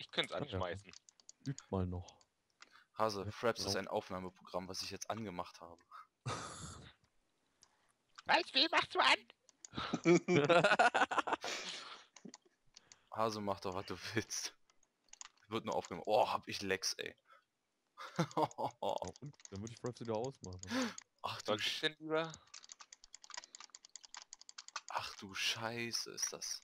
könnt's anschmeißen. Übt mal noch. Hase, Ja, Fraps ist genau. ein Aufnahmeprogramm, was ich jetzt angemacht habe. Was, wie machst du an? Hase, mach doch, was du willst. Wird nur aufgenommen. Oh, hab ich Lex, ey. Und dann würde ich Fraps wieder ausmachen. Ach du, Soll ich denn lieber? ach du Scheiße, ist das.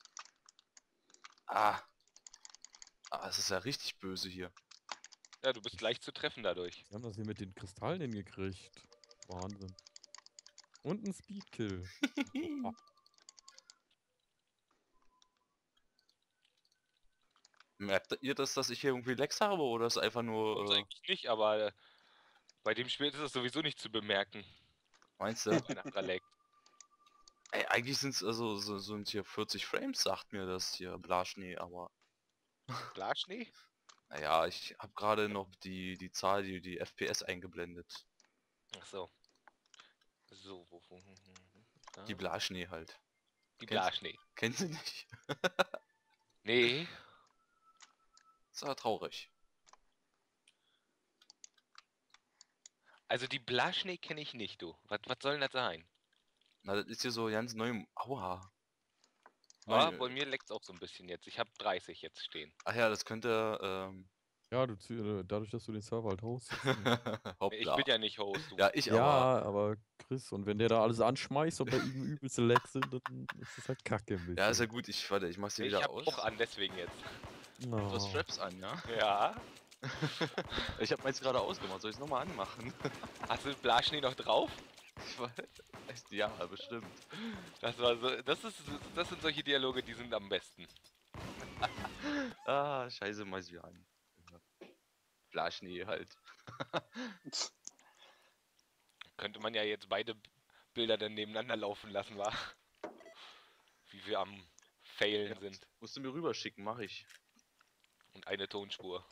Ah. Ah, es ist ja richtig böse hier. Ja, du bist leicht zu treffen dadurch. Sie haben das hier mit den Kristallen hingekriegt. Wahnsinn. Und ein Speedkill. Oh, Merkt ihr das, dass ich hier irgendwie Lex habe oder ist einfach Uns nur. eigentlich nicht, aber bei dem Spiel ist es sowieso nicht zu bemerken. Meinst du? Ein anderer Lag. Ey, eigentlich sind es also sind hier 40 Frames, sagt mir das hier Blaschnee, aber. Klarschnee? Naja, ich habe gerade noch die Zahl, die FPS eingeblendet. Ach so. So, da. Die Blaschnee halt. Die Kennst- Blaschnee. Kennst du nicht? Nee. Ist aber traurig. Also die Blaschnee kenne ich nicht, du. Was soll denn das sein? Na, das ist hier so ganz neu. Aua. Ah, Neu- bei mir leckt's auch so ein bisschen jetzt. Ich habe 30 jetzt stehen. Ach ja, das könnte. ja, dadurch, dass du den Server halt hostest. Ich Hoppla. bin ja nicht Host, du. Ja, ich aber. Ja, aber Chris, und wenn der da alles anschmeißt und bei ihm übelste Lecks sind, dann ist das halt kacke im Ja, ist ja Bildschirm. gut, ich mach's hier Ich wieder hab aus. auch an, deswegen jetzt. Du hast Oh. Straps an, ja? Ja. Ich hab meins gerade ausgemacht, soll ich es nochmal anmachen? Hast du Blaschnee noch drauf? Ich weiß. Ja, bestimmt. Das war so. Das sind solche Dialoge, die sind am besten. Ah, scheiße, mal sie an. Blaschnee halt. Könnte man ja jetzt beide Bilder dann nebeneinander laufen lassen, war. Wie wir am Failen sind. Musst du mir rüberschicken, mach ich. Und eine Tonspur.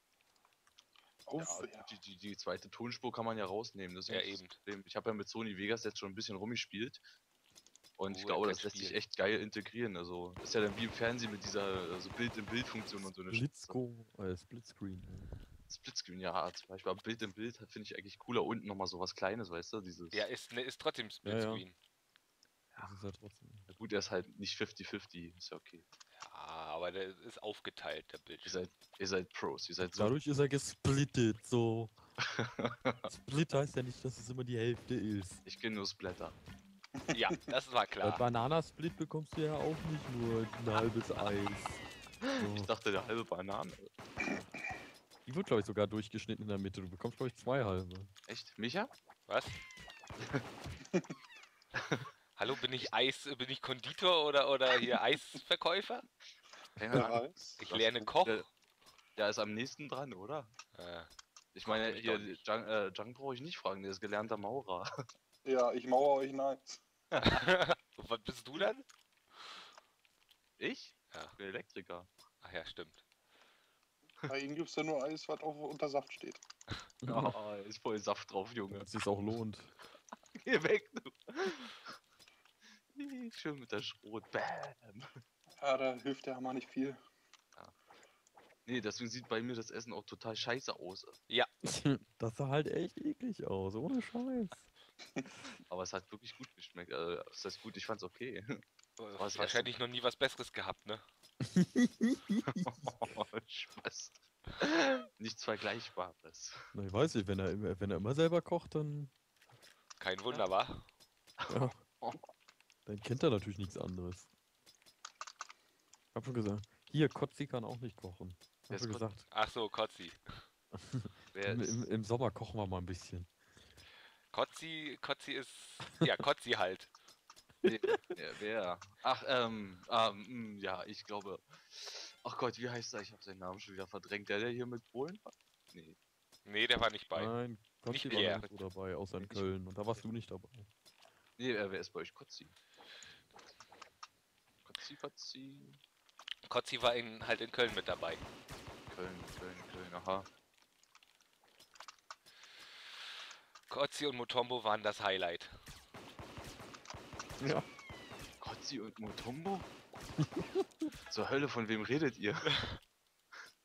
Ja, die zweite Tonspur kann man ja rausnehmen. Das ist Ja, nicht das eben. Problem. Ich habe ja mit Sony Vegas jetzt schon ein bisschen rumgespielt. Und ich Oh, glaube, er das kann lässt sich spielen. echt geil integrieren. Also, das ist ja dann wie im Fernsehen mit dieser so Bild-in-Bild-Funktion und so eine Splitscreen. Splitscreen, ja, zum Beispiel. Aber Bild in Bild finde ich eigentlich cooler. Unten nochmal so was Kleines, weißt du? Dieses. Ja, ist trotzdem Splitscreen. Das ist ja trotzdem. Ja, gut, der ist halt nicht 50-50. Ist ja okay. Ja, aber der ist aufgeteilt, der Bildschirm. Ihr seid Pros. Ihr seid so. Dadurch ist er gesplittet, so. Split heißt ja nicht, dass es immer die Hälfte ist. Ich kenne nur Splatter. Ja, das war Bei klar. Bananasplit bekommst du ja auch nicht nur ein halbes Eis. Ich So. dachte, der halbe Banane. Die wird, glaube ich, sogar durchgeschnitten in der Mitte. Du bekommst, glaube ich, 2 halbe. Echt? Micha? Was? Hallo, bin ich Konditor oder hier Eisverkäufer? Keine Ahnung. Ich lerne Koch. Der ist am nächsten dran, oder? Ich meine, Koch hier, doch nicht. Junk brauche ich nicht fragen, der ist gelernter Maurer. Ja, ich mauere euch nice. Und was bist du dann? Ich? Ja. Ich bin Elektriker. Ach ja, stimmt. Bei ihnen gibt's ja nur Eis, was unter Saft steht. Oh, ist voll Saft drauf, Junge. Dass es auch lohnt. Geh weg, du. Schön mit der Schrot. Bam. Ja, da hilft der Hammer nicht viel. Nee, deswegen sieht bei mir das Essen auch total scheiße aus. Das sah halt echt eklig aus, ohne Scheiß. Aber es hat wirklich gut geschmeckt. Das heißt gut, ich fand's okay. Was Wahrscheinlich noch nie was Besseres gehabt, ne? Spaß. Nichts Vergleichbares. Na, ich weiß nicht, wenn er immer selber kocht, dann, Kein Wunder, wa? ja, dann kennt er natürlich nichts anderes. Ich hab schon gesagt, hier, Kotzi kann auch nicht kochen. Ich Wer hab schon ist gesagt, Ach so, Kotzi. Wer im, ist, im, im Sommer kochen wir mal ein bisschen. Kotzi ist. Ja, Kotzi halt. wer? Ach, ja, ich glaube. Ach Gott, wie heißt er? Ich habe seinen Namen schon wieder verdrängt. Der hier mit Polen war? Nee. Nee, der war nicht bei. Nein, Kotzi Nicht war Pierre. nirgendwo dabei, außer in Ich- Köln. Und da warst du nicht dabei. Nee, wer ist bei euch? Kotzi. Kotzi. Kotzi war halt in Köln mit dabei. Köln, aha. Kotzi und Mutombo waren das Highlight. Ja. Kotzi und Mutombo? Zur Hölle, von wem redet ihr?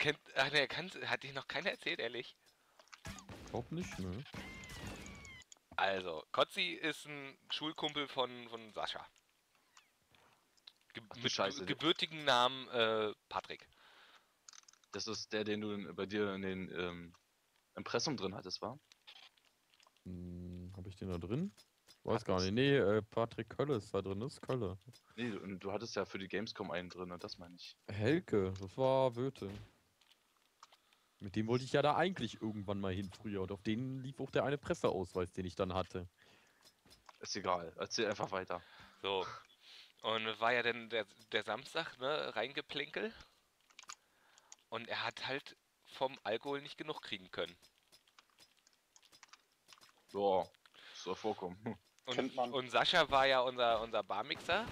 Ach ne, hat dich noch keiner erzählt, ehrlich? Glaub nicht, ne? Also, Kotzi ist ein Schulkumpel von Sascha. Ach du Mit Scheiße. gebürtigen Namen Patrick. Das ist der, den du bei dir in den Impressum drin hattest, war? Hab ich den da drin? Weiß gar nicht. Nee, Patrick Kölle ist da drin, das ist Kölle. Nee, du hattest ja für die Gamescom einen drin und das meine ich. Helke, das war Wöte. Mit dem wollte ich ja da eigentlich irgendwann mal hin früher. Und auf den lief auch der eine Presseausweis, den ich dann hatte. Ist egal, erzähl einfach weiter. So. Und es war ja dann der Samstag, ne, Reingeplinkel. Und er hat halt vom Alkohol nicht genug kriegen können. Ja, soll vorkommen. Kennt man. Und Sascha war ja unser Barmixer.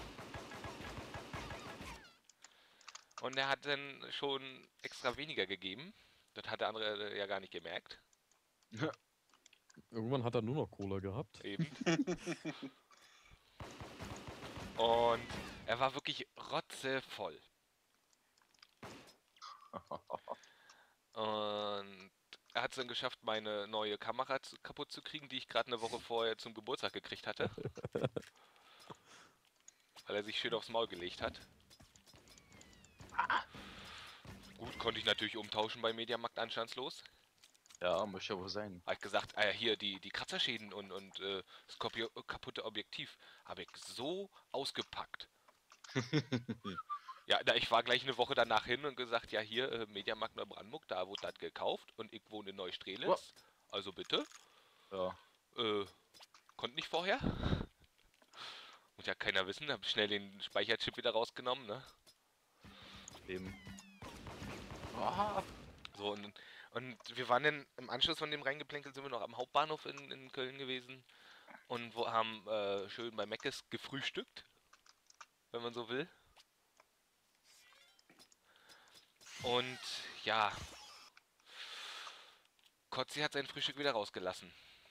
Und er hat dann schon extra weniger gegeben. Das hat der andere ja gar nicht gemerkt. Irgendwann hat er nur noch Cola gehabt. Eben. Und er war wirklich rotzevoll. Und er hat es dann geschafft, meine neue Kamera kaputt zu kriegen, die ich gerade eine Woche vorher zum Geburtstag gekriegt hatte. Weil er sich schön aufs Maul gelegt hat. Gut, konnte ich natürlich umtauschen bei Mediamarkt anstandslos. Ja, muss ja wohl sein. Habe ich gesagt, hier die Kratzerschäden und das kaputte Objektiv habe ich so ausgepackt. Ja, ich war gleich eine Woche danach hin und gesagt, ja hier, Mediamarkt Neubrandenburg, da wurde das gekauft und ich wohne in Neustrelitz. Also bitte. Ja. Konnte nicht vorher. Muss ja keiner wissen, habe schnell den Speicherchip wieder rausgenommen, ne? Eben. So, und wir waren dann im Anschluss von dem Reingeplänkelt, sind wir noch am Hauptbahnhof in Köln gewesen und haben schön bei Meckes gefrühstückt, wenn man so will. Und ja, Kotzi hat sein Frühstück wieder rausgelassen.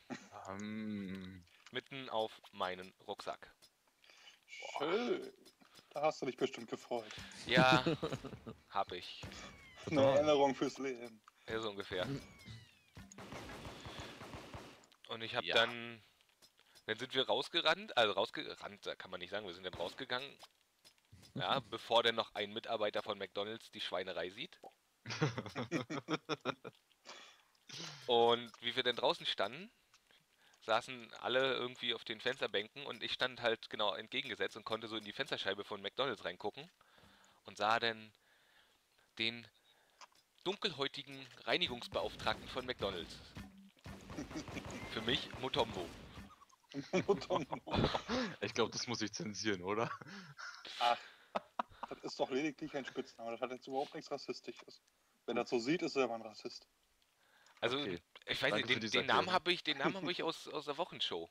Mitten auf meinen Rucksack. Schön. Da hast du dich bestimmt gefreut. Ja, hab ich. Eine Erinnerung fürs Leben. Ja, so ungefähr. Und ich habe Ja. dann sind wir rausgerannt, also rausgerannt, kann man nicht sagen, wir sind dann rausgegangen, ja, bevor dann noch ein Mitarbeiter von McDonald's die Schweinerei sieht. Und wie wir dann draußen standen, saßen alle irgendwie auf den Fensterbänken und ich stand halt genau entgegengesetzt und konnte so in die Fensterscheibe von McDonald's reingucken und sah dann den dunkelhäutigen Reinigungsbeauftragten von McDonald's. Für mich Mutombo. Ich glaube, das muss ich zensieren, oder? Ach, das ist doch lediglich ein Spitzname. Das hat jetzt überhaupt nichts Rassistisches. Wenn er das so sieht, ist er aber ein Rassist. Also, Okay. ich weiß Danke für nicht, diese den Namen Erklärung. habe ich aus der Wochenshow.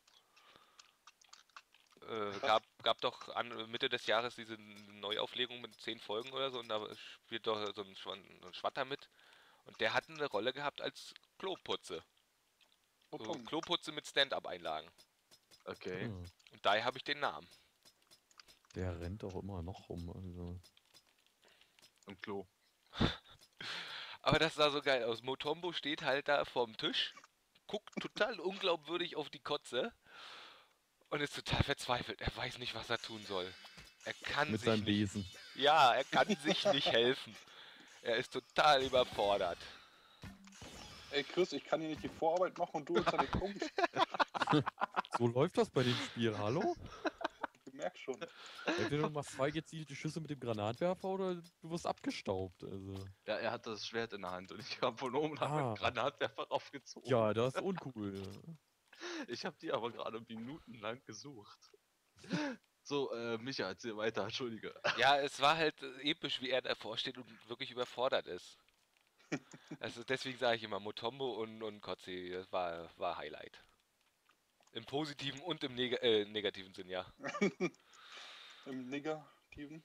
Gab doch Mitte des Jahres diese Neuauflegung mit 10 Folgen oder so und da spielt doch so ein Schwatter mit. Und der hat eine Rolle gehabt als Kloputze. So, Kloputze mit Stand-up-Einlagen. Okay. Und daher habe ich den Namen. Der rennt auch immer noch rum. Also. Im Klo. Aber das sah so geil aus. Mutombo steht halt da vorm Tisch, guckt total unglaubwürdig auf die Kotze und ist total verzweifelt. Er weiß nicht, was er tun soll. Er kann Mit sich seinem nicht. Besen. Ja, er kann sich nicht helfen. Er ist total überfordert. Ey Chris, ich kann hier nicht die Vorarbeit machen und du jetzt an den Punkt. So läuft das bei dem Spiel, hallo? Ich merk schon. Entweder du machst 2 gezielte Schüsse mit dem Granatwerfer oder du wirst abgestaubt. Also. Ja, er hat das Schwert in der Hand und ich habe von oben nach Ah. einem Granatwerfer aufgezogen. Ja, das ist uncool. Ich habe die aber gerade minutenlang gesucht. So, Micha, erzähl weiter, entschuldige. Ja, es war halt episch, wie er davor steht und wirklich überfordert ist. Also deswegen sage ich immer Mutombo und Kotzi, das war Highlight. Im positiven und im negativen Sinn, ja. Im Negativen.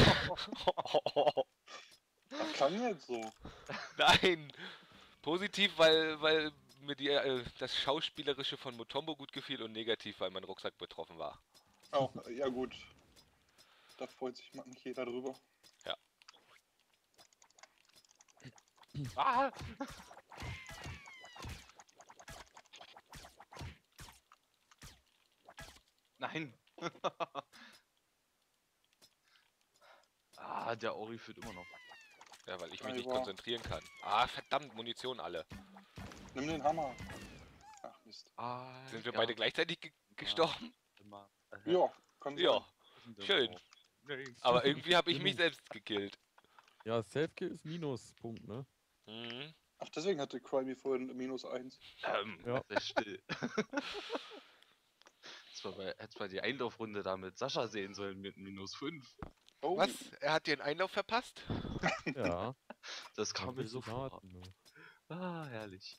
Das klang jetzt so. Nein! Positiv, weil mir das Schauspielerische von Mutombo gut gefiel und negativ, weil mein Rucksack betroffen war. Oh, ja gut. Da freut sich nicht jeder drüber. Ja. Ah! Nein! Ah, der Ori führt immer noch. Ja, weil ich mich nicht Aiwa. konzentrieren kann. Ah, verdammt, Munition alle. Nimm den Hammer. Ach Mist. Ah, Sind wir ja, beide gleichzeitig gestorben? immer. Ja, kann sein. Ja, schön. Aber irgendwie habe ich mich Genug. selbst gekillt. Ja, Selfkill ist Minuspunkt, ne? Mhm. Ach, deswegen hatte Crimey vorhin -1. Ja. Sei still. Hättest mal die Einlaufrunde da mit Sascha sehen sollen mit -5. Oh, Was? Er hat dir einen Einlauf verpasst? Ja. Das kam mir so richtig vor. hart, ne? Ah, herrlich.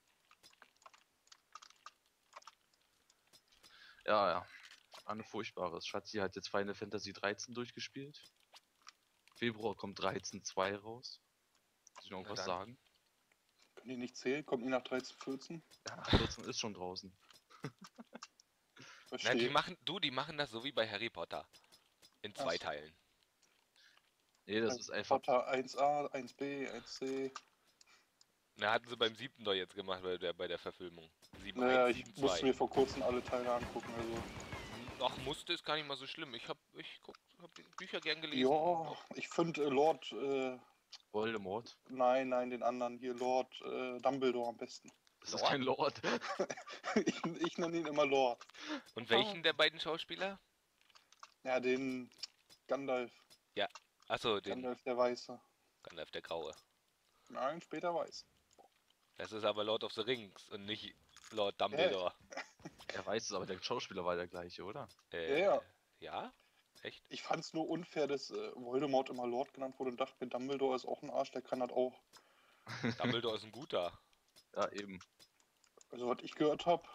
Ja, ja. Eine furchtbares. Schatzi hat jetzt Final Fantasy 13 durchgespielt. Februar kommt 13.2 raus. Muss ich noch Na was dann. sagen? können die nicht zählen? Kommt nie nach 13, 14? Ja, 14 ist schon draußen. Na, Verstehe. die machen das so wie bei Harry Potter. In Ach 2 so. Teilen. Nee, das ist einfach. Potter 1a, 1b, 1c. Na, hatten sie beim 7. doch jetzt gemacht bei der Verfilmung. 7.1, Naja, ich musste 7.2. mir vor kurzem alle Teile angucken. Also. Ach, musste ist gar nicht mal so schlimm. hab die Bücher gern gelesen. Ja, Auch ich finde Lord. Voldemort. Nein, den anderen hier, Lord Dumbledore am besten. Das ist kein Lord. ich nenne ihn immer Lord. Und welchen der beiden Schauspieler? Ja, den Gandalf. Achso, den Gandalf der Weiße. Gandalf der Graue. Nein, später weiß. Das ist aber Lord of the Rings und nicht Lord Dumbledore. Er weiß es, aber der Schauspieler war der gleiche, oder? Ja. Ja? Echt? Ich fand es nur unfair, dass Voldemort immer Lord genannt wurde und dachte mir, Dumbledore ist auch ein Arsch, der kann das auch. Dumbledore ist ein guter. Ja, eben. Also, was ich gehört habe.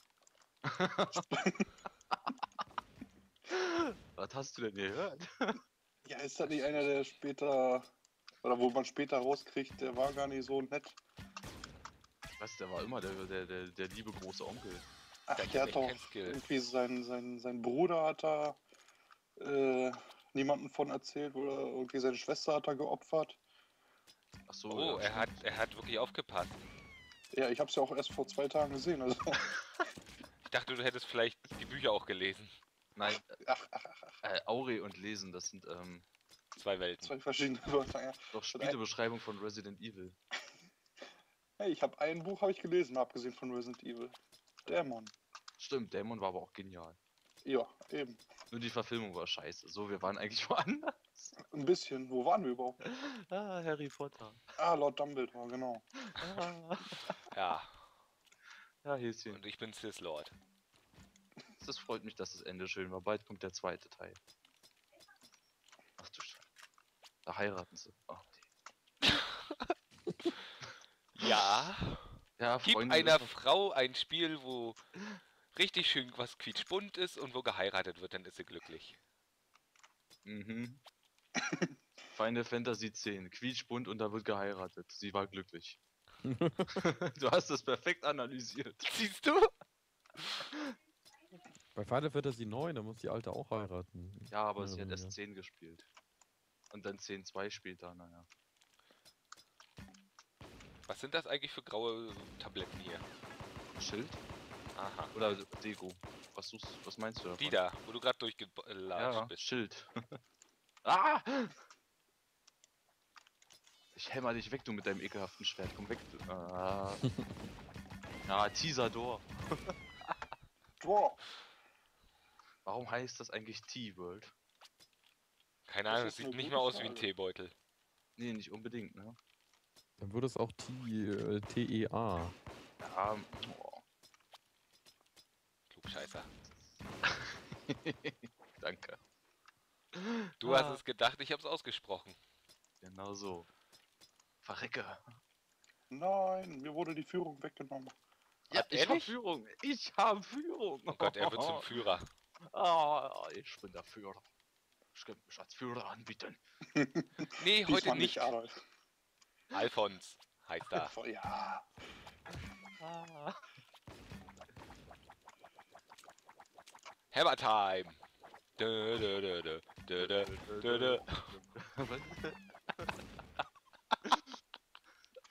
Was hast du denn gehört? Ja, ist das nicht einer, der später. Oder wo man später rauskriegt, der war gar nicht so nett. Was, der war immer der liebe große Onkel. Ach, Der hat der echt hat doch kein Skill. irgendwie sein Bruder hat da niemanden von erzählt oder irgendwie seine Schwester hat er geopfert. Ach so, Oh, ja, er hat wirklich aufgepasst. Ja, ich habe es ja auch erst vor 2 Tagen gesehen. Also. Ich dachte, du hättest vielleicht die Bücher auch gelesen. Nein, Ach, Aure und Lesen, das sind 2 Welten. 2 verschiedene Wörter. Ja. doch Spielebeschreibung von Resident Evil. Hey, ich habe ein Buch habe ich gelesen, abgesehen von Resident Evil. Dämon. Stimmt, Dämon war aber auch genial. Ja, eben. Nur die Verfilmung war scheiße. So, wir waren eigentlich woanders. Ein bisschen. Wo waren wir überhaupt? Ah, Harry Potter. Ah, Lord Dumbledore, genau. Ah. Ja, Ja, Häschen. und ich bin Sith Lord. Das freut mich, dass das Ende schön war. Bald kommt der zweite Teil. Ach du Scheiße. Da heiraten sie. Oh, Ja, ja, gib Freunde, einer das Frau ein Spiel, wo richtig schön was quietschbunt ist und wo geheiratet wird, dann ist sie glücklich. Mhm. Final Fantasy X, quietschbunt und da wird geheiratet. Sie war glücklich. Du hast das perfekt analysiert. Siehst du? Bei Final Fantasy 9, da muss die Alte auch heiraten. Ja, aber Ja, sie hat ja. erst 10 gespielt. Und dann 10.2 später, naja. Was sind das eigentlich für graue Tabletten hier? Schild? Aha. Oder Deko? Was meinst du davon? Die da, wo du gerade durchgelatscht Ja, bist. Schild. Ah! Ich hämmer dich weg, du mit deinem ekelhaften Schwert. Komm weg, du. Ah. Ja, Teasador. Draw. Warum heißt das eigentlich T-World? Keine Das Ahnung, ist es sieht eine nicht gute mal aus wie ein Frage. Teebeutel. Nee, nicht unbedingt, ne? Dann würde es auch TEA. Ja, oh. Klugscheißer. Danke. Du hast es gedacht, ich hab's ausgesprochen. Genau so. Verrecke. Nein, mir wurde die Führung weggenommen. Ja, ich hab ehrlich? Führung. Ich hab Führung. Oh Gott, er wird zum Führer. Ah, ich bin der Führer. Ich könnte mich als Führer anbieten. Nee, heute Diesmal nicht. Adolf. Alfons heißt er. Ja. Ah. Hammer Time. Dö, dö, dö, dö, dö, dö, dö, dö. Was?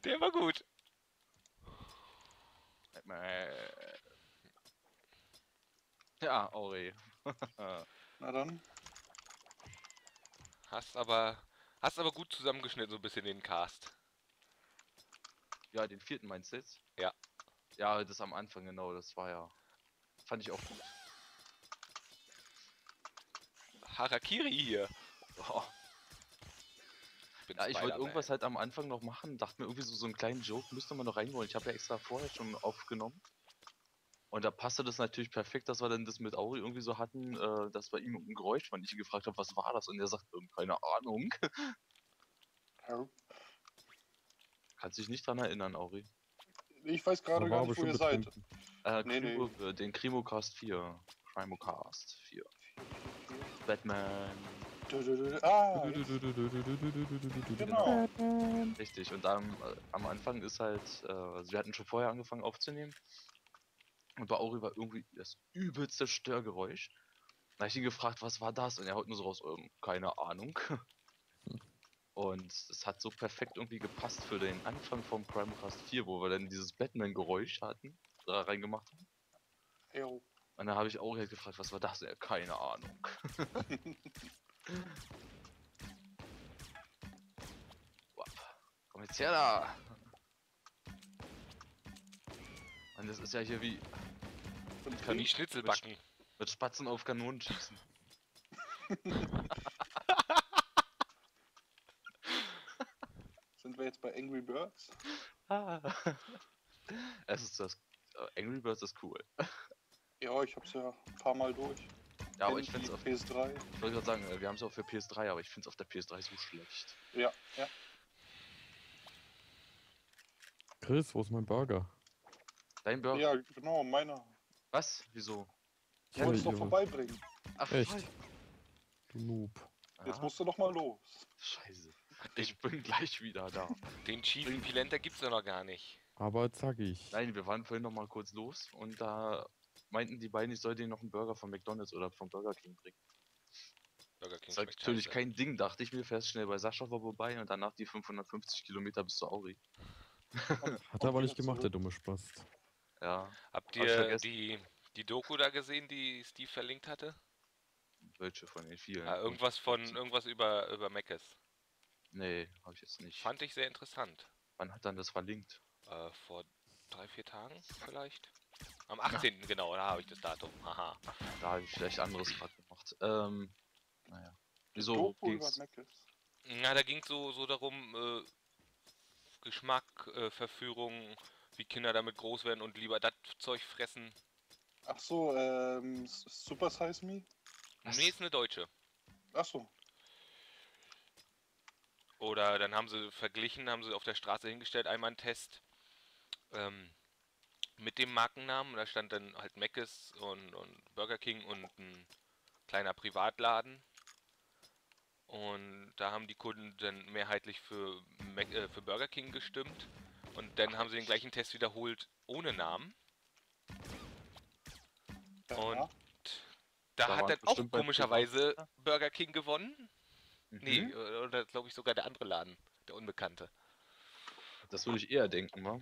Der war gut. Ja, Auri. Na dann. Hast aber gut zusammengeschnitten, so ein bisschen den Cast. Ja, den vierten meinst du jetzt? Ja. Ja, das am Anfang, genau, das war ja. Fand ich auch gut. Harakiri hier. Oh. Bin Ja, ich wollte Spider-Man. irgendwas halt am Anfang noch machen, dachte mir irgendwie so einen kleinen Joke müsste man noch reinholen. Ich habe ja extra vorher schon aufgenommen. Und da passte das natürlich perfekt, dass wir dann das mit Auri irgendwie so hatten, dass bei ihm ein Geräusch war und ich ihn gefragt habe, was war das? Und er sagt, keine Ahnung. Ja. Kannst dich nicht dran erinnern, Auri. Ich weiß Da gerade war gar aber nicht, wo schon ihr seid. betrunken. Nee, nee. Den Crimocast 4. Crimocast 4. Batman. Ah, jetzt. Genau. Richtig. Und am Anfang ist halt, also wir hatten schon vorher angefangen aufzunehmen. Und bei Auri war irgendwie das übelste Störgeräusch. Da habe ich ihn gefragt, was war das? Und er haut nur so raus, keine Ahnung. Und es hat so perfekt irgendwie gepasst für den Anfang vom Crimecast 4, wo wir dann dieses Batman-Geräusch hatten, da reingemacht haben. Jo. Und da habe ich Auri halt gefragt, was war das? Er, keine Ahnung. Komm jetzt her da! Und das ist ja hier wie Wie Schnitzelbacken. mit Spatzen auf Kanonen schießen. Sind wir jetzt bei Angry Birds? Ah. Es ist das. Angry Birds ist cool. Ja, ich hab's ja ein paar Mal durch. Ja, aber Kenn ich finde es die auf. PS3. Ich wollte gerade sagen, wir haben es auch für PS3, aber ich finde es auf der PS3 so schlecht. Ja, ja. Chris, wo ist mein Burger? Dein Burger. Ja, genau, meiner. Was? Wieso? Ich wollte es Ja, noch vorbeibringen. Ach, Echt? voll. Du Noob. Jetzt Ah, musst du doch mal los. Scheiße. Ich bin gleich wieder da. Den Chief Pilenta gibt's ja noch gar nicht. Aber sag ich. Nein, wir waren vorhin noch mal kurz los und da meinten die beiden, ich soll denen noch einen Burger von McDonald's oder vom Burger King bringen. Burger King Das ist schmeckt natürlich scheiße. kein Ding, dachte ich mir, fährst schnell bei Sascha vorbei und danach die 550 Kilometer bis zur Auri. Hat er aber nicht wieder gemacht, der zurück. dumme Spast. Ja, Habt Hab ich ihr vergessen. die Doku da gesehen, die Steve verlinkt hatte? welche von den vielen? Ah, irgendwas über Meckes. Nee, habe ich jetzt nicht. Fand ich sehr interessant. Wann hat dann das verlinkt? Vor 3-4 Tagen vielleicht? Am 18. genau, da habe ich das Datum. Haha. Da habe ich vielleicht anderes gerade gemacht. Naja. Wieso Doku über ging's? Meckes. Na, da ging es so darum, Geschmack, Verführung, wie Kinder damit groß werden und lieber das Zeug fressen. Ach so, Super Size Me? Was? Nee, ist eine Deutsche. Ach so. Oder dann haben sie verglichen, haben sie auf der Straße hingestellt, einmal einen Test mit dem Markennamen. Da stand dann halt Mc's und Burger King und ein kleiner Privatladen. Und da haben die Kunden dann mehrheitlich für Burger King gestimmt. Und dann haben sie den gleichen Test wiederholt ohne Namen. Und Ja. da Da hat waren dann auch bestimmt bei komischerweise Privat- Burger King gewonnen. Nee, Mhm. oder glaube ich sogar der andere Laden, der Unbekannte. Das würde ich eher denken, wa?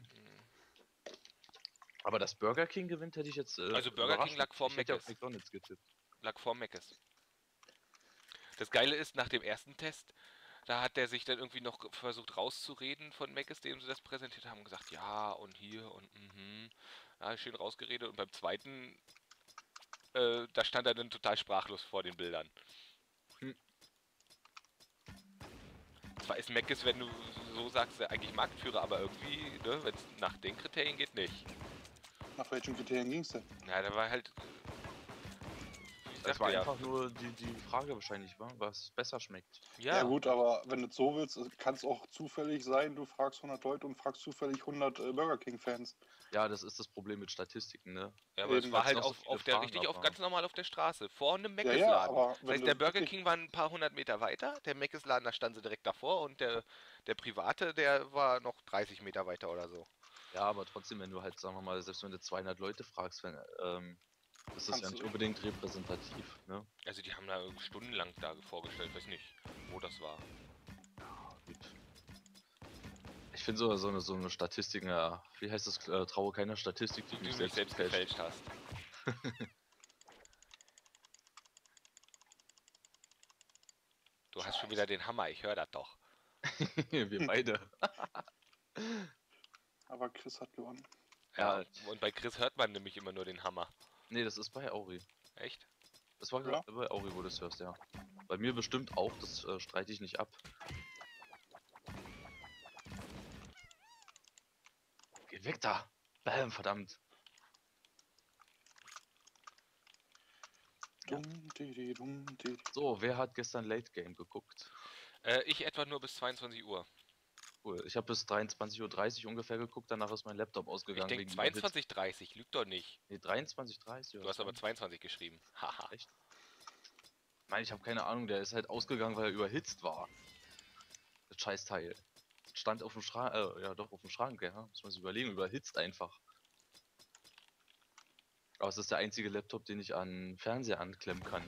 Aber dass Burger King gewinnt, hätte ich jetzt. Also Burger King überrascht. lag vor Ich hätte auf Mc's. McDonald's getippt. Lag vor Mc's. Das Geile ist, nach dem ersten Test, da hat der sich dann irgendwie noch versucht rauszureden von Mc's, dem sie das präsentiert haben, gesagt, ja und hier und ja, schön rausgeredet. Und beim zweiten, da stand er dann total sprachlos vor den Bildern. Hm. Zwar ist Mc's, wenn du so sagst, eigentlich Marktführer, aber irgendwie, ne, wenn es nach den Kriterien geht, nicht. Nach welchen Kriterien ging's denn? Ja, da war halt. Ich Das sagte war ja, einfach nur die Frage wahrscheinlich, wa? Was besser schmeckt. Ja gut, aber wenn du es so willst, kann es auch zufällig sein, du fragst 100 Leute und fragst zufällig 100 Burger King-Fans. Ja, das ist das Problem mit Statistiken, ne? Ja, aber es Eben, war hat's halt noch so auf, viele auf der Fragen, richtig auf aber- ganz normal auf der Straße, vor einem Ja, Mc's ja, Laden. aber Das wenn heißt, du der Burger wirklich- King war ein paar hundert Meter weiter, der Mc's Laden, da stand sie direkt davor und der private, der war noch 30 Meter weiter oder so. Ja, aber trotzdem, wenn du halt, sagen wir mal, selbst wenn du 200 Leute fragst, ist das Kannst ja du- nicht unbedingt repräsentativ, ne? Also die haben da stundenlang da vorgestellt, weiß nicht, wo das war. Gut. Ich finde so eine Statistik, ja, wie heißt das, traue keiner Statistik, die Die du du nicht nicht selbst gefälscht. gefälscht hast. Du hast schon wieder den Hammer, ich höre das doch. Wir beide. Aber Chris hat gewonnen. Ja, Ja, und bei Chris hört man nämlich immer nur den Hammer. nee, das ist bei Auri. Echt? Das war Ja. bei Auri, wo du das hörst, ja. Bei mir bestimmt auch, das streite ich nicht ab. Geh weg da! Bam, verdammt. Ja. Dumm, didi, dumm, didi. So, wer hat gestern Late Game geguckt? Ich etwa nur bis 22 Uhr. Cool. Ich habe bis 23:30 Uhr ungefähr geguckt, danach ist mein Laptop Ich ausgegangen denke wegen Überhitz. 22:30, lügt doch nicht. Nee, 23:30 Du hast aber 22 geschrieben. Haha. Echt? Nein, ich habe keine Ahnung, der ist halt ausgegangen, weil er überhitzt war. Das Scheißteil. Stand auf dem Schrank, ja doch, auf dem Schrank, ja. Muss man sich überlegen, überhitzt einfach. Aber es ist der einzige Laptop, den ich an Fernseher anklemmen kann.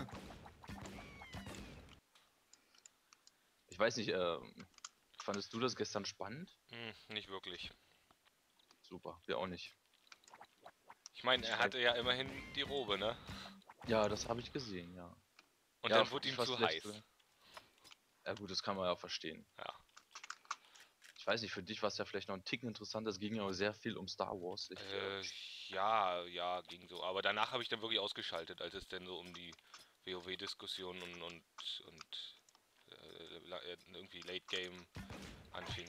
Ich weiß nicht, fandest du das gestern spannend? Nicht wirklich. Super, wir auch nicht. Ich meine, er hatte ja immerhin die Robe, ne? Ja, das habe ich gesehen, ja. Und Ja, dann für wurde dich ihm war's zu vielleicht heiß. so- Ja gut, das kann man ja verstehen. Ja. Ich weiß nicht, für dich war es ja vielleicht noch ein Ticken interessanter, es ging ja auch sehr viel um Star Wars. Ja, ging so. Aber danach habe ich dann wirklich ausgeschaltet, als es dann so um die WoW-Diskussion und irgendwie Late Game anfing.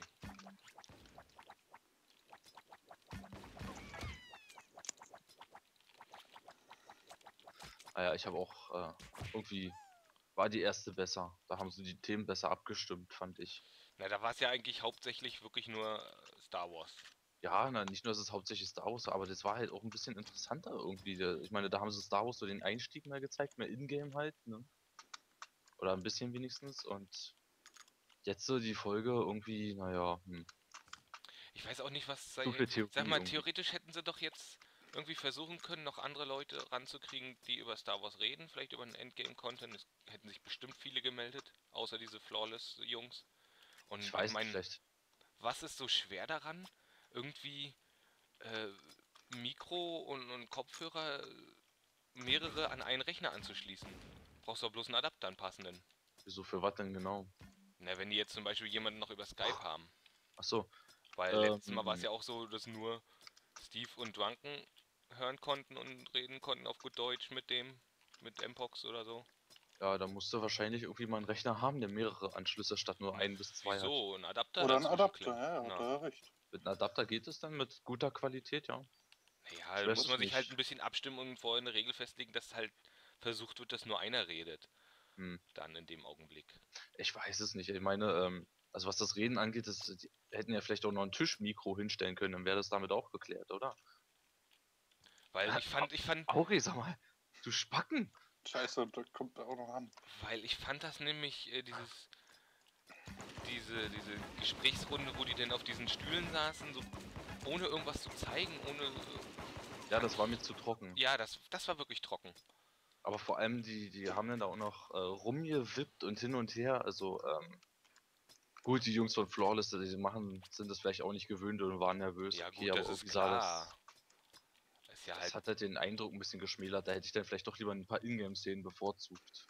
Naja, ich habe auch irgendwie war die erste besser. Da haben sie die Themen besser abgestimmt, fand ich. Na, da war es ja eigentlich hauptsächlich wirklich nur Star Wars. Ja, na, nicht nur, dass es hauptsächlich Star Wars war, aber das war halt auch ein bisschen interessanter irgendwie. Ich meine, da haben sie Star Wars so den Einstieg mehr gezeigt, mehr Ingame halt, ne? Oder ein bisschen wenigstens. Und jetzt so die Folge irgendwie, naja, Ich weiß auch nicht, was zu viel Theorie Sag mal, irgendwie. theoretisch hätten sie doch jetzt irgendwie versuchen können, noch andere Leute ranzukriegen, die über Star Wars reden, vielleicht über den Endgame-Content. Es hätten sich bestimmt viele gemeldet, außer diese Flawless-Jungs. Und Ich ich weiß nicht, meine, vielleicht. was ist so schwer daran, irgendwie äh, Mikro und Kopfhörer mehrere an einen Rechner anzuschließen? Brauchst du bloß einen Adapter, einen passenden. Wieso für was denn genau? Na, wenn die jetzt zum Beispiel jemanden noch über Skype haben. Achso, Weil letztes Mal war es ja auch so, dass nur Steve und Drunken hören konnten und reden konnten auf gut Deutsch mit Mpox oder so. ja, da musst du wahrscheinlich irgendwie mal einen Rechner haben, der mehrere Anschlüsse statt nur ein bis zwei hat. Wieso? Ein Adapter Oder ein dazwischen Adapter, klemmen. ja, hat Na. er recht. Mit einem Adapter geht es dann mit guter Qualität, ja. Naja, Ich da weiß muss es man sich halt nicht. ein bisschen abstimmen und vorher eine Regel festlegen, dass halt versucht wird, dass nur einer redet. Hm. Dann in dem Augenblick. Ich weiß es nicht. Ich meine, also was das Reden angeht, die hätten ja vielleicht auch noch ein Tischmikro hinstellen können, dann wäre das damit auch geklärt, oder? Weil ich fand, Auri, sag mal, du Spacken! Scheiße, da kommt er auch noch an. weil ich fand das nämlich, diese Gesprächsrunde, wo die denn auf diesen Stühlen saßen, so ohne irgendwas zu zeigen, ohne. Ja, das war mir zu trocken. Ja, das war wirklich trocken. Aber vor allem, die haben dann da auch noch rumgewippt und hin und her. Also, gut, die Jungs von Flawless, sind das vielleicht auch nicht gewöhnt und waren nervös. Ja, Okay, gut, aber das ist irgendwie sah klar. Ist ja das halt. hat halt den Eindruck ein bisschen geschmälert. Da hätte ich dann vielleicht doch lieber ein paar Ingame-Szenen bevorzugt.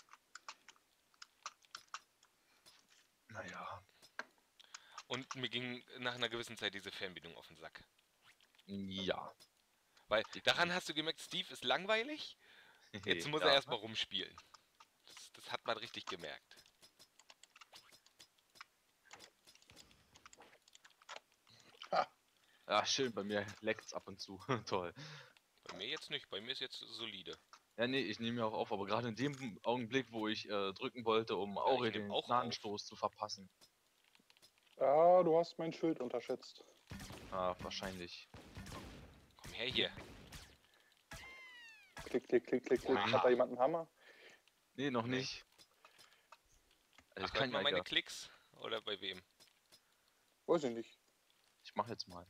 Naja, Und mir ging nach einer gewissen Zeit diese Fernbedienung auf den Sack. ja. Weil daran hast du gemerkt, Steve ist langweilig. Jetzt muss er Ja. erstmal rumspielen. Das hat man richtig gemerkt. Ja, schön, bei mir leckt's ab und zu. Toll. Bei mir jetzt nicht, bei mir ist jetzt solide. Ja, nee, ich nehme ja auch auf, aber gerade in dem Augenblick, wo ich drücken wollte, um Auri nehm den auch Gnadenstoß zu verpassen. Ja, du hast mein Schild unterschätzt. Ah, wahrscheinlich. Komm her hier. Klick, klick, klick, klick, klick. Aha. Hat da jemand einen Hammer? Nee, noch Nee. nicht. Also Ach, ich kann hört man ja, meine Klicks? Oder bei wem? Weiß ich nicht. ich mach jetzt mal.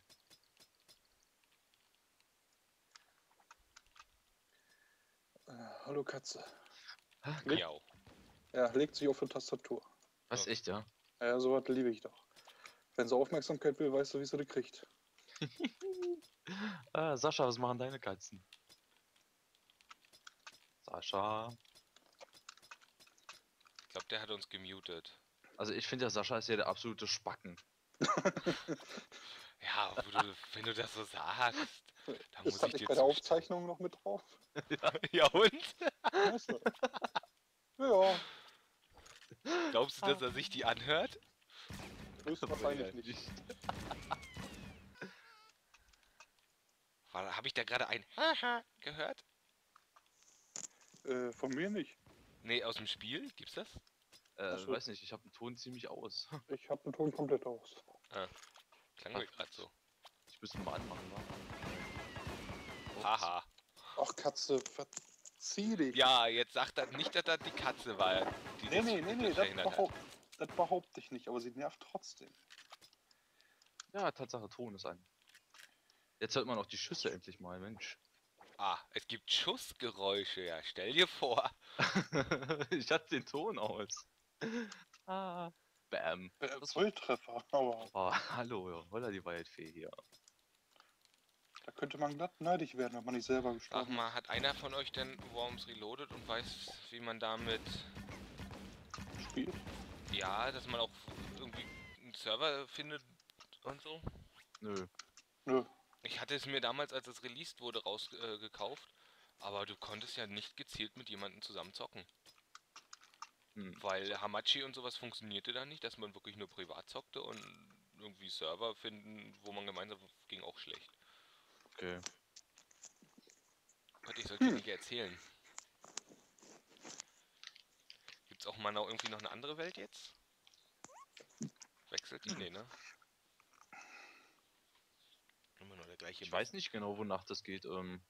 Hallo Katze. Hä? Leg- Miau. Ja, legt sich auf die Tastatur. Was, echt, ja? Ja, sowas liebe ich doch. Wenn sie Aufmerksamkeit will, weißt du, wie sie die kriegt. Sascha, was machen deine Katzen? Sascha. Ich glaube, der hat uns gemutet. Also ich finde ja, Sascha ist ja der absolute Spacken. Ja, wenn du das so sagst, da muss Ist das ich nicht dir bei der zustimmen. Aufzeichnung noch mit drauf? Ja und? Weißt du? Ja, Glaubst du, dass er sich die anhört? höchstwahrscheinlich nicht. Habe ich da gerade ein Haha gehört? Von mir nicht. Nee, aus dem Spiel? Gibt's das? Ach so. Weiß nicht, ich habe den Ton ziemlich aus. Ich habe den Ton komplett aus. Klang mir gerade so. Ich müsste mal anmachen, wa? Ups. Haha. Ach, Katze, verzieh dich. Ja, jetzt sagt er nicht, dass das die Katze war, die Nee, das verhindert hat. das behaupte ich nicht, aber sie nervt trotzdem. Ja, Tatsache, Ton ist an. Jetzt hört man auch die Schüsse endlich mal, Mensch. Ah, es gibt Schussgeräusche, ja. Stell dir vor. Ich hatte den Ton aus. Bam. Volltreffer, aber Oh, hallo, ja. Holla die Waldfee hier. da könnte man glatt neidisch werden, wenn man nicht selber Sag gestorben mal, hat einer von euch denn Worms Reloaded und weiß, wie man damit, spielt. ja, dass man auch irgendwie einen Server findet und so? Nö. Nö. Ich hatte es mir damals, als es released wurde, gekauft, aber du konntest ja nicht gezielt mit jemandem zusammen zocken. Weil Hamachi und sowas funktionierte da nicht, dass man wirklich nur privat zockte und irgendwie Server finden, wo man gemeinsam ging auch schlecht. Okay. Gott, ich sollte dir nicht erzählen. Gibt's auch mal noch irgendwie noch eine andere Welt jetzt? Wechselt die? Nee, ne? Immer nur der gleiche. Ich weiß nicht genau, wonach das geht.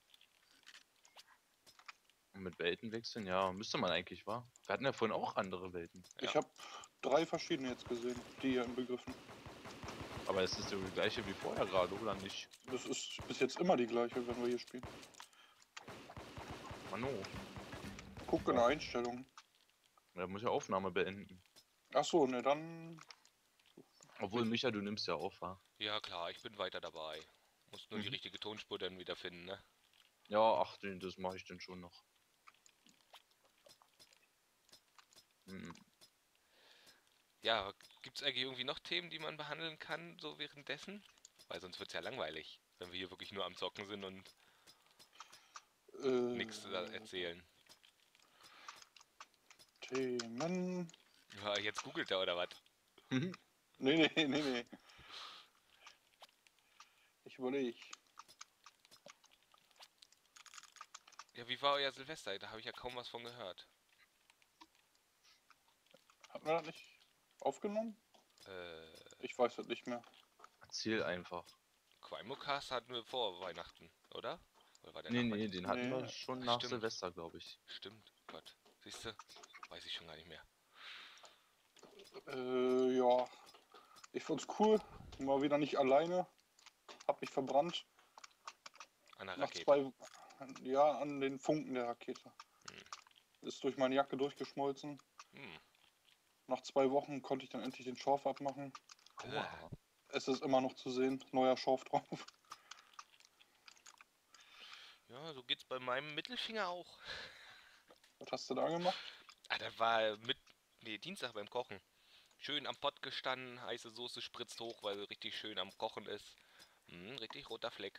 Mit Welten wechseln, ja, müsste man eigentlich, wa? Wir hatten ja vorhin auch andere Welten. Ja. Ich habe 3 verschiedene jetzt gesehen, die hier inbegriffen. Aber es ist ja die gleiche wie vorher gerade, oder nicht? Das ist bis jetzt immer die gleiche, wenn wir hier spielen. Mano. Guck in der Einstellung. Er muss ja Aufnahme beenden. Achso, ne, dann. Obwohl, Micha, du nimmst ja auf, wa? Ja klar, ich bin weiter dabei. Muss nur die Mhm. richtige Tonspur dann wieder finden, ne? Ja, ach, das mache ich dann schon noch. Ja, gibt's eigentlich irgendwie noch Themen, die man behandeln kann, so währenddessen? Weil sonst wird's ja langweilig, wenn wir hier wirklich nur am Zocken sind und nichts erzählen. Themen. Ja, jetzt googelt er oder was? Nee. Ich überlege. Ja, wie war euer Silvester? Da habe ich ja kaum was von gehört. Hatten wir das nicht aufgenommen? Ich weiß das nicht mehr. Erzähl einfach. Quimocast hatten wir vor Weihnachten, oder? Oder war der Nee, nach nee, Weihnachten? den hatten wir Nee. schon Ach, nach stimmt. Silvester, glaube ich. Stimmt, Gott. Siehst du? Weiß ich schon gar nicht mehr. Ja. Ich fand's cool. Mal wieder nicht alleine. Hab mich verbrannt. An der Nach Rakete. 2. Ja, an den Funken der Rakete. Ist durch meine Jacke durchgeschmolzen. Hm. Nach 2 Wochen konnte ich dann endlich den Schorf abmachen. Aua. Es ist immer noch zu sehen. Neuer Schorf drauf. Ja, so geht's bei meinem Mittelfinger auch. Was hast du da gemacht? Ah, das war Dienstag beim Kochen. Schön am Pott gestanden, heiße Soße spritzt hoch, weil sie richtig schön am Kochen ist. Richtig roter Fleck.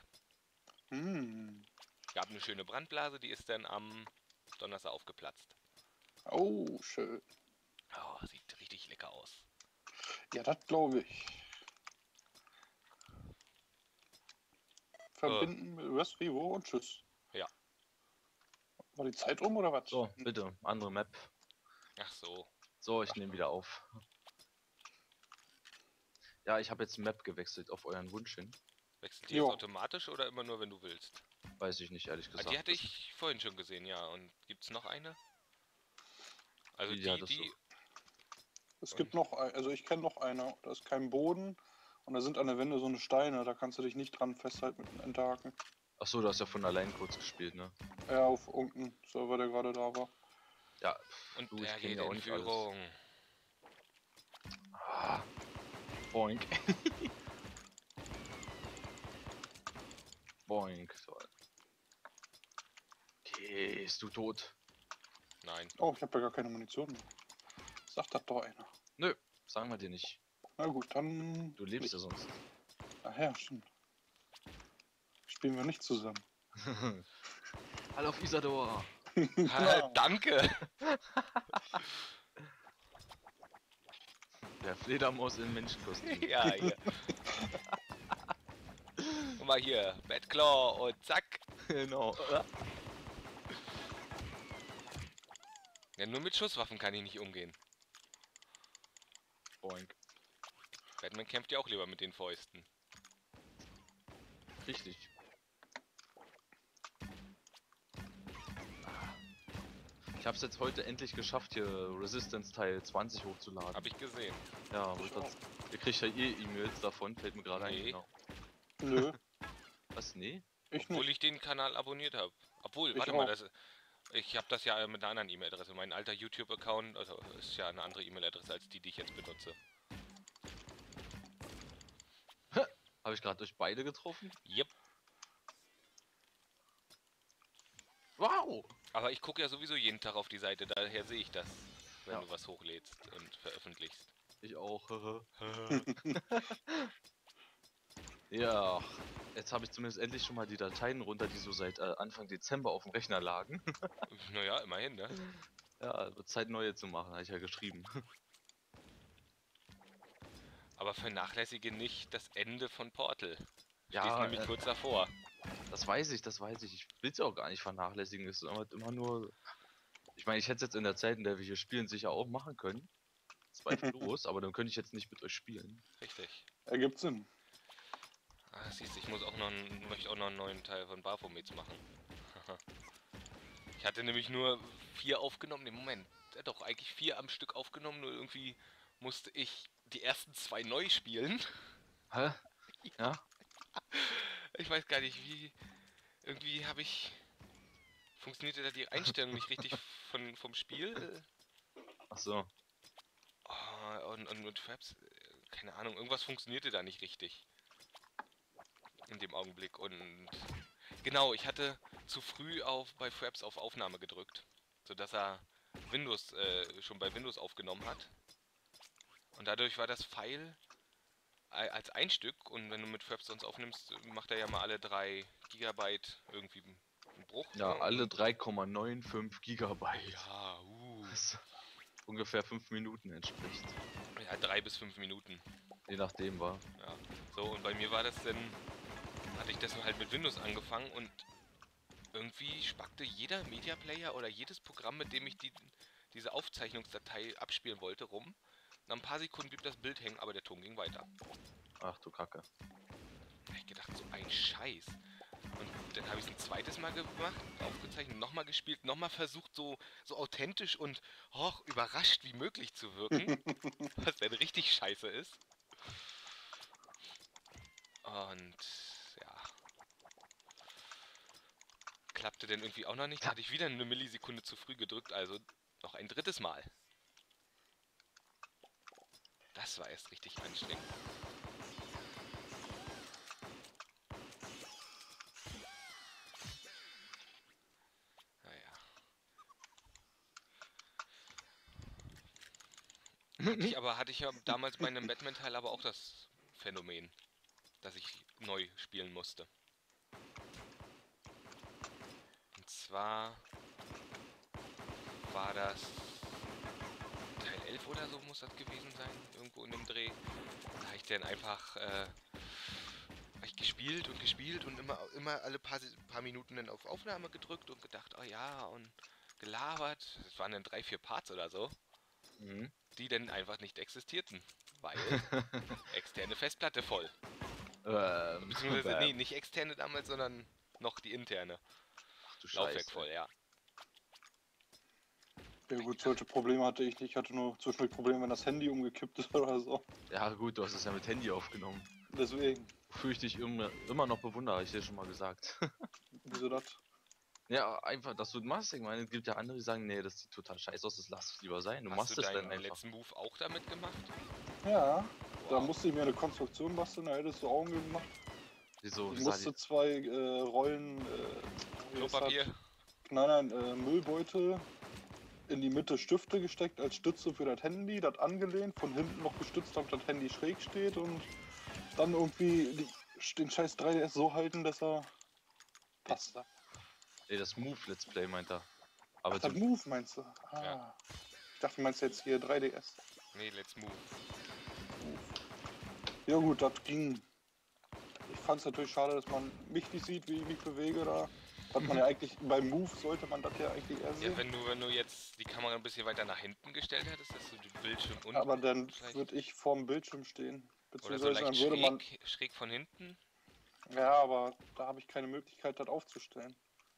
Gab eine schöne Brandblase, die ist dann am Donnerstag aufgeplatzt. Oh, schön. Oh, sieht richtig lecker aus. Ja, das glaube ich. Verbinden mit was, wie, wo und tschüss. Ja. War die Zeit um oder was? So, bitte, andere Map. Ach so. So, ich nehme wieder auf. Ja, ich habe jetzt Map gewechselt auf euren Wunsch hin. Wechselt die jetzt Jo. automatisch oder immer nur, wenn du willst? Weiß ich nicht, ehrlich Ah, gesagt. die hatte ich vorhin schon gesehen, ja. Und gibt's noch eine? Also Ja, die, das die... Es gibt noch, also ich kenne noch eine. Da ist kein Boden und da sind an der Wände so eine Steine. Da kannst du dich nicht dran festhalten mit einem Endhaken. Achso, du hast ja von allein kurz gespielt, ne? Ja, auf irgendeinem Server, der gerade da war. Ja, Und du, ich er kenn geht ja auch in nicht alles. Führung. Ah. Boink. Boink. So. Okay, ist du tot? Nein. Oh, ich habe ja gar keine Munition mehr. Sagt das doch einer. Nö, sagen wir dir nicht. Na gut, dann. Du lebst ja nicht. sonst. Ach ja, stimmt. Spielen wir nicht zusammen. Alle auf Isador. Ja. Danke! Der Fledermaus in Menschenkostüm. Ja, hier. Guck mal hier, Batclaw und zack. Genau. Ja, nur mit Schusswaffen kann ich nicht umgehen. Boink. Batman kämpft ja auch lieber mit den Fäusten. Richtig. Ich hab's jetzt heute endlich geschafft, hier Resistance Teil 20 hochzuladen. Hab ich gesehen. Ja, Ich und auch. ihr kriegt ja eh E-Mails davon, fällt mir gerade ein. Nee. Genau. Nö, Was? Nee? ich Obwohl nicht. ich den Kanal abonniert habe. Obwohl, Ich warte mal, auch. ich habe das ja mit einer anderen E-Mail-Adresse. Mein alter YouTube-Account, also ist ja eine andere E-Mail-Adresse als die, die ich jetzt benutze. Habe ich gerade durch beide getroffen? Yep. Wow! Aber ich gucke ja sowieso jeden Tag auf die Seite, daher sehe ich das, wenn Ja. du was hochlädst und veröffentlichst. Ich auch. Ja, jetzt habe ich zumindest endlich schon mal die Dateien runter, die so seit Anfang Dezember auf dem Rechner lagen. Naja, immerhin, ne? Ja, wird Zeit neue zu machen, habe ich ja geschrieben. Aber vernachlässige nicht das Ende von Portal. Ja, Stehst nämlich kurz davor. das weiß ich, das weiß ich. Ich will es ja auch gar nicht vernachlässigen. Es ist immer nur. Ich meine, ich hätte es jetzt in der Zeit, in der wir hier spielen, sicher auch machen können. Zweifellos, aber dann könnte ich jetzt nicht mit euch spielen. Richtig. Ergibt Sinn. Ah, siehst du, ich muss auch noch möchte auch noch einen neuen Teil von Baphomets machen. Ich hatte nämlich nur 4 aufgenommen. Im Moment, doch eigentlich 4 am Stück aufgenommen, nur irgendwie musste ich die ersten 2 neu spielen. Hä? Ja? Ich weiß gar nicht, wie. Irgendwie habe ich. Funktionierte da die Einstellung nicht richtig vom Spiel? Ach so. Und mit Fraps, keine Ahnung, irgendwas funktionierte da nicht richtig. In dem Augenblick. Und genau, ich hatte zu früh bei Fraps auf Aufnahme gedrückt. Sodass er Windows, schon bei Windows aufgenommen hat. Und dadurch war das File als ein Stück, und wenn du mit Fraps sonst aufnimmst, macht er ja mal alle 3 Gigabyte irgendwie einen Bruch. Ja, ne? alle 3,95 Gigabyte. Ja, Was ungefähr 5 Minuten entspricht. ja, 3 bis 5 Minuten. Je nachdem war. Ja. So, und bei mir war das dann, hatte ich das halt mit Windows angefangen und irgendwie spackte jeder Media Player oder jedes Programm, mit dem ich diese Aufzeichnungsdatei abspielen wollte, rum. Nach ein paar Sekunden blieb das Bild hängen, aber der Ton ging weiter. Ach du Kacke. Da hab ich gedacht, so ein Scheiß. Und dann habe ich es ein zweites Mal gemacht, aufgezeichnet, nochmal gespielt, nochmal versucht, so authentisch und überrascht wie möglich zu wirken. Was dann richtig scheiße ist. Und ja. Klappte dann irgendwie auch noch nicht. Da hatte ich wieder eine Millisekunde zu früh gedrückt, also noch ein drittes Mal. Das war erst richtig anstrengend. Naja. Hatte ich ja damals bei einem Batman-Teil aber auch das Phänomen, dass ich neu spielen musste. Und zwar war das Teil 11 oder so, muss das gewesen sein, irgendwo in dem Dreh. Da habe ich dann einfach hab ich gespielt und immer alle paar Minuten dann auf Aufnahme gedrückt und gedacht, oh ja, und gelabert. Das waren dann 3, 4 Parts oder so, Mhm. die dann einfach nicht existierten, weil externe Festplatte voll. Beziehungsweise, nee, nicht externe damals, sondern noch die interne. Ach du Laufwerk Scheiße. voll, ja. Ja gut, solche Probleme hatte ich nicht. Ich hatte nur zwischendurch Probleme, wenn das Handy umgekippt ist oder so. Ja gut, du hast es ja mit Handy aufgenommen. Deswegen. Wofür ich dich immer noch bewundere, habe ich dir schon mal gesagt. Wieso das? Ja, einfach, dass du das machst. Ich meine, es gibt ja andere, die sagen, nee, das sieht total scheiße aus, das lass es lieber sein. Du Hast machst du es dann deinen einfach. letzten Move auch damit gemacht? Ja, Da musste ich mir eine Konstruktion basteln, da hättest du Augen gemacht. Wieso? Ich Wie sah musste die? 2 Rollen wie heißt Klopapier. das? Nein, Müllbeutel in die Mitte Stifte gesteckt als Stütze für das Handy, das angelehnt, von hinten noch gestützt, damit das Handy schräg steht und dann irgendwie den scheiß 3DS so halten, dass er passt. Nee, das Move Let's Play meint er. Aber Ach, das die, Move meinst du? Ah. Ja. Ich dachte, du meinst jetzt hier 3DS. Nee, let's move. Ja gut, das ging. Ich fand es natürlich schade, dass man mich nicht sieht, wie ich mich bewege da. Hat man ja eigentlich, beim Move sollte man das ja eigentlich eher Ja, sehen. wenn du jetzt die Kamera ein bisschen weiter nach hinten gestellt hättest, dass du den Bildschirm unten Aber dann vielleicht- würde ich vorm Bildschirm stehen. oder so Beziehungsweise leicht dann würde man. schräg von hinten. Ja, aber da habe ich keine Möglichkeit, das aufzustellen.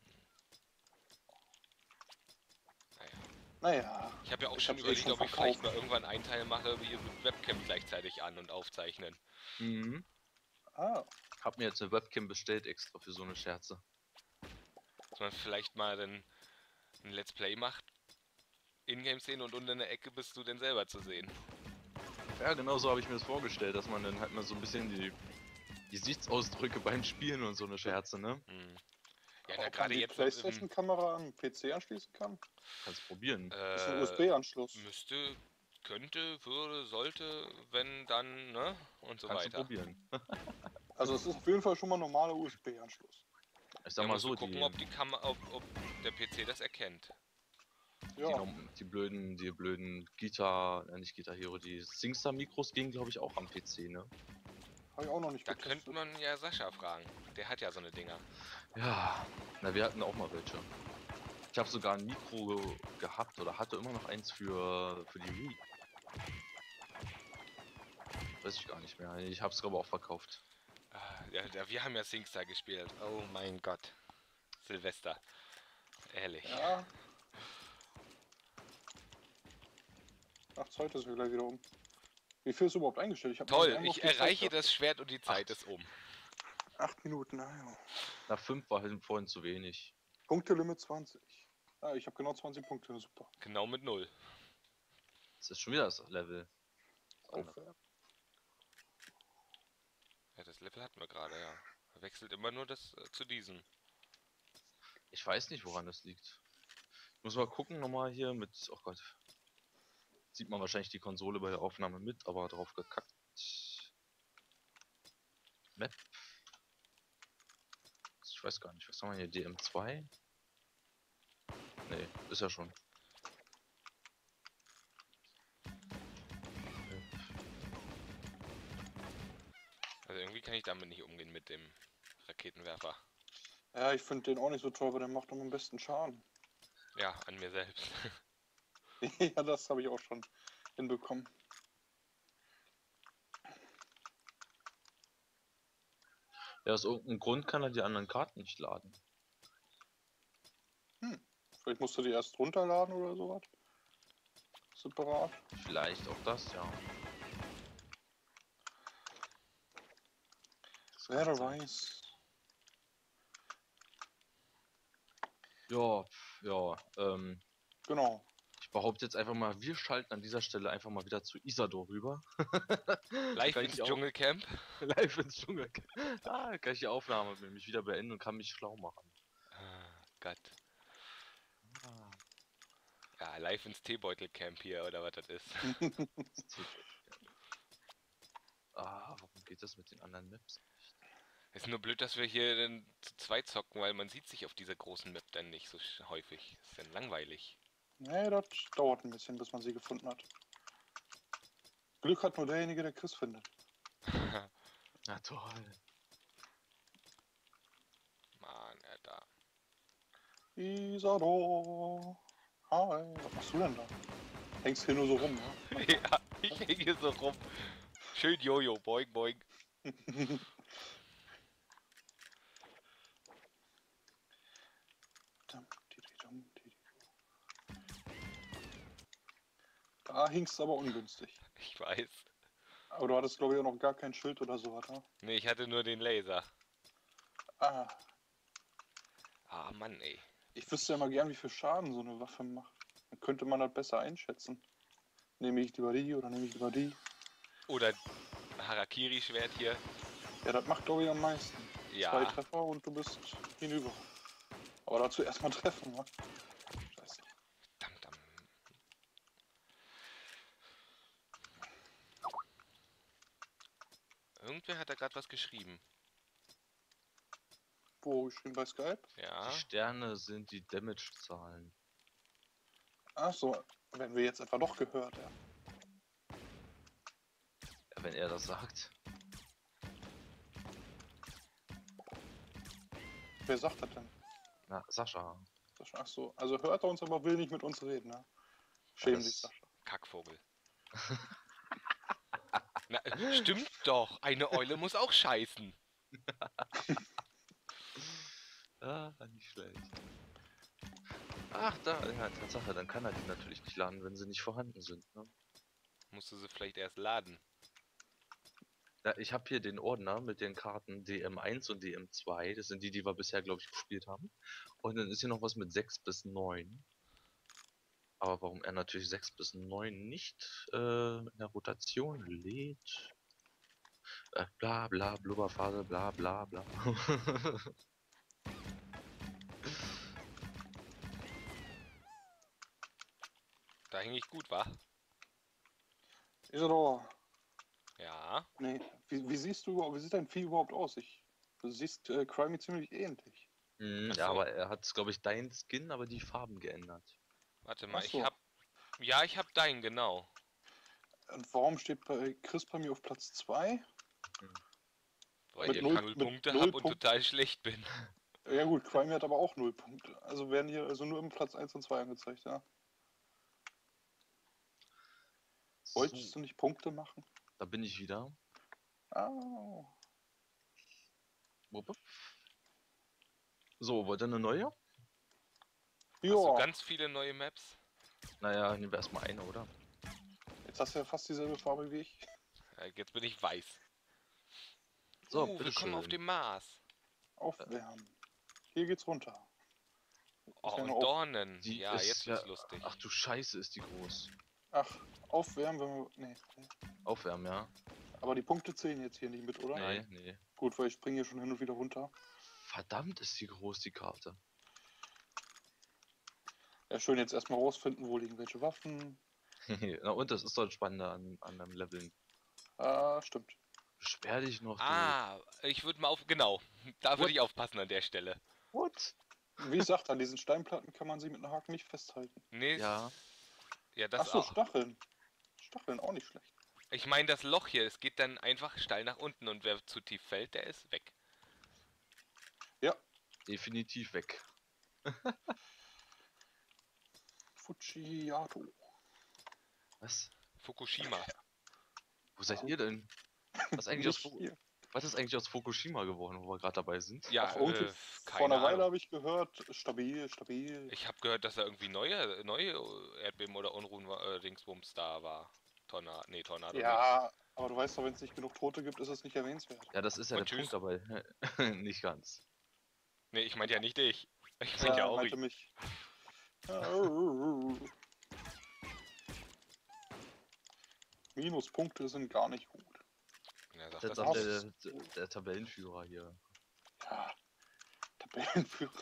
Naja. Ich habe ja auch Ich schon hab's eh überlegt, schon ob ich vielleicht verkauft. mal irgendwann einen Teil mache, wie mit Webcam gleichzeitig an und aufzeichnen. mhm. Ah, Hab mir jetzt eine Webcam bestellt extra für so eine Scherze. Dass man vielleicht mal dann ein Let's Play macht, Ingame-Szene und unten in der Ecke bist du denn selber zu sehen. Ja, genau so habe ich mir das vorgestellt, dass man dann halt mal so ein bisschen die Gesichtsausdrücke beim Spielen und so eine Scherze, ne? Hm. Ja, ob man gerade die jetzt PlayStation-Kamera am PC anschließen kann? Kannst probieren. Das ist ein USB-Anschluss. müsste, könnte, würde, sollte, wenn dann, ne? Und so Kannst du weiter. probieren. Also es ist auf jeden Fall schon mal ein normaler USB-Anschluss. Ich sag Da mal musst so, du gucken, ob der PC das erkennt. Ja, die blöden nicht Guitar Hero, die Singstar Mikros gehen glaube ich auch am PC, ne? habe ich auch noch nicht Da getestet. könnte man ja Sascha fragen. Der hat ja so eine Dinger. Ja, na wir hatten auch mal welche. Ich habe sogar ein Mikro gehabt oder hatte immer noch eins für die Wii. Weiß ich gar nicht mehr. Ich hab's aber auch verkauft. Ja, wir haben ja SingStar gespielt. Oh mein Gott. Silvester. Ehrlich. Ja. Ach, heute ist wir gleich wieder um. Wie viel ist überhaupt eingestellt? Ich hab Toll, einmal auf ich die Zeit erreiche geachtet. das Schwert und die Zeit ist um. 8 Minuten, naja. Na 5 war halt vorhin zu wenig. Punktelimit 20. Ah, ich habe genau 20 Punkte, super. Genau mit 0. Das ist schon wieder das Level. Auch fair. Ja, das Level hatten wir gerade, ja. Er wechselt immer nur das zu diesem. Ich weiß nicht, woran das liegt. Ich muss mal gucken, nochmal hier mit. Oh Gott. Sieht man wahrscheinlich die Konsole bei der Aufnahme mit, aber drauf gekackt. Map. Ich weiß gar nicht, was haben wir hier? DM2? Nee, ist ja schon. Also irgendwie kann ich damit nicht umgehen mit dem Raketenwerfer. Ja, ich finde den auch nicht so toll, aber der macht doch am besten Schaden. Ja, an mir selbst. Ja, das habe ich auch schon hinbekommen. Ja, aus irgendeinem Grund kann er die anderen Karten nicht laden. Vielleicht musst du die erst runterladen oder sowas. Separat. Vielleicht auch das, ja. Das Wer kann sein. weiß. Ja, Genau. ich behaupte jetzt einfach mal, wir schalten an dieser Stelle einfach mal wieder zu Isador rüber. Live Kann ich ins die Dschungelcamp. Live ins Dschungel. Kann ich die Aufnahme mich wieder beenden und kann mich schlau machen. Ah, Gott. Ja, live ins Teebeutelcamp hier, oder was das ist. Warum geht das mit den anderen Maps nicht? Ist nur blöd, dass wir hier dann zu zweit zocken, weil man sieht sich auf dieser großen Map dann nicht so häufig. Ist dann langweilig. Nee, das dauert ein bisschen, bis man sie gefunden hat. Glück hat nur derjenige, der Chris findet. Na toll. Mann, Alter. Isador. Hi. Was machst du denn da? Hängst hier nur so rum, ne? Ja, ich hänge hier so rum. Schön Jojo, boing, boing. Da hingst aber ungünstig. Ich weiß. Aber du hattest, glaube ich, auch noch gar kein Schild oder so, oder? Nee, ich hatte nur den Laser. Ah, Ah, Mann, ey. ich wüsste ja mal gern, wie viel Schaden so eine Waffe macht. Dann könnte man das besser einschätzen. Nehme ich lieber die oder nehme ich lieber die? Oder Harakiri-Schwert hier. Ja, das macht glaube ich am meisten. 2 Ja, Treffer und du bist hinüber. Aber dazu erstmal treffen, ne? Scheiße. dam. Irgendwer hat da gerade was geschrieben. Wo geschrieben bei Skype? Die Ja, Sterne sind die Damage-Zahlen. Ach so, werden wir jetzt etwa doch gehört, ja. Ja, wenn er das sagt. Wer sagt das denn? Na, Sascha. Ach so, also hört er uns, aber will nicht mit uns reden, ne? Schäm dich, das- Sascha. Kackvogel. Na, stimmt doch. Eine Eule muss auch scheißen. Ah, nicht schlecht. Ach, da, ja, Tatsache, dann kann er die natürlich nicht laden, wenn sie nicht vorhanden sind. Ne? Musst du sie vielleicht erst laden. Ja, ich habe hier den Ordner mit den Karten DM1 und DM2. Das sind die, die wir bisher, glaube ich, gespielt haben. Und dann ist hier noch was mit 6 bis 9. Aber warum er natürlich 6 bis 9 nicht in der Rotation lädt? Bla bla, Blubberphase, bla bla bla. Da hänge ich gut, wa? Isidor, Ja. nee, wie siehst du überhaupt, wie sieht dein Vieh überhaupt aus? Du siehst Crimey ziemlich ähnlich. Ja, so. aber er hat, glaube ich, deinen Skin, aber die Farben geändert. Warte mal, Ach so. ich hab deinen, genau. Und warum steht bei Chris bei mir auf Platz 2? Weil Mit ich null- 0 mit Punkte 0 hab und Punkt- total schlecht bin. Ja gut, Crimey hat aber auch 0 Punkte. Also werden hier also nur im Platz 1 und 2 angezeigt, ja. Wolltest So, du nicht Punkte machen? da bin ich wieder. Ah. Wupp. So, wollt ihr eine neue? Hast du Ja, ganz viele neue Maps? Naja, nehmen wir erstmal eine, oder? jetzt hast du ja fast dieselbe Farbe wie ich. Jetzt bin ich weiß. So, Willkommen auf bitteschön. dem Mars. Aufwärmen. Hier geht's runter. Oh, ja und nur auf- Dornen. Die Ja, ist jetzt ja. wird's lustig. Ach du Scheiße, ist die groß. Ach, aufwärmen, wenn wir. Nee. Aufwärmen, ja? Aber die Punkte zählen jetzt hier nicht mit, oder? Nee, nee. Gut, weil ich springe hier schon hin und wieder runter. Verdammt, ist die groß, die Karte. Ja, schön jetzt erstmal rausfinden, wo liegen welche Waffen. Na und, das ist doch das Spannende an einem Leveln. Ah, stimmt. Beschwer dich noch, du. Ah, ich würde mal auf. Genau. Da What? würde ich aufpassen an der Stelle. What? Wie gesagt, an diesen Steinplatten kann man sie mit einem Haken nicht festhalten. Nee, Ja. ja, das Achso, auch. Stacheln. Stacheln auch nicht schlecht. Ich meine, das Loch hier, es geht dann einfach steil nach unten und wer zu tief fällt, der ist weg. Ja, Definitiv weg. Fujiyato. Was? Fukushima. Wo seid ihr denn? Was ist eigentlich aus, Nicht hier. was ist eigentlich aus Fukushima geworden, wo wir gerade dabei sind? Ja, Ach, irgendwie vor keine einer Weile Ahnung. habe ich gehört, stabil, stabil. Ich habe gehört, dass da irgendwie neue Erdbeben oder Unruhen Dingsbums da war. Tornado nicht. Ja, aber du weißt doch, wenn es nicht genug Tote gibt, ist es nicht erwähnenswert. Ja, das ist ja Und der Punkt tschüss. dabei. Nicht ganz. Nee, ich meinte ja nicht dich. Ich meinte ja Ja, Ori. meinte mich. Minuspunkte sind gar nicht gut. Ja, sag Das das ist auch nicht. der Tabellenführer hier. Ja, Tabellenführer.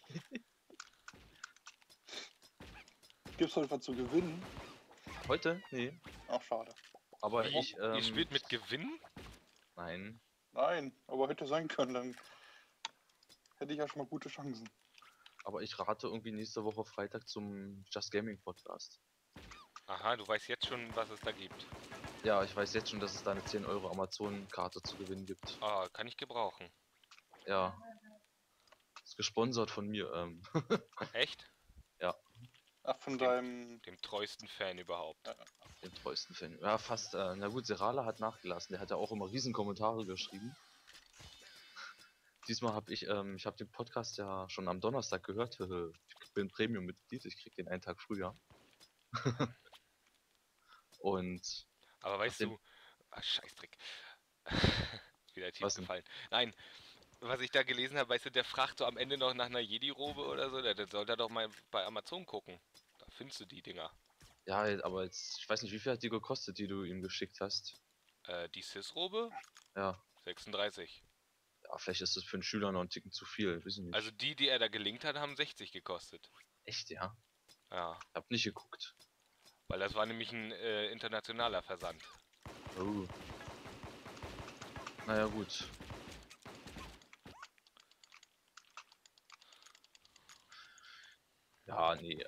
Gibt's heute was zu gewinnen? Heute? Nee. Ach, schade. Aber Wie? ich, Ihr spielt mit Gewinn? nein. Nein, aber hätte sein können, dann hätte ich ja schon mal gute Chancen. Aber ich rate irgendwie nächste Woche Freitag zum Just Gaming Podcast. Aha, du weißt jetzt schon, was es da gibt. Ja, ich weiß jetzt schon, dass es da eine 10 Euro Amazon-Karte zu gewinnen gibt. Ah, kann ich gebrauchen. Ja. Ist gesponsert von mir. Echt? Ach, von Dem- deinem. Dem treuesten Fan überhaupt. Den treuesten Fan. Ja, fast. Na gut, Serala hat nachgelassen. Der hat ja auch immer riesen Kommentare geschrieben. Diesmal habe ich habe den Podcast ja schon am Donnerstag gehört. Ich bin Premium-Mitglied, ich krieg den einen Tag früher. Und Aber weißt Nachdem- du. Ah, Scheißdreck. Wieder tief Was denn? gefallen. Nein, was ich da gelesen habe, weißt du, der fragt so am Ende noch nach einer Jedi-Robe oder so. Der soll da doch mal bei Amazon gucken. Da findest du die Dinger. ja, aber jetzt, ich weiß nicht, wie viel hat die gekostet, die du ihm geschickt hast. Die Cis-Robe? Ja. 36. Ja, vielleicht ist das für einen Schüler noch ein Ticken zu viel, wissen nicht. Also die er da gelinkt hat, haben 60 gekostet. Echt, ja? Ja, Hab nicht geguckt. weil das war nämlich ein internationaler Versand. Oh. Naja, gut. Ja, nee,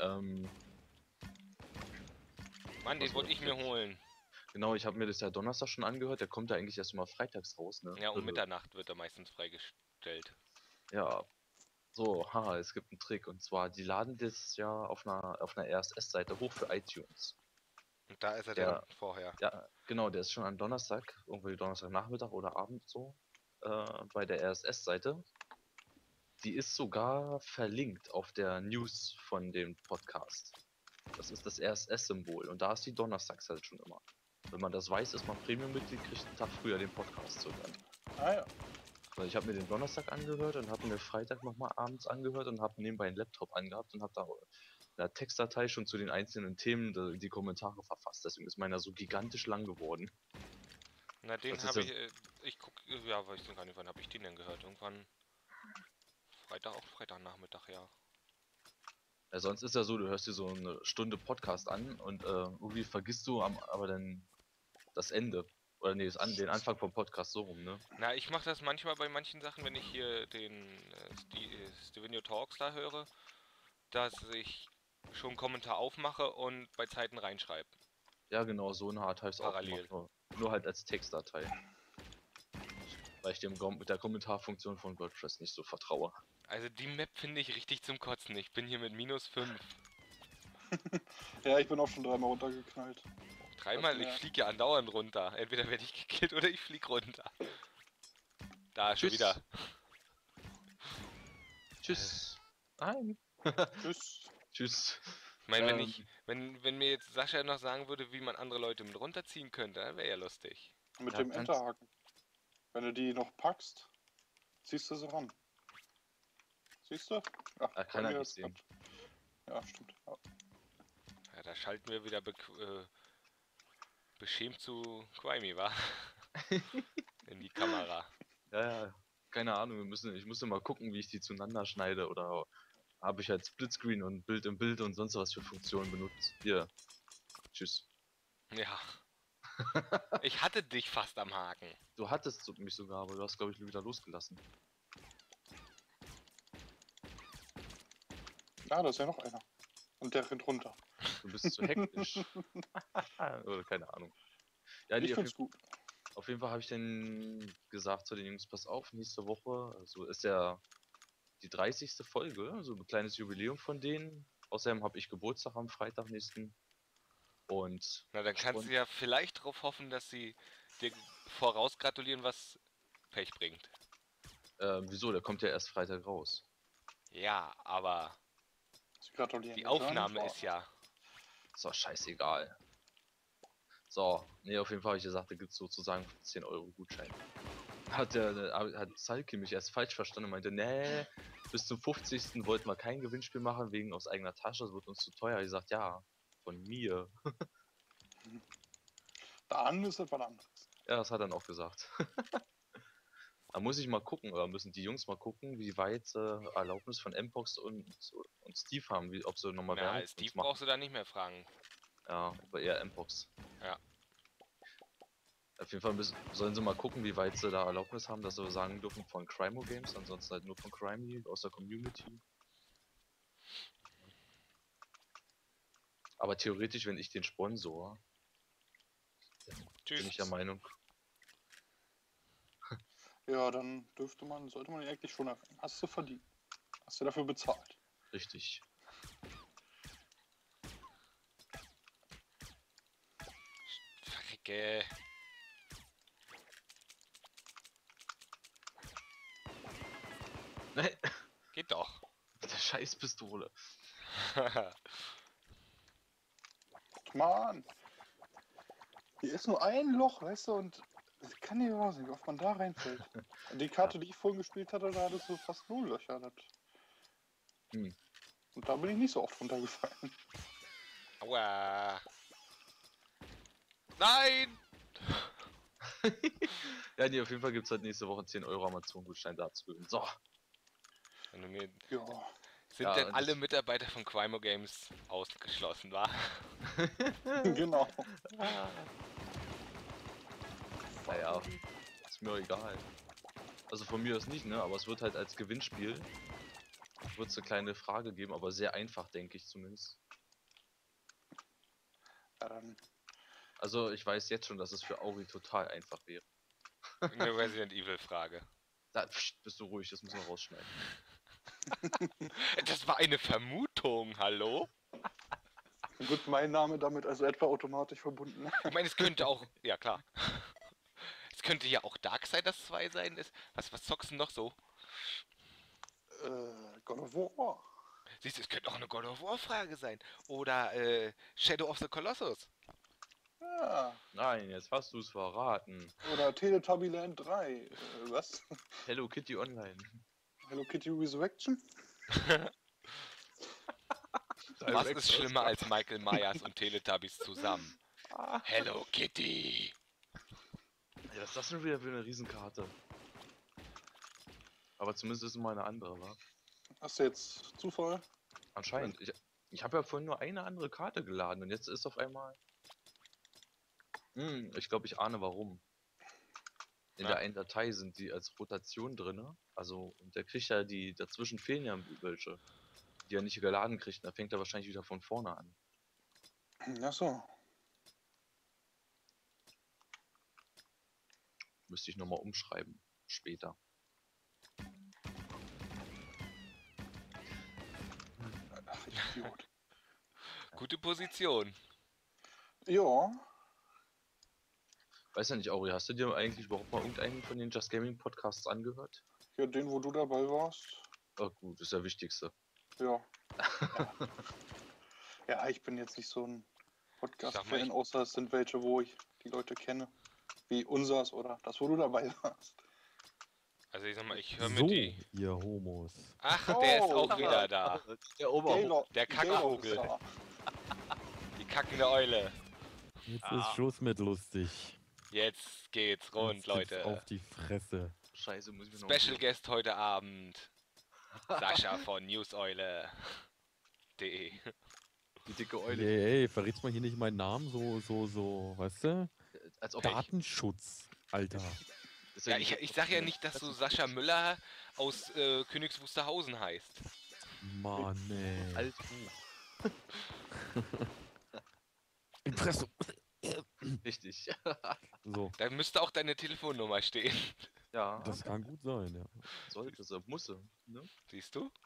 Mann, was den wollte wollte ich ich mir jetzt? holen. Genau, ich habe mir das ja Donnerstag schon angehört. Der kommt ja eigentlich erst mal freitags raus, ne? Ja, um Mitternacht wird er meistens freigestellt. Ja. So, haha, es gibt einen Trick. Und zwar, die laden das ja auf einer RSS-Seite hoch für iTunes. Und da ist er Der, drin vorher. ja, genau, der ist schon am Donnerstag, irgendwie Donnerstagnachmittag oder Abend so, bei der RSS-Seite. Die ist sogar verlinkt auf der News von dem Podcast. Das ist das RSS-Symbol und da ist die Donnerstags halt schon immer. Wenn man das weiß, ist man Premium-Mitglied, kriegt einen Tag früher den Podcast zu hören. Ah ja. Also ich habe mir den Donnerstag angehört und habe mir Freitag nochmal abends angehört und habe nebenbei einen Laptop angehabt und habe da in der Textdatei schon zu den einzelnen Themen die Kommentare verfasst. Deswegen ist meiner so gigantisch lang geworden. Na, den Das ist habe ja, ich guck, ja, weiß ich gar nicht, wann habe ich den denn gehört? Irgendwann Freitag, auch Freitagnachmittag, ja. ja, sonst ist ja so, du hörst dir so eine Stunde Podcast an und irgendwie vergisst du aber dann das Ende. Oder nee, den Anfang vom Podcast so rum, ne? Na, ich mache das manchmal bei manchen Sachen, wenn ich hier den Stevenio Talks da höre, dass ich schon einen Kommentar aufmache und bei Zeiten reinschreibe. Ja, genau, so eine Art habe ich es auch gemacht, Parallel. nur halt als Textdatei. Weil ich mit der Kommentarfunktion von WordPress nicht so vertraue. Also die Map finde ich richtig zum Kotzen. Ich bin hier mit -5. Ja, ich bin auch schon dreimal runtergeknallt. Dreimal, ich Ja. fliege ja andauernd runter. Entweder werde ich gekillt oder ich fliege runter. Da, schon Tschüss. wieder. Tschüss. Nein. Tschüss. Tschüss. Ich meine, wenn mir jetzt Sascha noch sagen würde, wie man andere Leute mit runterziehen könnte, dann wäre ja lustig. Mit Ja, dem kannst- Enterhaken. Wenn du die noch packst, ziehst du sie ran. Siehst du? Ja, bei keiner mir nicht hat's sehen. geklappt. Ja, stimmt. Ja. Ja, da schalten wir wieder beschämt zu Quimey, wa? In die Kamera. Ja, keine Ahnung, ich musste mal gucken, wie ich die zueinander schneide oder habe ich halt Splitscreen und Bild im Bild und sonst was für Funktionen benutzt. Hier. Tschüss. Ja. Ich hatte dich fast am Haken. Du hattest mich sogar, aber du hast, glaube ich, wieder losgelassen. Ja, da ist ja noch einer. Und der rennt runter. Du bist zu hektisch. Oder keine Ahnung. Ja, Ich find's gut. auf jeden Fall habe ich dann gesagt zu den Jungs, pass auf, nächste Woche, also ist ja die 30. Folge, so ein kleines Jubiläum von denen. Außerdem habe ich Geburtstag am Freitag nächsten. Und Na, dann kannst du ja vielleicht darauf hoffen, dass sie dir voraus gratulieren, was Pech bringt. wieso? Der kommt ja erst Freitag raus. Ja, aber Sie gratulieren. die mir gar nicht Aufnahme wahr. ist ja. Ist doch scheißegal. So, nee, auf jeden Fall habe ich gesagt, da gibt es sozusagen 10 Euro Gutschein. Hat Salki mich erst falsch verstanden und meinte, nee, bis zum 50. wollten wir kein Gewinnspiel machen, wegen aus eigener Tasche, das wird uns zu teuer. Ich gesagt, ja, von mir. Dann ist etwas anderes. Ja, das hat er dann auch gesagt. Da muss ich mal gucken, oder müssen die Jungs mal gucken, wie weit Erlaubnis von Mpox und Steve haben, ob sie nochmal Na, Werbung für Steve uns machen. brauchst du da nicht mehr fragen. Ja, aber eher Mpox. Ja. Auf jeden Fall sollen sie mal gucken, wie weit sie da Erlaubnis haben, dass sie sagen dürfen von Crimo Games, ansonsten halt nur von Crimey aus der Community. Aber theoretisch, wenn ich den Sponsor, bin Tschüss. ich der Meinung, Ja, dann sollte man ihn eigentlich schon erwähnen. Hast du verdient. Hast du dafür bezahlt. richtig. Verrecke. Nee, Geht doch. mit der Scheißpistole. Mann! Hier ist nur ein Loch, weißt du, und ich kann nicht raus, wie oft man da reinfällt. Die Karte, die ich vorhin gespielt hatte, da hattest du fast 0 Löcher. Hm. Und da bin ich nicht so oft runtergefallen. Aua. Nein! Ja, nee, auf jeden Fall gibt es halt nächste Woche 10 Euro Amazon-Gutschein dazu gewinnen. So. Wenn du mir, Ja. sind Ja, denn und alle das- Mitarbeiter von Quimo Games ausgeschlossen, wa? Genau. Naja, ist mir egal. Also von mir aus nicht, ne? Aber es wird halt als Gewinnspiel wird es eine kleine Frage geben, aber sehr einfach, denke ich zumindest. Ja, dann, Also ich weiß jetzt schon, dass es für Auri total einfach wäre. Eine Resident Evil Frage. Da bist du ruhig, das müssen wir rausschneiden. Das war eine Vermutung, hallo? wird mein Name damit also etwa automatisch verbunden? Ich meine, es könnte auch, ja klar. Es könnte ja auch Darksiders 2 sein. Was zockst du denn noch so? God of War. Siehst du, es könnte auch eine God of War Frage sein. Oder Shadow of the Colossus. Ja. Nein, jetzt hast du es verraten. Oder Teletubby Land 3. Was? Hello Kitty Online. Hello Kitty Resurrection? Was ist schlimmer als Michael Myers und Teletubbies zusammen? Hello Kitty. Ja, was ist das denn wieder für eine Riesenkarte? Aber zumindest ist es mal eine andere, wa? Hast du jetzt Zufall? Anscheinend. Ich habe ja vorhin nur eine andere Karte geladen und jetzt ist auf einmal... ich glaube, ich ahne warum. In Na? der einen Datei sind die als Rotation drin. Also, und der kriegt ja die... Dazwischen fehlen ja welche, die er nicht geladen kriegt. Da fängt er wahrscheinlich wieder von vorne an. Ach so. Müsste ich nochmal umschreiben. Später. Ach, ich Idiot. Gute Position. Ja. Weiß ja nicht, Auri, hast du dir eigentlich überhaupt mal irgendeinen von den Just Gaming Podcasts angehört? Ja, den, wo du dabei warst. Oh gut, das ist der wichtigste. Ja. Ja, ja, ich bin jetzt nicht so ein Sag mal, Podcast-Fan, außer es sind welche, wo ich die Leute kenne. Wie unsers oder das, wo du dabei warst. Also ich sag mal, ich höre mir So, die... ihr Homos. Ach, der ist Oh, auch wieder da. Der Oberhof. Gaylord, Der Gaylord ist Kackvogel. da. Die kackende Eule. Jetzt ist Schluss mit lustig. Jetzt geht's rund, Jetzt gibt's Leute. auf die Fresse. Scheiße, muss ich mir noch... Special Guest heute Abend. Sascha von newseule.de. Die dicke Eule. Ey, verrätst mal hier nicht meinen Namen, so, weißt du? Als ob Datenschutz, Alter. ist Ja, nicht- ich sag ja nicht, dass du Sascha Müller aus Königs Wusterhausen heißt. Mann, ey. Alt Buch. Impressum. Richtig. So, Da müsste auch deine Telefonnummer stehen. Ja, das kann gut sein, ja. sollte sie, muss sie. Ne? Siehst du?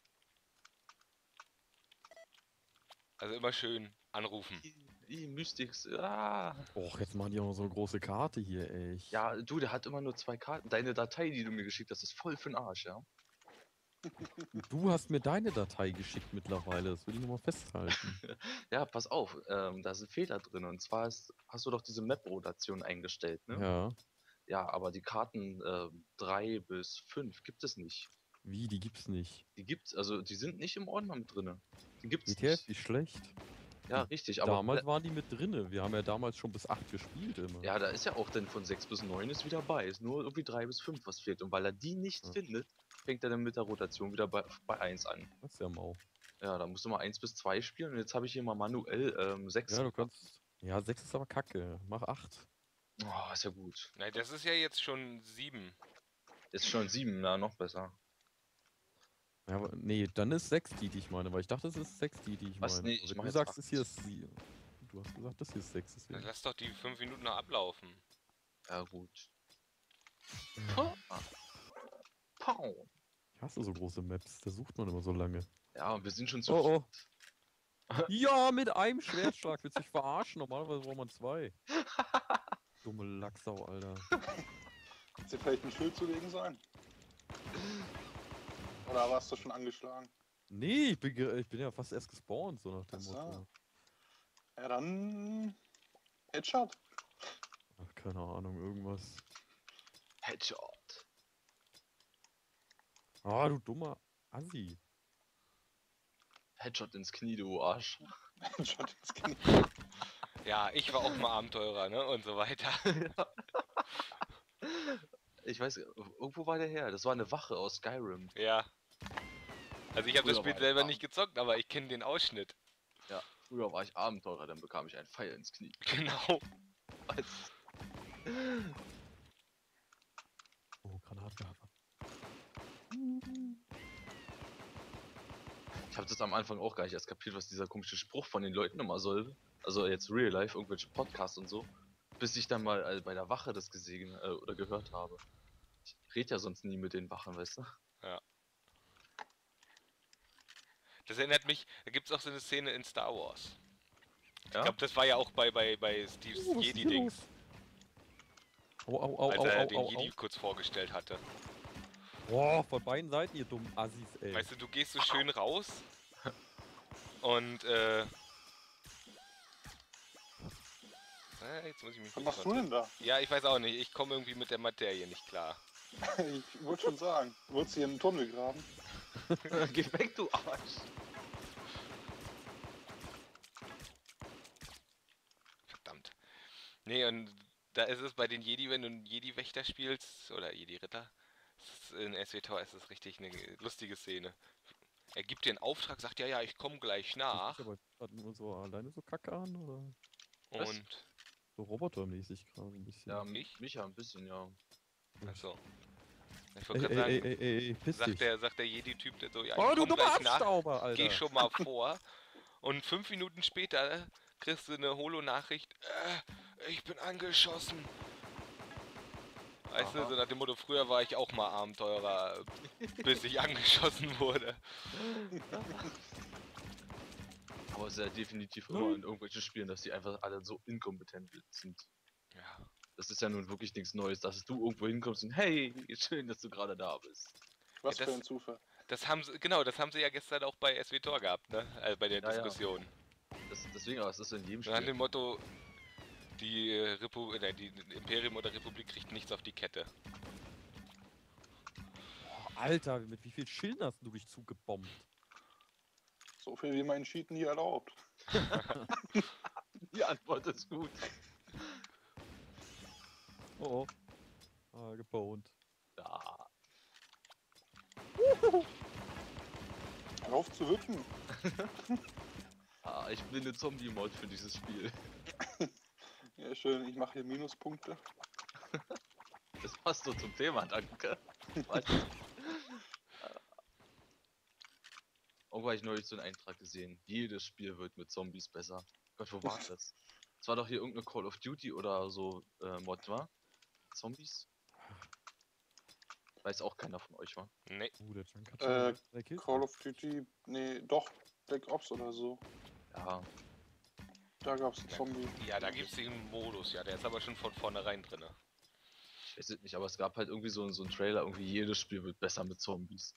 Also immer schön anrufen. Mystics. Ah. Och, jetzt machen die auch noch so eine große Karte hier, ey. Ja, du, der hat immer nur 2 Karten. Deine Datei, die du mir geschickt hast, ist voll für den Arsch, ja? Du hast mir deine Datei geschickt mittlerweile, das will ich nochmal festhalten. Ja, pass auf, da ist ein Fehler drin. Und zwar hast du doch diese Map-Rotation eingestellt, ne? Ja. Ja, aber die Karten 3 bis 5 gibt es nicht. Wie, die gibt's nicht. Die gibt's, also die sind nicht im Ordner mit drinne. Die gibt's WTF, nicht. wie schlecht. Ja, richtig, aber Damals waren die mit drinne. Wir haben ja damals schon bis 8 gespielt immer. ja, da ist ja auch dann von 6 bis 9 ist wieder bei. Ist nur irgendwie 3 bis 5 was fehlt. Und weil er die nicht Ja. findet, fängt er dann mit der Rotation wieder bei 1 an. Das ist ja mau. Ja, da musst du mal 1 bis 2 spielen und jetzt habe ich hier mal manuell 6. Ja, du kannst. Ja, 6 ist aber kacke. Mach 8. Oh, ist ja gut. Nein, das ist ja jetzt schon 7. Ist schon 7, na, noch besser. Ja, aber, nee, dann ist 6 die ich meine, weil ich dachte, es ist 6 die ich Was? meine. Nee, ich Wenn mach du jetzt sagst, 8. es hier ist sie. Du hast gesagt, das hier ist 6. Dann Deswegen. lass doch die 5 Minuten noch ablaufen. Ja, gut. Ja. Pau. Ich hasse so große Maps, da sucht man immer so lange. Ja, und wir sind schon zu. Oh, oh. Ja, mit einem Schwertschlag. Willst du dich verarschen? Normalerweise braucht man 2. Dumme Lacksau, Alter. Ist dir vielleicht ein Schild zu legen sein? Oder warst du schon angeschlagen? Nee, ich bin ja fast erst gespawnt, so nach dem Ach so. Motto. Ja, dann. Headshot. Ach, keine Ahnung, irgendwas. Headshot. Ah, du dummer Assi. Headshot ins Knie, du Arsch. Headshot ins Knie. Ja, ich war auch mal Abenteurer, ne? Und so weiter. Ich weiß, irgendwo war der her. Das war eine Wache aus Skyrim. Ja. Also ich habe das Früher Spiel war ich selber arm. nicht gezockt, aber ich kenne den Ausschnitt. Ja, früher war ich Abenteurer, dann bekam ich einen Pfeil ins Knie. Genau. Als- Oh, Granatwerfer. Ich habe das am Anfang auch gar nicht erst kapiert, was dieser komische Spruch von den Leuten immer soll. Also jetzt Real Life, irgendwelche Podcasts und so. Bis ich dann mal bei der Wache das gesehen oder gehört habe. Ich rede ja sonst nie mit den Wachen, weißt du? Das erinnert mich, da gibt es auch so eine Szene in Star Wars. Ich Ja? glaube, das war ja auch bei Steve's Was ist hier Jedi-Dings, Au, au, au, als au, er au, den au, Jedi kurz vorgestellt hatte. au. Boah, von beiden Seiten, ihr dummen Assis, ey. Weißt du gehst so schön raus und jetzt muss ich mich Was nicht machst du denn da? Ja, ich weiß auch nicht, ich komme irgendwie mit der Materie nicht klar. Ich wollte schon sagen, du wolltest hier einen Tunnel graben. Geh weg, du Arsch! Verdammt. Nee, und da ist es bei den Jedi, wenn du einen Jedi-Wächter spielst, oder Jedi-Ritter, in SWTOR ist es richtig eine lustige Szene. Er gibt dir einen Auftrag, sagt, ja, ja, ich komme gleich nach. Das aber gerade nur so alleine so kacke an, oder? Was? Und, So robotermäßig gerade ein bisschen. Ja, Ich? mich ja ein bisschen, ja. achso. Ich Ey, wollte ey, gerade ey, sagen, ey, piss dich. sagt der Jedi-Typ der so, ja, Oh, ich du komme dummer gleich nach, Abstauber, Alter. geh schon mal vor. Und 5 Minuten später kriegst du eine Holo-Nachricht, ich bin angeschossen. Weißt du, Aha. so nach dem Motto, früher war ich auch mal Abenteurer, bis ich angeschossen wurde. Aber es ist ja definitiv immer in irgendwelchen Spielen, dass die einfach alle so inkompetent sind. Ja. Das ist ja nun wirklich nichts Neues, dass du irgendwo hinkommst und hey, schön, dass du gerade da bist. Was Ja, für ein Zufall. Das haben sie ja gestern auch bei SWTOR gehabt, ne? Bei der Ja, ja. Diskussion. Deswegen, aber es ist in jedem Nach Spiel. dem Motto, die Imperium oder Republik kriegt nichts auf die Kette. Boah, Alter, mit wie viel Schilden hast du dich zugebombt? So viel wie mein Cheaten hier erlaubt. Die Antwort ist gut. Oh, oh. Ah, geboned. Ja. Hör auf zu hüpfen. Ich bin eine Zombie-Mod für dieses Spiel. Ja, schön, ich mache hier Minuspunkte. Das passt so zum Thema, danke. Was? Irgendwo habe ich neulich so einen Eintrag gesehen. Jedes Spiel wird mit Zombies besser. Gott, wo war das? Das war doch hier irgendeine Call of Duty oder so Mod, war? Zombies? Weiß auch keiner von euch, war? Nee. Der Junk hat Äh, schon 3 Kills. Call of Duty, nee, doch, Black Ops oder so. Ja. Da gab's einen Zombie. Ja, da gibt es den Modus, ja, der ist aber schon von vornherein drin. Ich weiß es nicht, aber es gab halt irgendwie so einen Trailer, irgendwie jedes Spiel wird besser mit Zombies.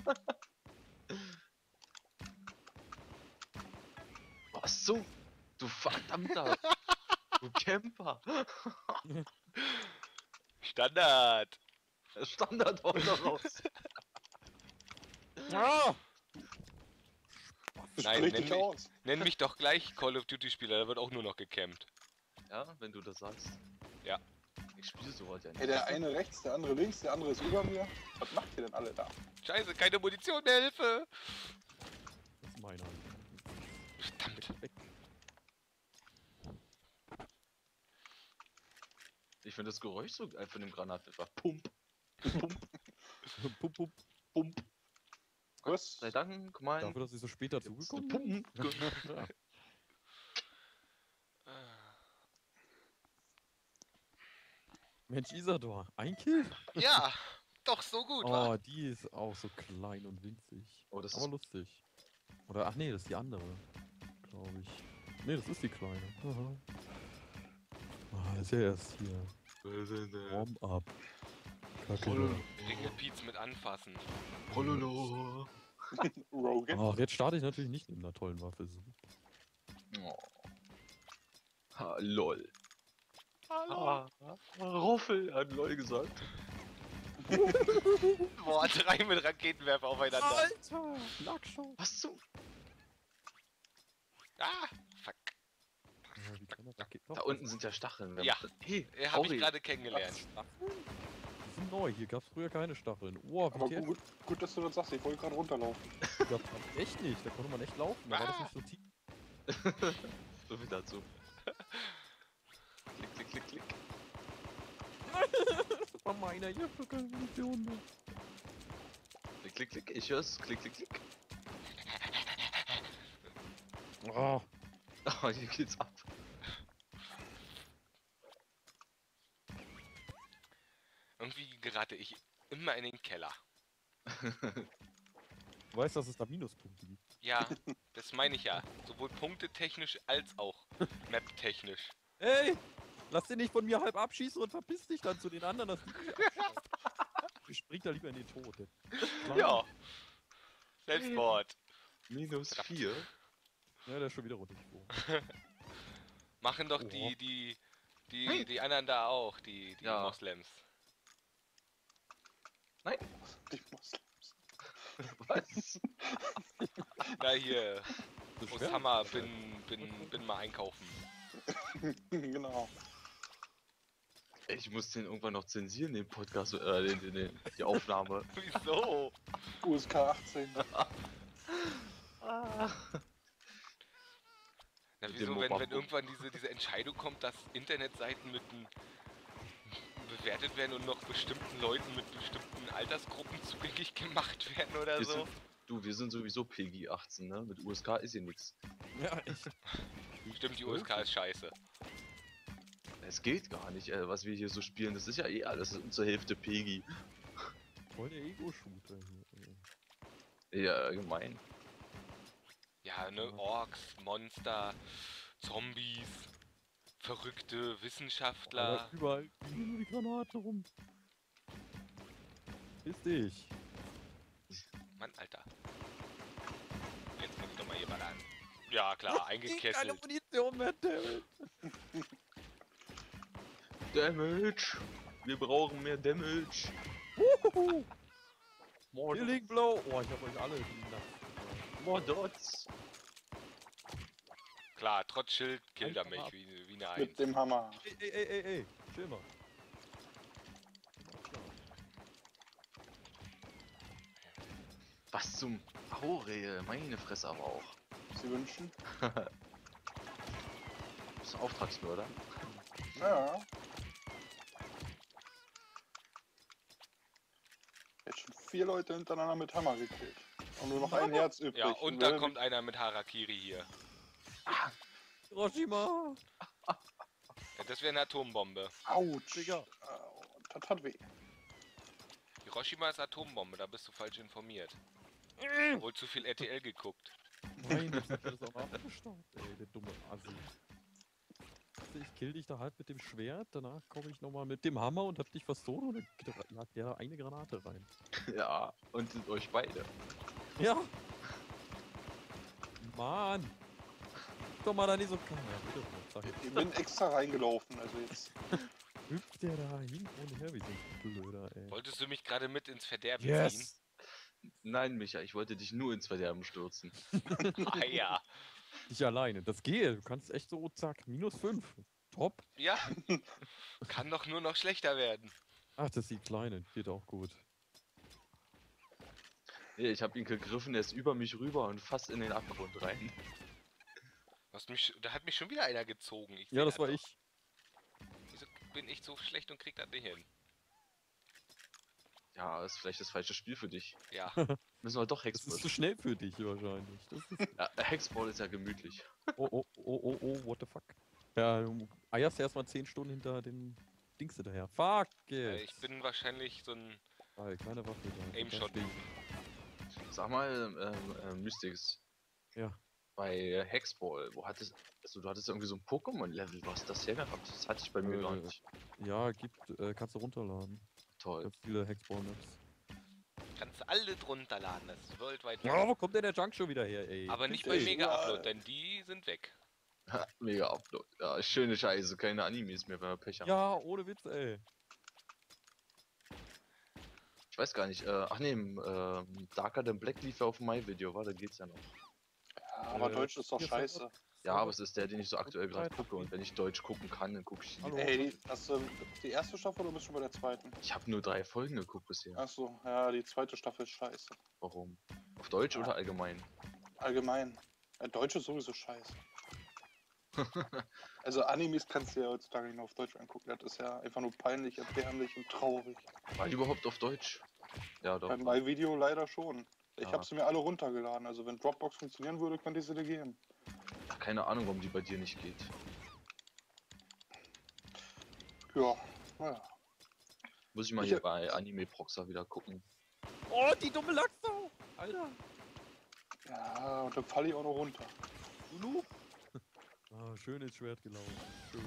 Was so? Du verdammter! Du Camper! Standard! Standard haut da raus! Ah! Nein, Sprich dich aus. nenn mich doch gleich Call of Duty Spieler, da wird auch nur noch gecampt. Ja, wenn du das sagst. Ja. Ich spiele sowas ja nicht. Ey, der eine rechts, der andere links, der andere ist über mir. Was macht ihr denn alle da? Scheiße, keine Munition mehr, Hilfe! Das ist meiner. Verdammt. Weg. Ich finde das Geräusch so geil von dem Granatwerfer. Pump! Pump! Pump, pump. Pump! Was? Sei Dank, mein. Dafür, dass ich so spät dazugekommen bin. Pump! Ja. Mensch, Isador, ein Kill? Ja, doch so gut, wa? Oh, die ist auch so klein und winzig. Oh, das Aber ist. lustig. Oder, ach nee, das ist die andere. Glaube ich. Nee, das ist die kleine. Aha. Ah, ist ja erst hier. Warm-up. Kacke. Ringelpiez mit anfassen. Hololo! Rogan? Ach, jetzt starte ich natürlich nicht mit einer tollen Waffe. So. Oh. Ha, lol. Hallo. Roffel hat lol gesagt. Boah, 3 mit Raketenwerfer aufeinander. Alter! Lackshow! Was zum. Ah, fuck. Ja, wie kann das Raketen- Da Doch, unten sind ja Stacheln. Ja. Hey, Habe ich Auri, gerade kennengelernt. Stacheln? sind neu. Hier gab es früher keine Stacheln. Oh, Aber WTF. gut, dass du das sagst. Ich wollte gerade runterlaufen. Das echt nicht. Da konnte man echt laufen. Da war das nicht so tief. So viel dazu. Klick, klick, klick, klick. Das war meiner. Ich hab doch keine Munition mehr. Klick, klick, klick. Ich hör's. Klick, klick, klick. Oh. Oh, hier geht's ab. Irgendwie gerate ich immer in den Keller. Du weißt, dass es da Minuspunkte gibt. Ja, das meine ich ja. Sowohl punktetechnisch als auch map-technisch. Ey! Lass den nicht von mir halb abschießen und verpiss dich dann zu den anderen, dass die nicht abschießen. Ich spring da lieber in den Tod. Ja. Selbstmord. Minus Verdammt. 4. Ja, der ist schon wieder runtergeflogen. Machen doch Oha. die anderen da auch, die Ja. Moslems. Die Moslems. Was? Na hier, Das ist schwer. Osama bin mal einkaufen. Genau. Ich muss den irgendwann noch zensieren, den Podcast, die Aufnahme. Wieso? USK 18. Ah. Na Mit wieso, dem wenn Mobile- irgendwann diese Entscheidung kommt, dass Internetseiten bewertet werden und noch bestimmten Leuten mit bestimmten Altersgruppen zugänglich gemacht werden oder Wir so? sind, du, wir sind sowieso PG 18, ne? Mit USK ist hier nix. Ja, echt. Stimmt, die USK ist scheiße. Es geht gar nicht, was wir hier so spielen. Das ist ja eh alles zur Hälfte PG. Voll der Ego-Shooter hier. Ey. Ja, allgemein. Ja, ne, Orks, Monster, Zombies, verrückte Wissenschaftler. Alter, überall fliegen nur die Granaten rum. Piss dich. Mann, Alter. Jetzt muss ich doch mal hier ballern. Ja, klar, Keine eingekesselt. Munition mehr, David. Damage! Wir brauchen mehr Damage! Uhuhu. More, Killing Blow. Oh, ich hab euch alle nass. more Dots! Klar, trotz Schild killt er mich Einfach ab. wie eine Mit Eins. dem Hammer. Ey. Chill mal. Was zum Aurel, meine Fresse aber auch. Sie wünschen? Bist du Auftragsmörder? Ja. Jetzt schon 4 Leute hintereinander mit Hammer gekillt. Und nur noch ein Herz übrig. Ja, und da kommt einer mit Harakiri hier. Hiroshima. Ja, das wäre eine Atombombe. Autsch. Digga. Au, das hat weh. Hiroshima ist Atombombe, da bist du falsch informiert. Wohl zu viel RTL geguckt. Nein, das hat das auch noch abgestaubt, ey, der dumme Assi. Ich kill dich da halt mit dem Schwert, danach komme ich nochmal mit dem Hammer und hab dich verstoßen und dann jagt der da eine Granate rein. Ja, und sind euch beide. Ja! Mann! Doch mal da nicht so kann. Ja, bitte, sag ich. Ich bin extra reingelaufen, also jetzt. Hüpft der da hin und her wie so ein Blöder, ey. Wolltest du mich gerade mit ins Verderben ziehen? Yes! Nein, Micha, ich wollte dich nur ins Verderben stürzen. Ah ja. Nicht alleine, das geht. Du kannst echt so, zack, -5. Top. Ja. Kann doch nur noch schlechter werden. Ach, das ist die Kleine, die geht auch gut. Nee, ich habe ihn gegriffen, er ist über mich rüber und fast in den Abgrund rein. Da hat mich schon wieder einer gezogen. Ich Ja, seh das war einfach- ich. Wieso bin ich so schlecht und krieg das nicht hin? Ja, ist vielleicht das falsche Spiel für dich. Ja. Müssen wir doch Das ist Hexball. zu schnell für dich wahrscheinlich. Das ist Ja, Hexball ist ja gemütlich. oh, what the fuck. Ja, du eierst erstmal 10 Stunden hinter dem Dings hinterher. Fuck it. Ich bin wahrscheinlich so ein Keine Waffe da. Aimshot. Sag mal, Mystics. Ja. Bei Hexball, du hattest irgendwie so ein Pokémon-Level, was das her gehabt? Das hatte ich bei mir gar nicht. Ja, kannst du runterladen. Toll. Ganz viele Hexball-Maps. Kannst du alle drunter laden, das ist worldwide. Ja, wo kommt denn der Junk schon wieder her, ey? Aber nicht Bitte, bei ey. Mega Upload, denn die sind weg. Mega Upload. Ja, schöne Scheiße, keine Animes mehr, wenn wir Pech haben. Ja, ohne Witz, ey. Ich weiß gar nicht, ach nee, Darker Than Black lief ja auf My Video, war, da geht's ja noch. Ja, aber Deutsch ist doch hier scheiße. Ja, aber es ist der, den ich so aktuell gerade gucke. Und wenn ich Deutsch gucken kann, dann gucke ich. Hallo. Ey, hast du die erste Staffel oder bist du schon bei der zweiten? Ich habe nur 3 Folgen geguckt bisher. Achso, ja, die zweite Staffel ist scheiße. Warum? Auf Deutsch Ja. oder allgemein? Allgemein. Deutsch ist sowieso scheiße. Also Animes kannst du ja heutzutage nicht mehr auf Deutsch angucken. Das ist ja einfach nur peinlich, erbärmlich und traurig. War die überhaupt auf Deutsch? Ja, doch. Bei MyVideo leider schon. Ich Ja. habe sie mir alle runtergeladen. Also wenn Dropbox funktionieren würde, könnte ich sie dir geben. Ach, keine Ahnung, warum die bei dir nicht geht. Ja, naja. Muss ich mal Ich- hier bei Anime Proxer wieder gucken. Oh, die dumme Lachsau! Alter! Ja, und dann falle ich auch noch runter. Du Noob! Ah, schön ins Schwert gelaufen. Schön.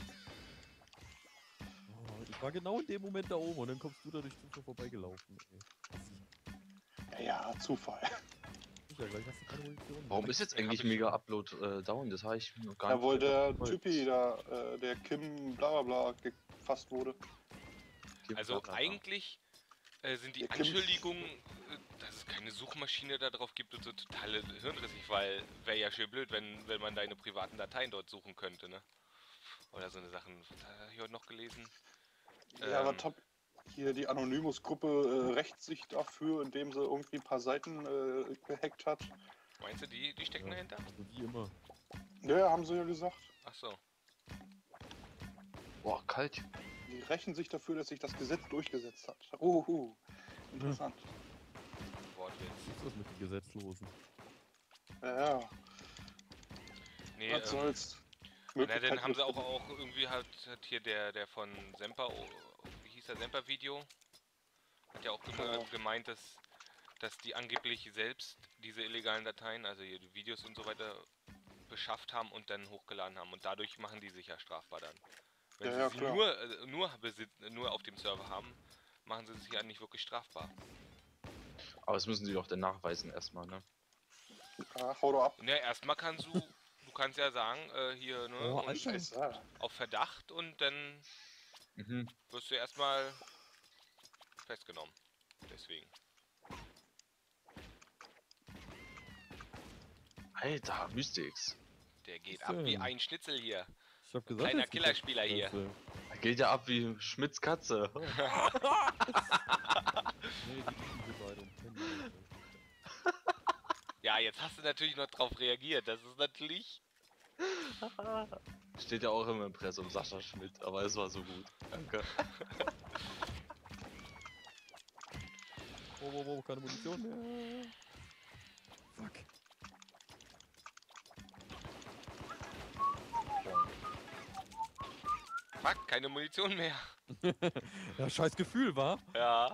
Oh, ich war genau in dem Moment da oben und dann kommst du da durch Zufall vorbeigelaufen. Ey. Ja, Zufall. Ja, gleich hast du keine Munition. Warum ist jetzt eigentlich Mega Upload down? Das habe ich noch gar Ja, nicht. weil der verfolgt. Typi da, der Kim bla bla bla gefasst wurde. Also eigentlich sind die Der Kim- Anschuldigungen, dass es keine Suchmaschine da drauf gibt und so total hirnrissig, weil wäre ja schön blöd, wenn man deine privaten Dateien dort suchen könnte, ne? Oder so eine Sachen. Was habe ich heute noch gelesen? Ja, aber top. Hier die Anonymous-Gruppe rächt sich dafür, indem sie irgendwie ein paar Seiten gehackt hat. Meinst du, die stecken Ja. dahinter? Also wie immer. Ja, haben sie ja gesagt. Ach so. Boah, kalt. Die rächen sich dafür, dass sich das Gesetz durchgesetzt hat. Interessant. Wortwitz. Was ist das mit den Gesetzlosen? Ja, Nee, was soll's. na, dann Möglichkeit haben sie wird- auch irgendwie hat hier der von Semper, wie hieß der, Semper Video? Hat ja auch Ja. gemeint, dass die angeblich selbst diese illegalen Dateien, also hier die Videos und so weiter, beschafft haben und dann hochgeladen haben. Und dadurch machen die sich ja strafbar dann. Wenn Ja, ja, sie sie klar. nur auf dem Server haben, machen sie sich ja nicht wirklich strafbar. Aber das müssen sie doch dann nachweisen erstmal, ne? Ja, hau doch ab. Ja, erstmal du kannst ja sagen, hier, ne, Oh, und Alter. Scheiße. auf Verdacht und dann Mhm. wirst du erstmal festgenommen. Deswegen. Alter, Mystics. Der geht Was ab wie denn? ein Schnitzel hier. Ich hab gesagt, Kleiner jetzt geht Killerspieler das hier. Ganze. Er geht ja ab wie Schmitz Katze. Nee, die liegen beide um Penny. Ja, jetzt hast du natürlich noch drauf reagiert. Das ist natürlich. Steht ja auch im Impressum Sascha Schmidt, aber es war so gut. Danke. Oh, keine Munition mehr. Fuck. Fuck, keine Munition mehr. Ja, scheiß Gefühl, war? Ja.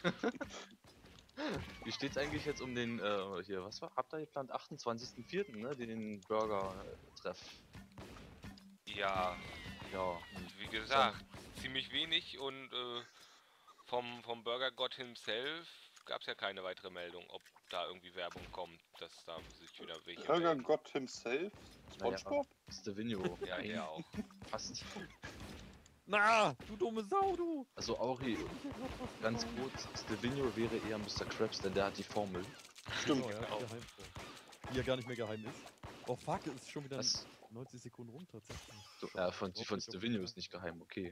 Wie steht's eigentlich jetzt um den, hier, was war? Habt ihr geplant? 28.04., ne? Den Burger-Treff. Ja, Ja. wie gesagt, ziemlich wenig und vom Burgergott himself gab es ja keine weitere Meldung, ob da irgendwie Werbung kommt, dass da sich wieder welche Burger melden. Gott himself? SpongeBob? Stevenio. Ja, er auch. Fast. Na, du dumme Sau, du! Also Auri, ganz kurz, Stevenio wäre eher Mr. Krabs, denn der hat die Formel. Stimmt. Oh, ja, genau. die Geheimform. Die ja gar nicht mehr geheim ist. Oh fuck, es ist schon wieder Was? 90 Sekunden rum tatsächlich. So, die von Stevenio ist nicht geheim, okay.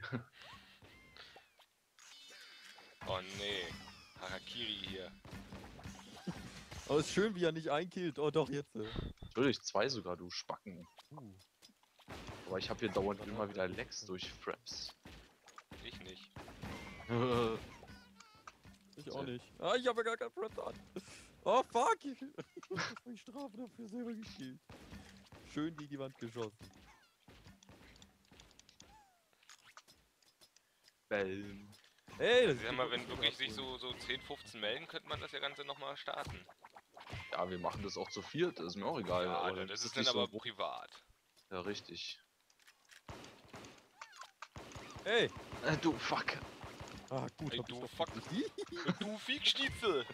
Oh nee. Harakiri hier. Aber es ist schön, wie er nicht einkillt. Oh doch, jetzt. Natürlich 2 sogar, du Spacken. Uh. Aber ich habe hier dauernd immer wieder Lags durch Fraps. Ich nicht. Ich auch nicht. Ah, ich habe ja gar keinen Prep an. Oh fuck! Ich Strafe dafür selber gekillt. Schön gegen die Wand geschossen. Bellen. Hey, das Also, sag mal, wenn wirklich sich so 10, 15 melden, könnte man das ja Ganze nochmal starten. Ja, wir machen das auch zu viert, ist mir auch egal. Ja, aber das ist nicht dann aber so- privat. Ja, richtig. Hey! Du, fuck. Ah, gut. Ey, hab du ich doch fuck. gekriegt. Du Fiekstiezel!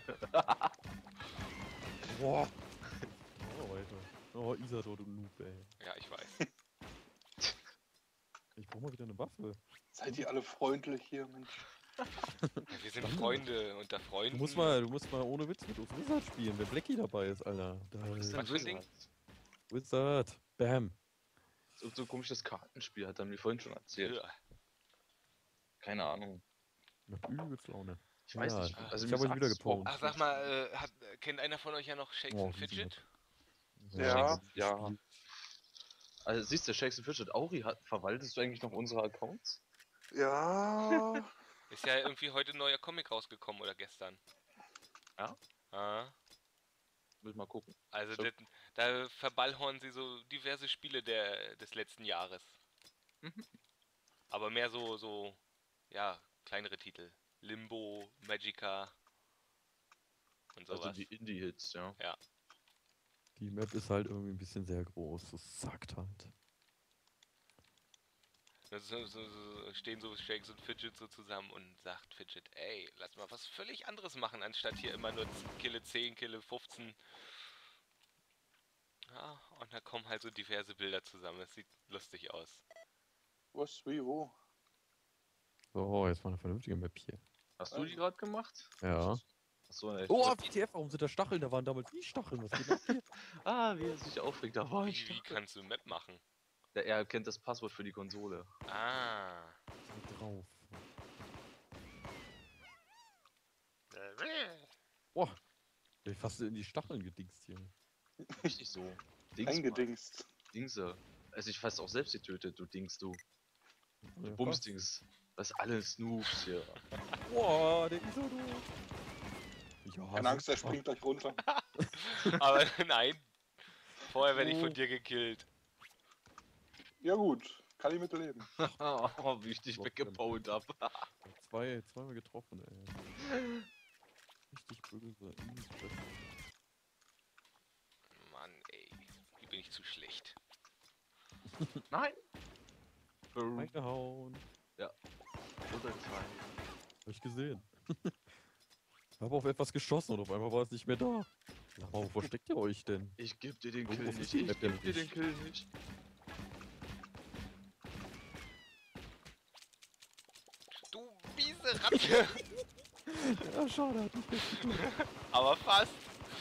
Boah. Oh, Alter. Oh, Isador, du Noob, ey. Ja, ich weiß. Ich brauch mal wieder eine Waffe. Seid ihr alle freundlich hier, Mensch? Ja, wir sind Danke. Freunde unter Freunden. Du musst mal ohne Witz mit uns Wizard spielen, wenn Blackie dabei ist, Alter. Da Was Was für ein Ding? Wizard. Bam. So ein komisches Kartenspiel, hat er mir vorhin schon erzählt. Ja. Keine Ahnung. Macht übelst Laune. Ich weiß Ja, nicht. Also ich mir hab euch sagt's wieder gepont. überhaupt Ach, sag nichts. mal, kennt einer von euch ja noch Shakes Oh, and Fidget? Ja. Ja. Also siehst du, Shakes and Fidget, Auri, verwaltest du eigentlich noch unsere Accounts? Ja. Ist ja irgendwie heute ein neuer Comic rausgekommen oder gestern. Ja? Ah, Will ich mal gucken. also So. da verballhornen sie so diverse Spiele des letzten Jahres. Mhm. Aber mehr so, ja, kleinere Titel. Limbo, Magica und sowas. Also die Indie-Hits, ja. Die Map ist halt irgendwie ein bisschen sehr groß. Das sagt halt. So stehen so Shakes und Fidget so zusammen und sagt Fidget, ey, lass mal was völlig anderes machen, anstatt hier immer nur Kille 10, Kille 15. Ja, und da kommen halt so diverse Bilder zusammen. Das sieht lustig aus. Was, wie, wo? So, jetzt mal eine vernünftige Map hier. Hast du die gerade gemacht? Ja. Achso, ne. Oh, WTF, warum sind da Stacheln? Da waren damals nie Stacheln. Was geht ab hier? Wie er sich aufregt, da war ich. Wie kannst du Map machen? Er kennt das Passwort für die Konsole. Ah. So drauf. Boah. Ich hab fast in die Stacheln gedingst hier. Richtig so. Dings, Mann. Eingedingst. Dingse. Also ich fast auch selbst getötet, du Dings, du. Ja, Bumsdings. Das ist alles Noobs hier. Boah, der ist so doof. Ja, Keine Angst, der springt gleich runter. Aber nein. Vorher werde ich von dir gekillt. Ja gut, kann ich mit leben. Oh, wie ich dich weggebaut hab. Zweimal getroffen, ey. Richtig böse. Mann, ey. Wie bin ich zu schlecht. Nein! Reingehauen. Runtergefallen. Hab ich gesehen. Hab auf etwas geschossen und auf einmal war es nicht mehr da. Sag mal, wo versteckt ihr euch denn? Ich geb dir den Wo Kill ist nicht. die Ich Map geb dir denn den Kill nicht. Du miese Ratte. Ja, schade, hat nicht mehr zu tun. Aber fast.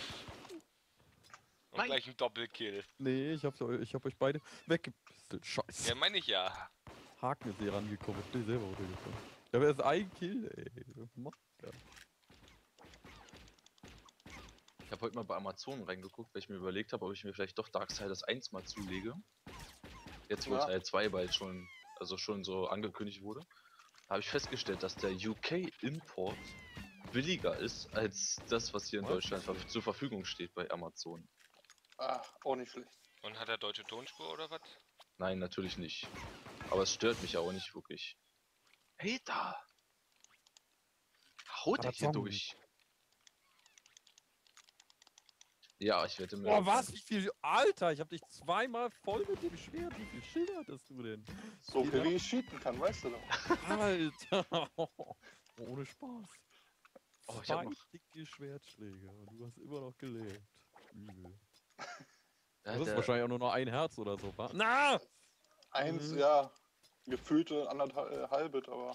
Und Nein. gleich ein Doppelkill. Nee, ich hab euch beide weggepistelt. Scheiße. Ja, meine ich ja. Haken ist hier rangekommen. Ich bin selber runtergekommen. Ich hab erst ein Kill, ey. Was macht der? Ich habe heute mal bei Amazon reingeguckt, weil ich mir überlegt habe, ob ich mir vielleicht doch Darksiders 1 mal zulege. Jetzt wo Ja. Teil 2 bald schon, also schon so angekündigt wurde, habe ich festgestellt, dass der UK-Import billiger ist als das, was hier in Was? Deutschland zur Verfügung steht bei Amazon. Ah, auch nicht schlecht. Und hat er deutsche Tonspur oder was? Nein, natürlich nicht. Aber es stört mich ja auch nicht wirklich. Hey da! Haut der hier Tarazong. durch! Ja, ich wette mir. Boah, was? Wie viel? Alter, ich hab dich zweimal voll mit dem Schwert. Wie viel Schild hattest du denn? So Ja. viel wie ich cheaten kann, weißt du doch. Alter! Ohne Spaß. Oh, ich hab Zwei noch- dicke Schwertschläge und du hast immer noch gelebt. Übel. Ja, Das ist der- wahrscheinlich auch nur noch ein Herz oder so, wa? Na! Eins, Mhm. ja, gefühlte anderthalb, aber.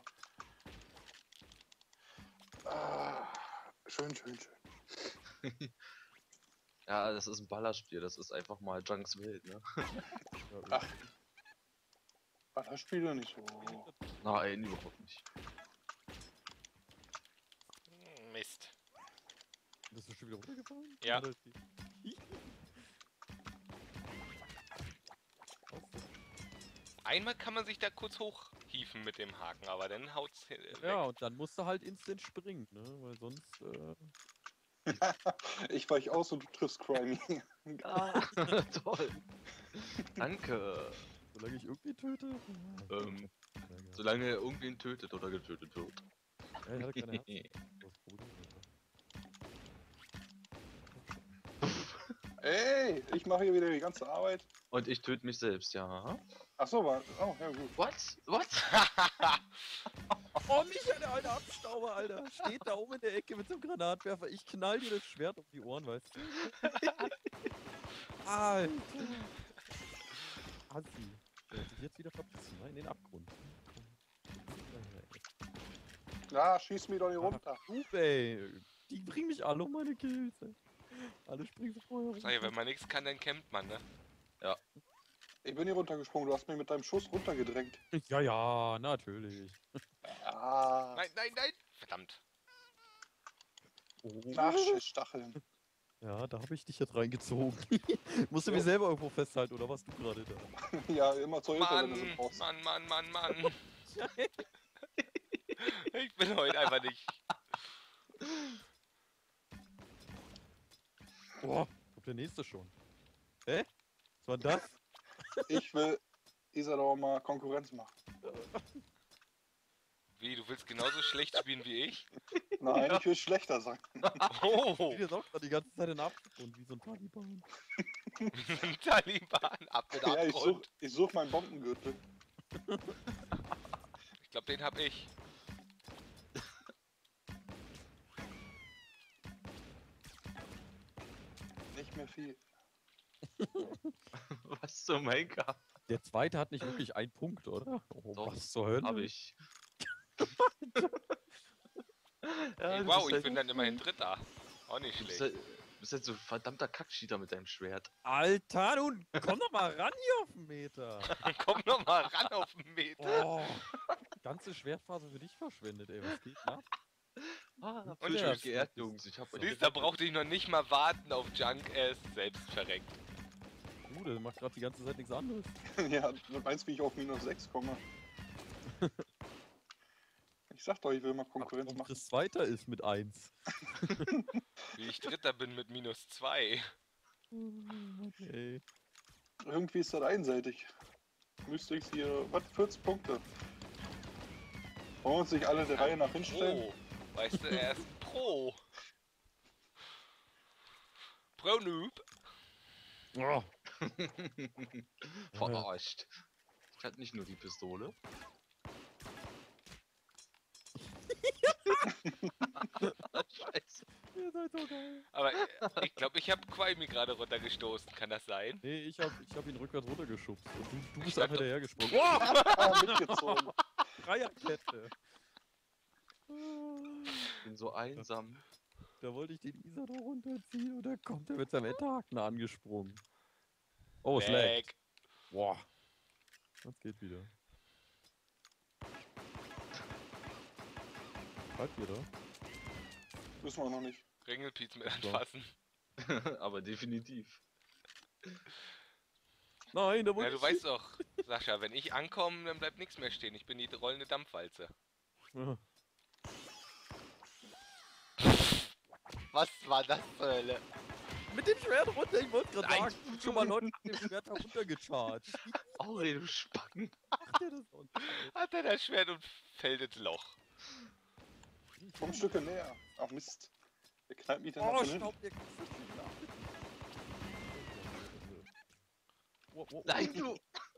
Ah, schön, schön, schön. Ja, das ist ein Ballerspiel, das ist einfach mal Junks Welt, ne? Ach. Ah, das Spiel nicht so. Nein, überhaupt nicht. Mist. Bist du schon wieder runtergefallen? Ja. Oder ist die- Einmal kann man sich da kurz hochhieven mit dem Haken, aber dann haut's weg. Ja, und dann musst du halt instant springen, ne? Weil sonst, Ich weich aus und du triffst Crimey. Ah, toll. Danke. solange ich irgendwie töte. Solange er irgendwen tötet oder getötet wird. Ja, ich hatte keine Herzen. Das Problem, Alter. Ey, ich mache hier wieder die ganze Arbeit. Und ich töte mich selbst, ja. Achso, war. Oh, ja, gut. What? What? Oh, Micha, der alte Abstauber, Alter. Steht da oben in der Ecke mit so einem Granatwerfer. Ich knall dir das Schwert auf die Ohren, weißt du? Alter. Assi. Der hat sich jetzt wieder verbissen, ne? In den Abgrund. Ja, schieß mich doch nicht runter. Ey. Die bringen mich alle um meine Kills, ey. Alle springen so vorher Sag ich, wenn runter. man nichts kann, dann campt man, ne? Ich bin hier runtergesprungen, du hast mich mit deinem Schuss runtergedrängt. Ja, ja, natürlich. Ah, Nein, nein, nein! Verdammt. Oh. ach, scheiß Stacheln. Ja, da habe ich dich jetzt reingezogen. Musst du Jo. mich selber irgendwo festhalten, oder warst du gerade da? Ja, immer zur Hilfe, wenn du so Mann, brauchst. Mann. Ich bin heute einfach nicht. Boah, kommt der nächste schon. Hä? Was war das? Ich will Isador mal Konkurrenz machen. Wie, du willst genauso schlecht spielen wie ich? Nein, Ja. ich will schlechter sein. Oh, Ich jetzt auch gerade die ganze Zeit in den Abgrund, wie so ein Taliban. ein Taliban, ab mit Ja, Abgrund. ich such meinen Bombengürtel. Ich glaube, den hab ich. Nicht mehr viel. Was zum Henker? Der zweite hat nicht wirklich einen Punkt, oder? Oh, Doch, was zur Hölle? Hab ich. Ey, du wow, bist ich halt- bin dann immerhin Dritter. Auch nicht Du bist schlecht. halt so ein verdammter Kackscheater mit deinem Schwert. Alter, nun komm doch mal ran hier auf den Meter. Komm noch mal ran auf den Meter. Oh, ganze Schwertphase für dich verschwendet, ey. Was geht ab? Ah, Und fühlt euch tschüss. geehrt, Jungs. Ich hab euch Siehst, da brauchte ich noch nicht mal warten auf Junk, er ist selbst verreckt. Der macht gerade die ganze Zeit nichts anderes. Ja, du meinst, wie ich auf -6 komme. Ich sag doch, ich will mal Konkurrenz Und machen. Chris Zweiter ist mit 1. Wie ich Dritter bin mit -2. Okay. Irgendwie ist das einseitig. Mystics hier, was, 40 Punkte. Wollen wir uns nicht alle der Reihe nach hinstellen? Pro. Weißt du, er ist ein Pro. Pro-Noob. Oh, Verarscht. Ich hatte nicht nur die Pistole. Scheiße. ihr seid so geil. Aber ich glaube, ich habe Qualmi gerade runtergestoßen. Kann das sein? Nee, ich hab ihn rückwärts runtergeschubst. Und du bist stand einfach doch- dahergesprungen. Oh, Ah, mitgezogen. Dreierkette. Ich bin so einsam. Da wollte ich den Isador runterziehen und da kommt er mit seinem Enterhaken angesprungen. Oh, es lag. Weg. Boah. Das geht wieder. Bleibt ihr da? Wissen wir noch nicht. Ringelpiez mit So. anfassen. Aber definitiv. Nein, da Ja, wollte du ich weißt doch, Sascha, wenn ich ankomme, dann bleibt nichts mehr stehen. Ich bin die rollende Dampfwalze. Ja. Was war das zur Hölle? Mit dem Schwert runter, ich wollte gerade Nein. sagen, schon mal Leute mit dem Schwert heruntergecharged. Auri, du Spacken. Macht ihr das sonst? Hat er das Schwert und fällt ins Loch. Komm Stücke näher. Ach Mist. Der knallt mich dann Oh, nach hinten. Staub, der kriegst du schon wieder ab. Wow. Nein, du!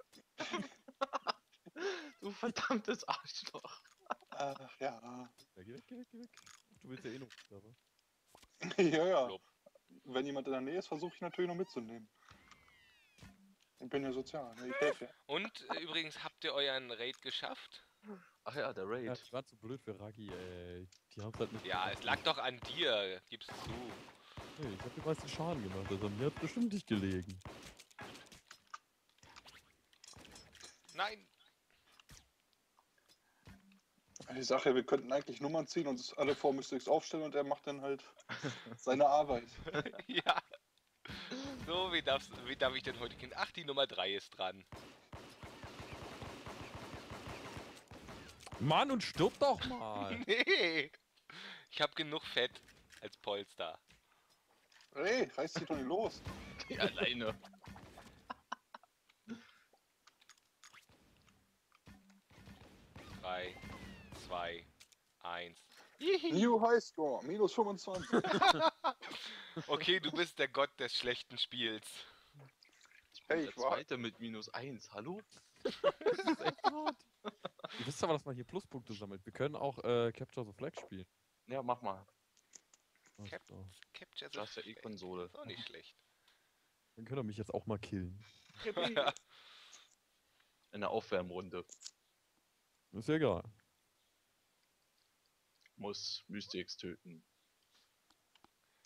Du verdammtes Arschloch. Ach ja. Ja, geh weg. Ach, du willst ja eh noch, aber. Ja. Lob. Wenn jemand in der Nähe ist, versuche ich natürlich noch mitzunehmen. Ich bin ja sozial, ne? Ich helfe ja. Und übrigens, habt ihr euren Raid geschafft? Ach ja, der Ja, Raid. ich war zu blöd für Raggi, ey. Die haben halt nicht. Ja, es lag doch an dir, gib's zu. Nee, ich hab den meisten Schaden gemacht, also mir hat bestimmt nicht gelegen. Nein! Die Sache, wir könnten eigentlich Nummern ziehen und uns alle vor Mystics aufstellen und er macht dann halt seine Arbeit. Ja. So, wie darf ich denn heute gehen? Ach, die Nummer 3 ist dran. Mann, und stirb doch mal! Nee! Ich hab genug Fett als Polster. Ey, reiß dich doch nicht los. Geh alleine. Drei, zwei, 1. New Highscore, -25. Okay, du bist der Gott des schlechten Spiels. Ich bin Hey, der ich war- Zweite mit -1. Hallo? Das ist echt hart. Ihr wisst aber, dass man hier Pluspunkte sammelt. Wir können auch Capture the Flag spielen. Ja, mach mal. Ach Cap- so. Capture Du hast ja eh Flag. Konsole. Ist auch nicht schlecht. Dann könnt ihr mich jetzt auch mal killen. In der Aufwärmrunde Ist ja egal. muss Mystics töten.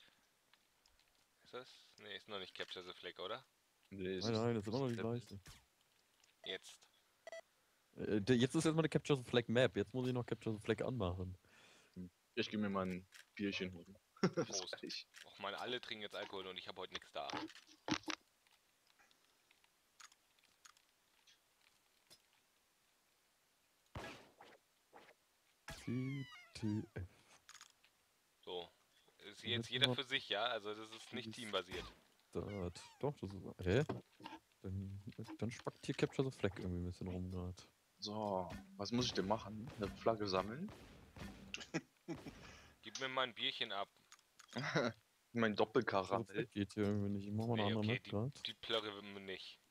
Ist das? Nee, ist noch nicht Capture the Flag, oder? Nee, Nein, das ist immer noch die gleiche. Jetzt. Jetzt ist erstmal eine Capture the Flag Map. Jetzt muss ich noch Capture the Flag anmachen. Ich gehe mir mal ein Bierchen holen. Bis Prost. gleich. Och man, alle trinken jetzt Alkohol und ich habe heute nichts da. CTF. So. Ist Und jetzt jetzt jeder noch- für sich, ja? Also das ist nicht Dieses- teambasiert. Start. Doch, das ist. Hä? Dann spackt hier Capture the Flag irgendwie ein bisschen rum gerade. So, was muss ich denn machen? Eine Flagge sammeln? Gib mir mal ein Bierchen ab. Mein Capture the Doppelkaramell. Flag geht hier irgendwie nicht. Ich mach mal eine Nee, andere okay, Map gerade. die Plörre nicht.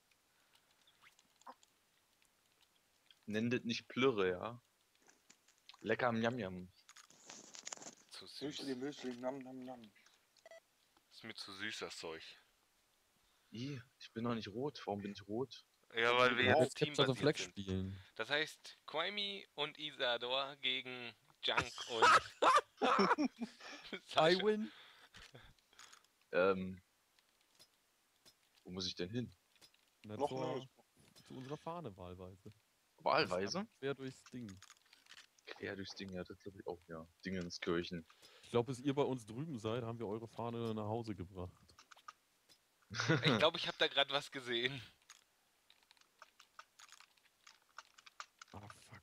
Nenn das nicht Plürre, ja? Lecker am Yam. Zu süß. Müsli, Müsli, nam, nam, nam. Ist mir zu süß, das Zeug. Ich bin noch nicht rot. Warum bin ich rot? Ja, weil wir Ja, jetzt jetzt Capture the Flag teambasiert sind. spielen. Das heißt, Quaimi und Isador gegen Junk und I Sascha. win. Wo muss ich denn hin? Na, Noch eine. zu unserer Fahne wahlweise. Wahlweise? Quer durchs Ding. Quer durchs Ding, ja, das glaube ich auch, ja. Dingenskirchen. Ich glaube, bis ihr bei uns drüben seid, haben wir eure Fahne nach Hause gebracht. Ich glaube, ich habe da gerade was gesehen. Ah, fuck.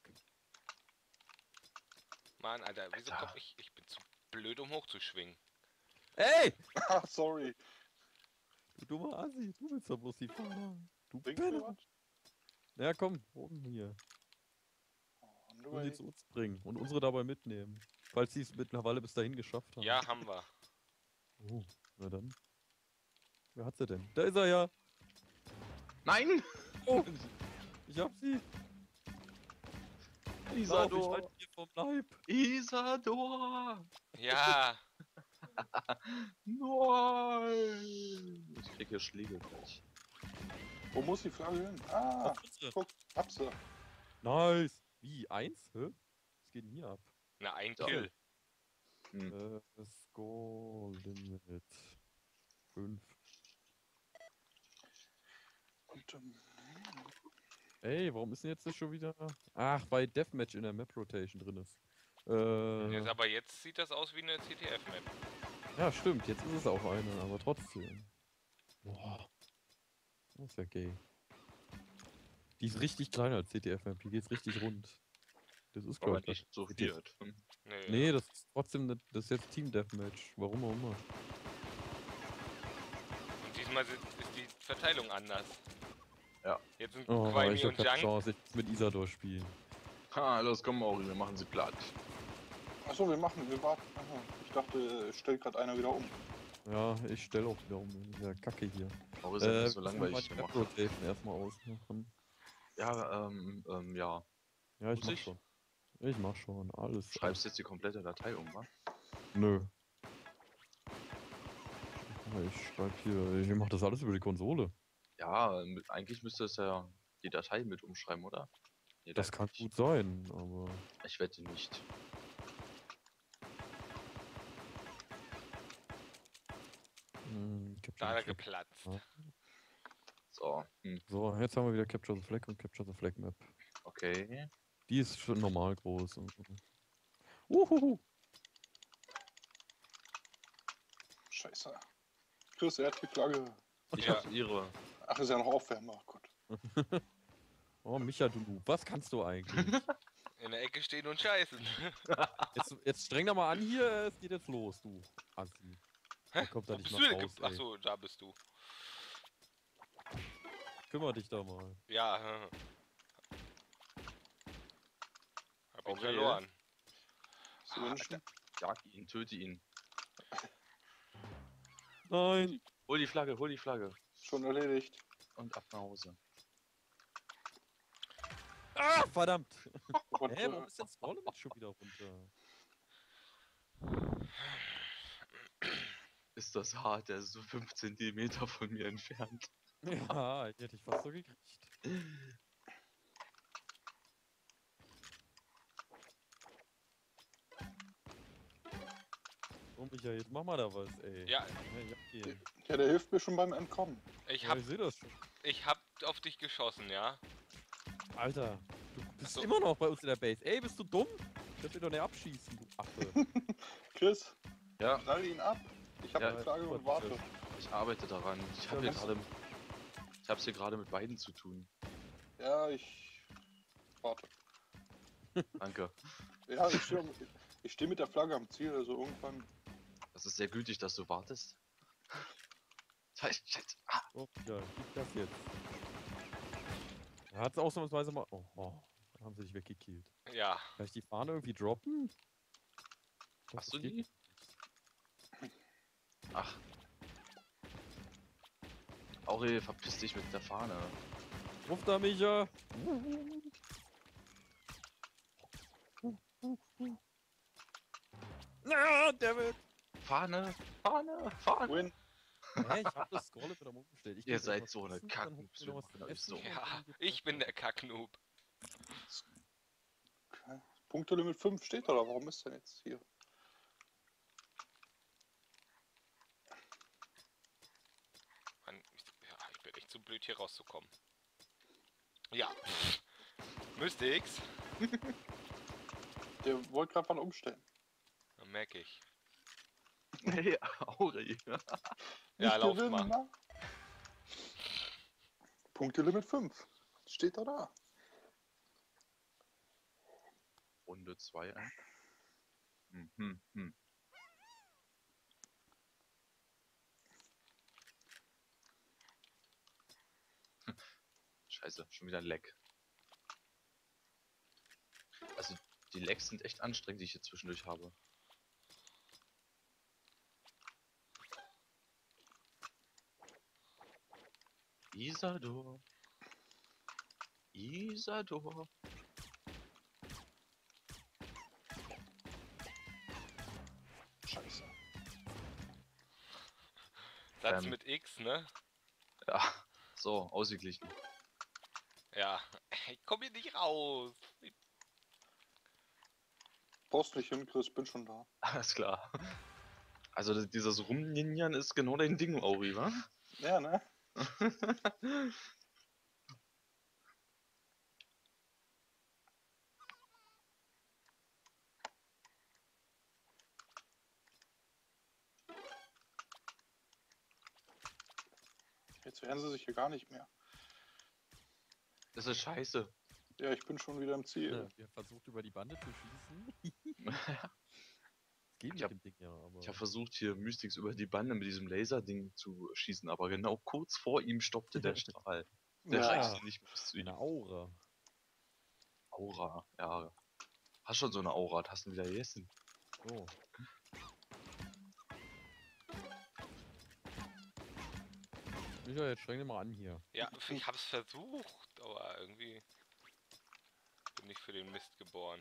Mann, Alter, wieso Alter. komm ich? Ich bin zu blöd, um hochzuschwingen. Ey! Ah, sorry. Du dummer Assi, du willst doch bloß die Fahne. Du Bringst du Penner. was? Ja, komm, oben hier. Oh, Und nur sie zu uns bringen und unsere dabei mitnehmen. Falls sie es mittlerweile bis dahin geschafft haben. Ja, haben wir. Oh, na dann. Wer hat sie denn? Da ist er ja! Nein! Oh, ich hab sie! Lauf, ich Isador! halte dir vom Leib! Isador! Ja, Nein! Ich krieg hier Schläge gleich. Wo muss die Flagge hin? Ah, Auf unsere. guck, hab sie. Nice! Wie? Eins? Hä? Was geht denn hier ab? na ein Ja. Kill. Score Limit 5. Und, Ey, warum ist denn jetzt das schon wieder? Ach, weil Deathmatch in der Map Rotation drin ist. Jetzt, aber jetzt sieht das aus wie eine CTF-Map. Ja, stimmt, jetzt ist es auch eine, aber trotzdem. Boah. Das ist ja gay. Die ist richtig klein als CTF-Map, die geht richtig rund. Das ist, Aber glaube ich, nicht so viel. Nee, das ist trotzdem, das ist jetzt Team Deathmatch. Warum auch immer. Und diesmal ist die Verteilung anders. Ja. Jetzt sind Oh, Quaimi ich hab und keine Junk. Chance, ich muss mit Isador spielen. Ha, los, komm, Mauri, wir machen sie platt. achso, wir warten. Aha. Ich dachte, stellt gerade einer wieder um. Ja, ich stelle auch wieder um. Das ist ja Kacke hier. Mauri ist ja nicht so müssen wir langweilig mal die Map gemacht. Rotation erstmal ausmachen. Ja, ja. Ja, ich Muss mach ich? schon. Ich mach schon. Alles. Schreibst jetzt die komplette Datei um, wa? Nö. Ich schreib hier. Ich mach das alles über die Konsole. Ja, eigentlich müsste es ja die Datei mit umschreiben, oder? Nee, Das kann gut sein, aber. Ich wette nicht. Capture Da the hat er Flag. geplatzt. Ja. So, So, jetzt haben wir wieder Capture the Flag und Capture the Flag Map. okay. Die ist schon normal groß. Und so. Uhuhu. Scheiße. Chris, er hat die Flagge. Ich Ja. hab ihre. Ach, ist ja noch Aufwärmer. Gut. Oh, Micha, du Noob, was kannst du eigentlich? In der Ecke stehen und scheißen. Jetzt streng doch mal an hier, es geht jetzt los, du Assi. Da kommt da Wo nicht bist mal du denn? raus, ey. Achso, da bist du. Kümmer dich da mal. Ja. Hab ihn Okay. verloren. Sie wünschen? Jag ihn, töte ihn. Nein. Hol die Flagge, hol die Flagge. Schon erledigt. Und ab nach Hause. Ah, verdammt. Und, Hä, warum ist denn Scroll Limit schon wieder runter? Ist das hart, der ist so 5 Zentimeter von mir entfernt. Ja, die hätte ich fast so gekriegt. Oh, Micha, jetzt mach mal da was, ey. Ja, Okay. ja, der hilft mir schon beim Entkommen. ich Ja, hab, ich sehe das schon. ich hab auf dich geschossen, ja. Alter, du bist So. immer noch bei uns in der Base. Ey, bist du dumm? Ich will doch nicht abschießen, du Affe. Chris, Ja, knall ihn ab. Ich habe Ja, eine Frage und warte. warte. ich arbeite daran. Ich habe Ja, hier was? gerade. Ich hab's hier gerade mit beiden zu tun. Ja, ich warte. Danke. Ja, ich steh mit der Flagge am Ziel, also irgendwann. Das ist sehr gütig, dass du wartest. Scheiße. Ah, Oh, ja, gib das jetzt. Er hat es ausnahmsweise mal. Oh, da haben sie dich weggekillt. Ja, Kann ich die Fahne irgendwie droppen? Doch, hast das du geht die? nicht. Ach. Aurel, verpiss dich mit der Fahne. Ruf da, Micha! Na, David! Fahne! Fahne! Win. Hä, ich hab das Scroll wieder umgestellt. Ich Ihr geh jetzt seid was so eine essen, Kacken. dann hol ich mir noch was zu essen So. und ja, dann geht's ich bin weiter. der Kacknoob. Okay. Punktelimit 5 steht da, oder warum ist denn jetzt hier? Mann, ich bin echt zu blöd, hier rauszukommen. Ja. Mystics. Der wollte gerade was umstellen. Dann merke ich. Hey, Aurel. Ja, lauf gewinnen, mal. na? Punktelimit 5. Steht da. Runde 2 ein. Scheiße, schon wieder ein Leck. Also, die Lecks sind echt anstrengend, die ich hier zwischendurch habe. Isador. Isador. Scheiße. Satz Ähm. mit X, ne? Ja, so, ausgeglichen. Ja. Ich komme hier nicht raus. Brauchst nicht hin, Chris, bin schon da. Alles klar. Also dieses Rumninjern ist genau dein Ding, Auri, wa? Ja, ne? Jetzt wehren sie sich hier gar nicht mehr. Das ist scheiße. Ja, ich bin schon wieder im Ziel. Ja, wir versucht über die Bande zu schießen. Es geht Ich mit hab- dem Ding ja, aber. Ich habe versucht, hier Mystics über die Bande mit diesem Laserding zu schießen, aber genau kurz vor ihm stoppte der Strahl. Der Ja. reichte nicht bis zu ihm. Eine Aura. Aura, ja. Hast schon so eine Aura, hast du wieder gegessen. So. Micha, jetzt streng dich mal an hier. Ja, ich hab's versucht, aber irgendwie bin ich für den Mist geboren.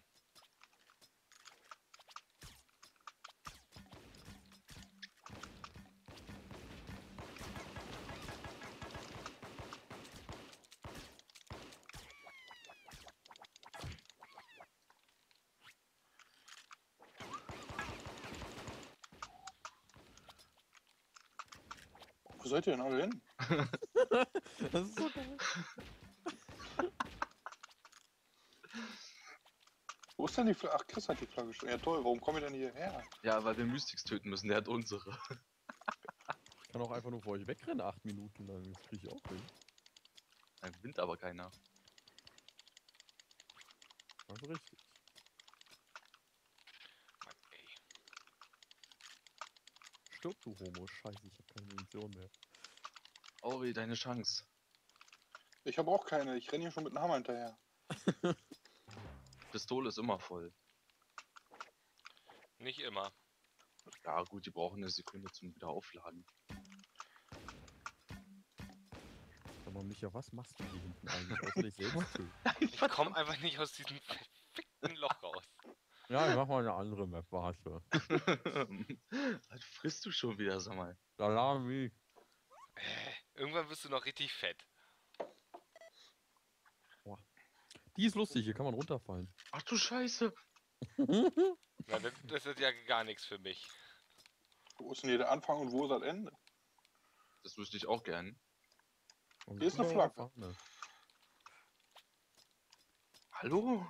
Wo seid ihr denn alle hin? Das ist so geil. Wo ist denn die Flagge? Ach, Chris hat die Flagge schon. Ja, toll. Warum kommen wir denn hierher? Ja, weil wir Mystics töten müssen, der hat unsere. Ich kann auch einfach nur vor euch wegrennen, 8 Minuten lang. Das kriege ich auch hin. Da gewinnt aber keiner. Also richtig. Mann, ey. Stirb, du Homo. Scheiße, ich habe keine Munition mehr. Auri, deine Chance. Ich habe auch keine. Ich renne hier schon mit einem Hammer hinterher. Pistole ist immer voll. Nicht immer. Ja gut, die brauchen eine Sekunde zum wieder aufladen. Sag mal, Micha, was machst du hier hinten eigentlich, außer dich selbst töten? Ich komme einfach nicht aus diesem verfickten Loch raus. Ja, ich mach mal eine andere Map, warte. Was frisst du schon wieder, sag mal? Salami. Irgendwann wirst du noch richtig fett. Die ist lustig, hier kann man runterfallen. Ach du Scheiße! Na, das ist ja gar nichts für mich. Wo ist denn hier der Anfang und wo ist das Ende? Das wüsste ich auch gern. Und Hier ist eine überall Flagge. Fahne. Hallo?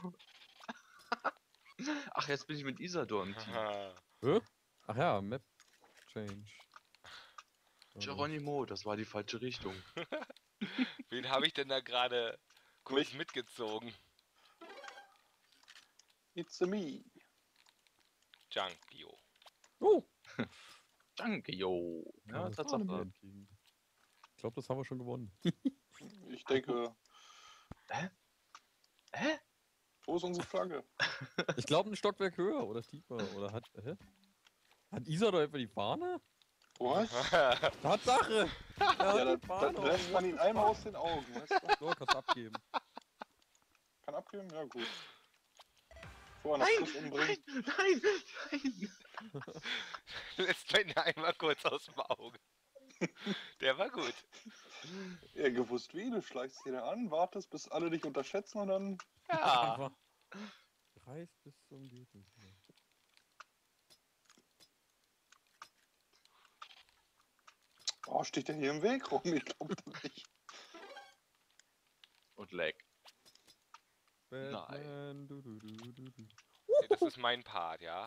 Ach, jetzt bin ich mit Isador im Team. Haha. Hä? Ach ja, Map Change. Geronimo, das war die falsche Richtung. Wen habe ich denn da gerade kurz Mich. mitgezogen? It's a me. Junkio. Oh, Danke, yo. Ja, das war eine Tatsache. entgegen. Ich glaube, das haben wir schon gewonnen. Ich denke, Hä? wo ist unsere Flagge? Ich glaube, ein Stockwerk höher oder tiefer. Oder hat. Hä? Hat Isador etwa die Fahne? Was? Tatsache! Er hat Ja, die dann Fahne. lässt man ihn einmal aus den Augen, weißt du? So, kannst abgeben. Kann abgeben? Ja, gut. Vorher noch Chris umbringen. Nein, nein. Lässt mir einmal kurz aus dem Auge. Der war gut. Ja, gewusst wie, du schleichst jeder an, wartest, bis alle dich unterschätzen und dann. Ja. Einfach. Kreis bis zum geht nicht mehr. Oh, steht der hier im Weg rum? Ich glaube nicht. Und lag. Batman, du, du, du, du, du. Nee, das ist mein Part, ja.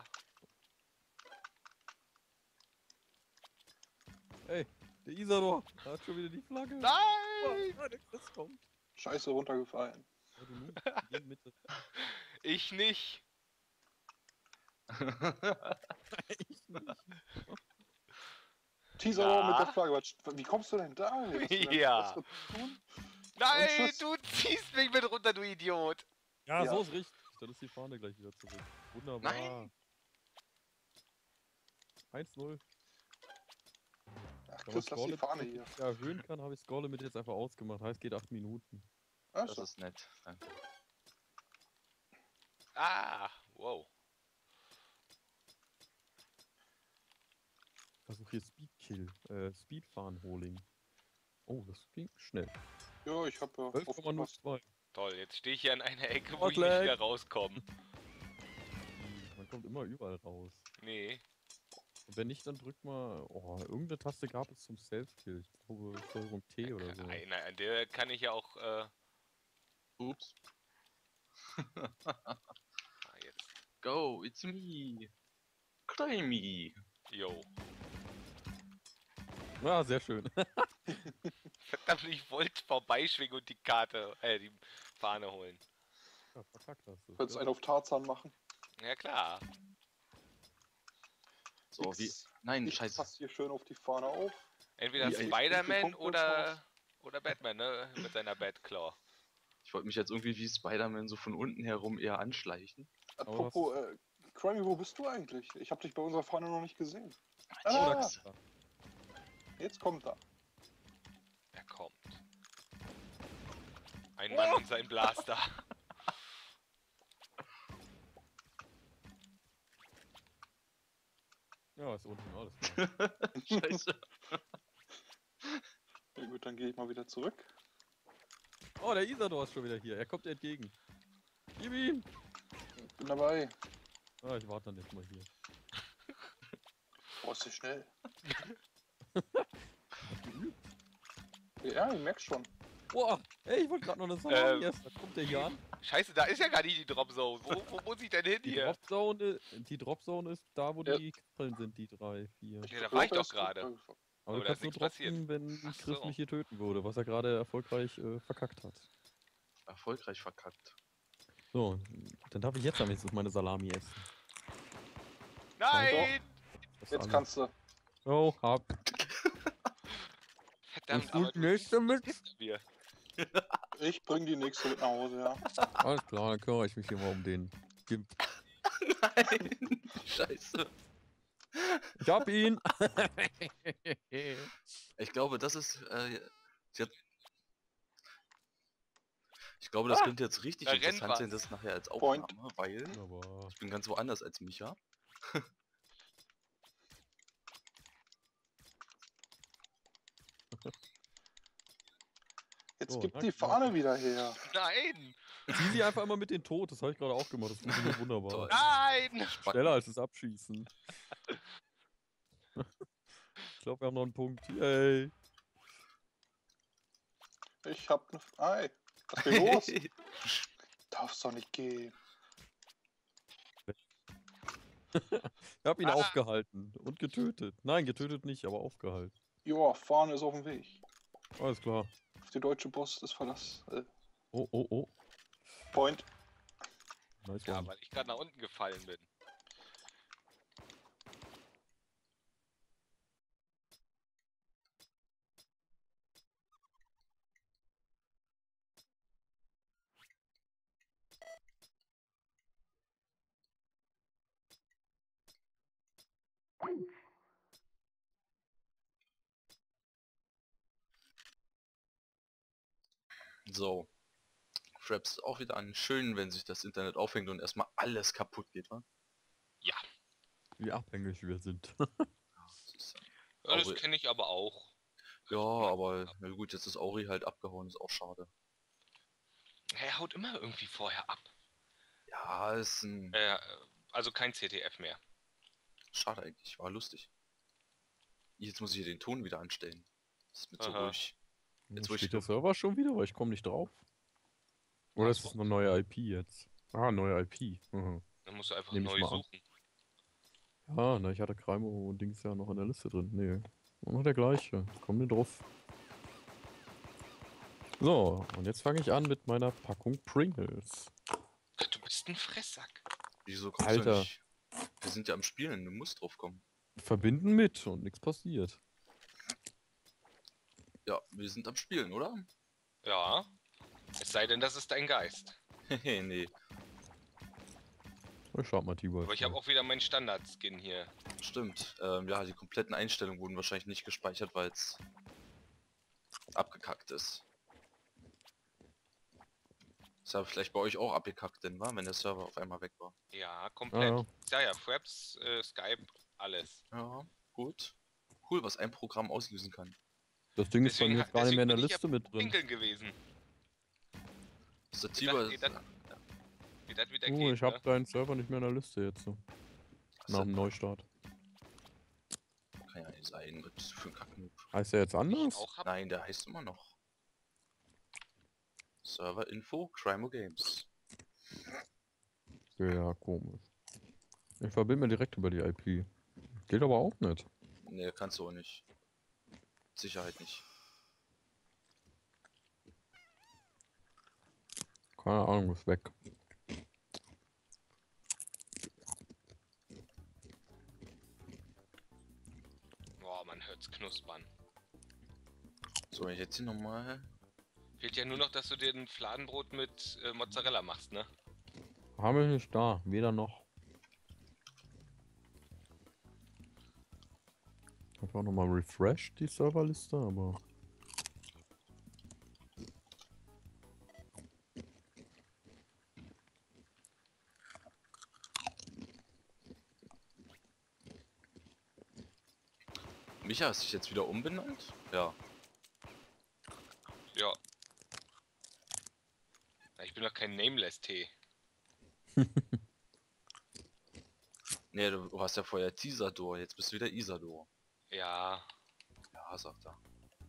Ey, der Isador hat schon wieder die Flagge. Nein! Oh, der Chris kommt. Scheiße, runtergefallen. Ja, du nun, geh in Mitte. Ich nicht. Ich nicht. Teaser Na? mit der Flagge. Wie kommst du denn da? Hast du denn Ja. was zu tun? Nein, Schuss. du ziehst mich mit runter, du Idiot. Ja, Ja. so ist richtig. Dann ist die Fahne gleich wieder zurück. Wunderbar. Nein. 1-0. Ach, Aber Chris, lass die Fahne hier. erhöhen kann, habe ich Score Limit jetzt einfach ausgemacht. Heißt, geht 8 Minuten. Das Achso. ist nett. Danke. Ah, wow. Versuch hier Speedkill. Speedfahren-Holing. Oh, das ging schnell. Ja, ich hab ja aufgepasst. 12,02. Toll, jetzt stehe ich hier an einer Ecke, wo ich Outlag. nicht wieder rauskomme. Man kommt immer überall raus. Nee. Und wenn nicht, dann drückt mal. Oh, irgendeine Taste gab es zum Self-Kill. Ich glaube, Steuerung T oder so. Nein, an der kann ich ja auch, Ups. jetzt. Go, it's me. Claim me. Yo. Ah, sehr schön. Verdammt, ich wollte vorbeischwingen und die Karte, die Fahne holen. Ja, verkackt hast du. Könntest einen auf Tarzan machen. Ja klar. So, wie. Nein, Ich scheiße. passe hier schön auf die Fahne auf. Entweder Wie viel Spider-Man Punkte oder Batman, ne? Mit seiner Batclaw. Ich wollte mich jetzt irgendwie wie Spider-Man so von unten herum eher anschleichen. Apropos, Crimey, wo bist du eigentlich? Ich habe dich bei unserer Fahne noch nicht gesehen. Die Ah. Lachse. Jetzt kommt er. Er kommt. Ein Mann und sein Blaster. Ja, ist unten, alles klar. Scheiße. Ja gut, dann gehe ich mal wieder zurück. Oh, der Isador ist schon wieder hier. Er kommt dir entgegen. Gib ihn! Bin dabei. Ah, ich warte dann jetzt mal hier. Oh, ist der schnell. Hat geübt. Ja, ich merk schon. Boah, ey, ich wollte gerade noch eine Salami essen. Da kommt der hier an. Scheiße, da ist ja gar nicht die Dropzone. Wo muss ich denn hin Die hier? Dropzone ist da, wo Ja. die Kapseln sind, die 3, 4. Ja, da war ich glaub, er doch ist gerade. runtergefallen. Aber Aber du da ist kannst nur nichts passiert. droppen, wenn Ach Chris so. mich hier töten würde, was er gerade erfolgreich verkackt hat. Erfolgreich verkackt. So, dann darf ich jetzt am nächsten meine Salami essen. Nein! Das Jetzt alle. kannst du. Oh, hab. Verdammt, Und aber du nächste mit? siehst mir. Ich bring die nächste mit nach Hause, ja. Alles klar, dann kümmere ich mich hier mal um den Gimp. Nein. Scheiße. Ich hab ihn! Ich glaube, das ist. Ich glaube, das könnte jetzt richtig da rennt interessant sein, was. das nachher als Point. Aufnahme, weil Wunderbar. ich bin ganz woanders als Micha. Jetzt So, gib na die klar. Fahne wieder her. Nein! Zieh sie einfach immer mit den Tod, das habe ich gerade auch gemacht, das funktioniert wunderbar. Toll. Nein! Schneller als das Abschießen. Ich glaube, wir haben noch einen Punkt. Yay! Ich hab ne. Ei. Was ist denn los? darf's doch nicht gehen. Ich hab ihn Ah. aufgehalten und getötet. Nein, getötet nicht, aber aufgehalten. Joa, Fahne ist auf dem Weg. Alles klar. Auf die deutsche Post ist Verlass. Oh, oh, oh. Point. Nice Ja, one. weil ich gerade nach unten gefallen bin. So. Fraps auch wieder an. Schön, wenn sich das Internet aufhängt und erstmal alles kaputt geht, wa? Wie abhängig wir sind. Das ist, Ja, das Auri- kenne ich aber auch. ja, aber na gut, jetzt ist Auri halt abgehauen, ist auch schade. Er haut immer irgendwie vorher ab. Ja, ist ein... Also kein CTF mehr. Schade eigentlich, war lustig. Jetzt muss ich hier den Ton wieder anstellen. Das ist mir zu Aha. ruhig. Jetzt, wo ich steht der guck- Server schon wieder, weil ich komme nicht drauf. Oder Ach ist so. das eine neue IP jetzt? Ah, neue IP. Mhm. Dann musst du einfach Nehm ich neu mal an. suchen. Ja, na, ich hatte Kreimo und Dings ja noch in der Liste drin. Nee, war noch der gleiche. Komm nicht drauf. So, und jetzt fange ich an mit meiner Packung Pringles. Ach, du bist ein Fresssack. Wieso kommst du Alter. nicht? Wir sind ja am Spielen, du musst drauf kommen. Verbinden mit und nichts passiert. Ja, wir sind am Spielen, oder? Ja. Es sei denn, das ist dein Geist. Hehe, nee, Ich schau mal T-Boy. Aber ich habe auch wieder meinen Standard-Skin hier. stimmt. Ja, die kompletten Einstellungen wurden wahrscheinlich nicht gespeichert, weil es abgekackt ist. Ist ja vielleicht bei euch auch abgekackt, denn war, wenn der Server auf einmal weg war. Ja, komplett. Ah, Ja, ja, Fraps, Skype, alles. Ja, gut. Cool, was ein Programm auslösen kann. Das Ding ist bei mir jetzt gar nicht mehr in der bin ich Liste mit drin. Pinkeln gewesen. Sativa Wie das wieder Oh, geht, ich habe ne? deinen Server nicht mehr in der Liste jetzt. So. Nach dem Neustart. kann ja nicht sein. Was bist du für ein Kacknoob? Heißt der jetzt Ich anders? auch hab. Nein, der heißt immer noch. Server Info, Crimo Games. Ja, komisch. Ich verbinde mir direkt über die IP. Geht aber auch nicht. Ne, kannst du auch nicht. Mit Sicherheit nicht. Keine Ahnung, ist weg. Boah, man hört's knuspern. So, wenn ich jetzt hier nochmal... Fehlt ja nur noch, dass du dir ein Fladenbrot mit Mozzarella machst, ne? Haben wir nicht da. Weder noch. Ich habe auch nochmal refreshed die Serverliste, aber. Micha, hast du dich jetzt wieder umbenannt? Ja. Ja. Na, ich bin doch kein Nameless-T. Ne, du hast ja vorher Tisador, jetzt bist du wieder Isador. Ja. Ja, sagt er.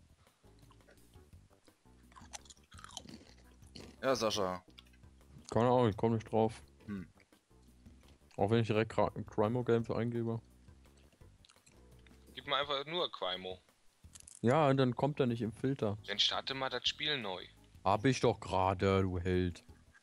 Ja, Sascha. Keine Ahnung, ich komme nicht drauf. Hm. Auch wenn ich direkt Crimo Games eingebe. Gib mir einfach nur Quimo. Ja, dann kommt er nicht im Filter. Dann starte mal das Spiel neu. Hab ich doch gerade, du Held.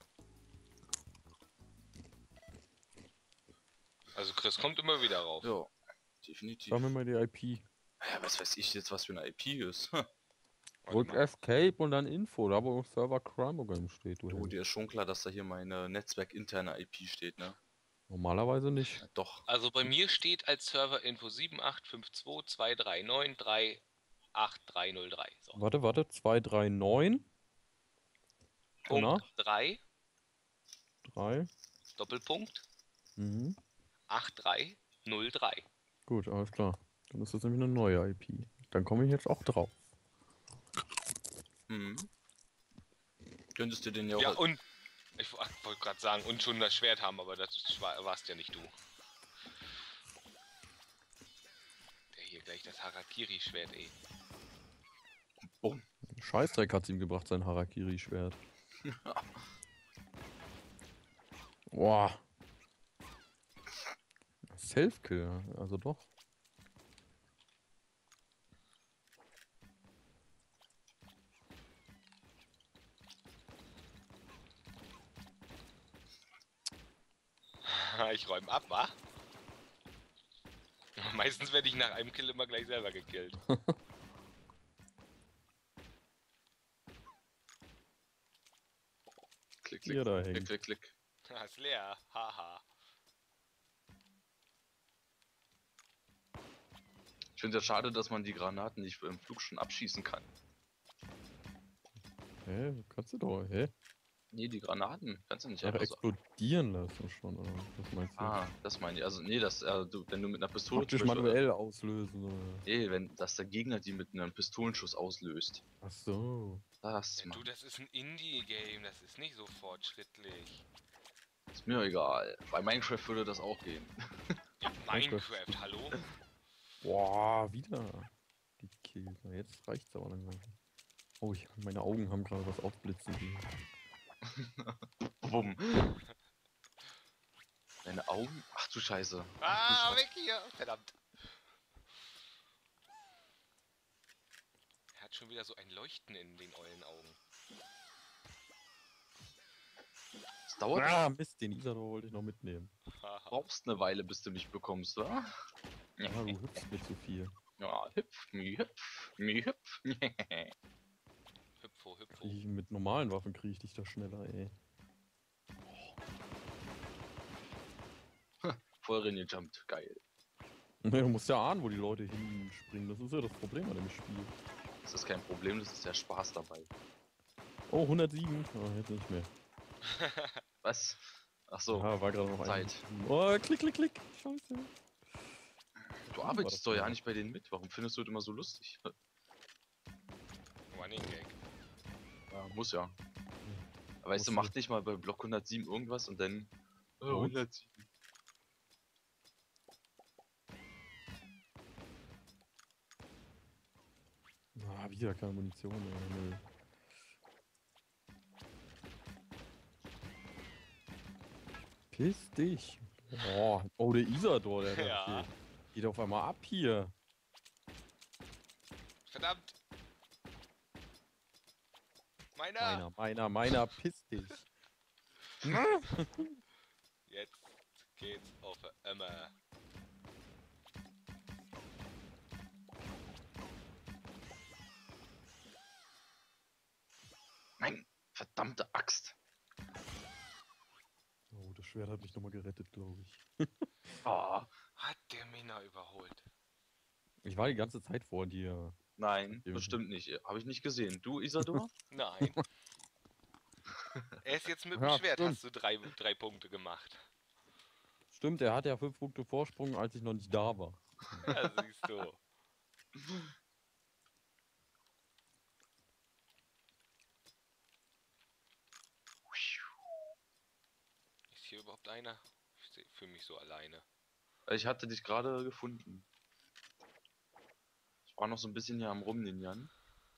Also Chris kommt immer wieder rauf. Ja, definitiv. Sag mir mal die IP. Ja, was weiß ich jetzt, was für eine IP ist. Warte Drück mal. Escape und dann Info, da wo Server Crimo Games steht, du Du, Held. dir ist schon klar, dass da hier meine netzwerkinterne IP steht, ne? Normalerweise nicht. Ja, doch. Also bei mir steht als Server-Info 78522238303. So. Warte, 239. Punkt Danach? 3, 3. Doppelpunkt, Mhm. 8303. Gut, alles klar. Dann ist das nämlich eine neue IP. Dann komme ich jetzt auch drauf. Mhm. Könntest du den ja auch... Ja, und ich wollte gerade sagen, und schon das Schwert haben, aber das warst ja nicht du. Der hier gleich das Harakiri-Schwert, ey. Bumm. Scheißdreck hat's ihm gebracht, sein Harakiri-Schwert. Boah. Self-Kill, also doch. Ich räume ab, wa? Meistens werde ich nach einem Kill immer gleich selber gekillt. Klick, Hier klick, da klick, hängt. klick, klick. Ist leer. Haha. Ich finde es schade, dass man die Granaten nicht im Flug schon abschießen kann. Hä? Kannst du doch, hä? Nee, die Granaten kannst du nicht Ach, einfach so. explodieren lassen schon, oder? Was meinst du? Ah, das meine ich. Also, nee, wenn du mit einer Pistole Praktisch zum Beispiel, manuell auslösen, oder? nee, dass der Gegner die mit einem Pistolenschuss auslöst. Ach so. Das, Ja, du, Mann, das ist ein Indie-Game, das ist nicht so fortschrittlich. ist mir egal. Bei Minecraft würde das auch gehen. Ja, Minecraft. Minecraft, hallo? Boah, wieder gekillt. Na, jetzt reicht's aber langsam. Oh, meine Augen haben gerade was aufblitzen sehen. Wumm. Deine Augen? Ach du Scheiße. Ah, weg hier! Verdammt. Er hat schon wieder so ein Leuchten in den ollen Augen. Es dauert, Ah, Mist, den Isador wollte ich noch mitnehmen. Haha. brauchst eine Weile, bis du mich bekommst, wa? Ja, du hüpfst mir zu viel. Ja, hüpf, mi hüpf, mi hüpf. Hüpfo, hüpfo. Mit normalen Waffen kriege ich dich da schneller, ey. Voll reingejumpt, geil. Ne, du musst ja ahnen, wo die Leute hinspringen. Das ist ja das Problem an dem Spiel. Das ist kein Problem, das ist der Spaß dabei. Oh, 107. Oh, jetzt nicht mehr. Was? Ach so, Ja, war gerade noch ein. Zeit. Oh, klick, klick, klick. Scheiße. Du war arbeitest das doch ja denn? nicht bei denen mit. Warum findest du das immer so lustig? Running Gag. Ja, muss ja. Aber weißt du, Muss mach nicht mal bei Block 107 irgendwas und dann. Und? 107. Ah, wieder keine Munition, ey. Nö. Piss dich. Oh, der Isador, der Ja. geht auf einmal ab hier. Verdammt! Meiner! Meiner, piss dich. Jetzt geht's auf immer. Nein, verdammte Axt. Oh, das Schwert hat mich nochmal gerettet, glaube ich. Ah, Hat der Mina überholt? Ich war die ganze Zeit vor dir. nein, Ja. bestimmt nicht. Habe ich nicht gesehen. Du, Isador? Nein. Er ist jetzt mit dem Ja, Schwert, stimmt. hast du drei Punkte gemacht. Stimmt, er hat ja 5 Punkte Vorsprung, als ich noch nicht da war. Ja, siehst du. Ist hier überhaupt einer? Ich fühle mich so alleine. Ich hatte dich gerade gefunden. Ich war noch so ein bisschen hier am Rumninjan.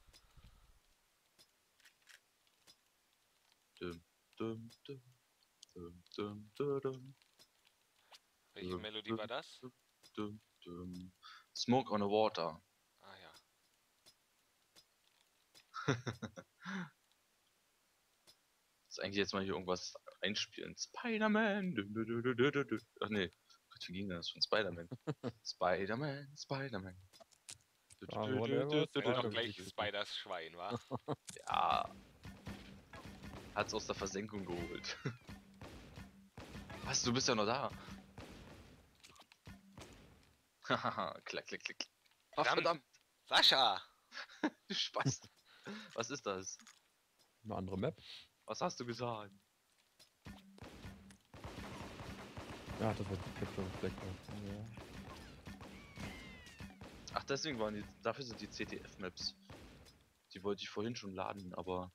Dum, dum, dum, dum, dum, dum, dum, Welche Melodie war das? dum, dum. Smoke on the Water. Ah ja. Ist eigentlich jetzt mal hier irgendwas einspielen. Spider-Man. Ach nee. Gott, wie ging das von Spider-Man? Spider-Man, Spider-Man. whatever, Dann noch Spider-Man. gleich Spiders Schwein, wa? Ja. Hat's aus der Versenkung geholt. Was, du bist ja noch da. Hahaha, klack, klack, klack. Ach, Verdammt. verdammt, Sascha! du Spast. Was ist das? Eine andere Map. Was hast du gesagt? Ja, das war die Capture Flag. Ja. Ach, deswegen dafür sind die CTF-Maps. Die wollte ich vorhin schon laden, aber...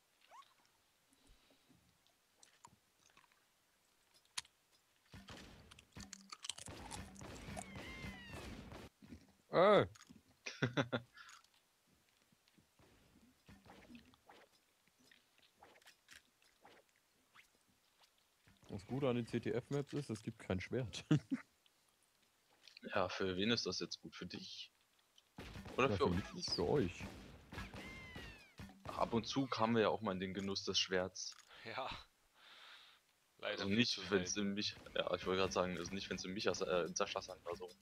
Das Gute Gute an den CTF-Maps ist, es gibt kein Schwert. Ja, für wen ist das jetzt gut? Für dich? Oder Ja, für für mich nicht, für euch. Ach, ab und zu kamen wir ja auch mal in den Genuss des Schwerts. Ja. Leider Also viel nicht, zu wenn es selten. in mich. Ja, ich wollte gerade sagen, also nicht, wenn es in mich zerschlassern oder so.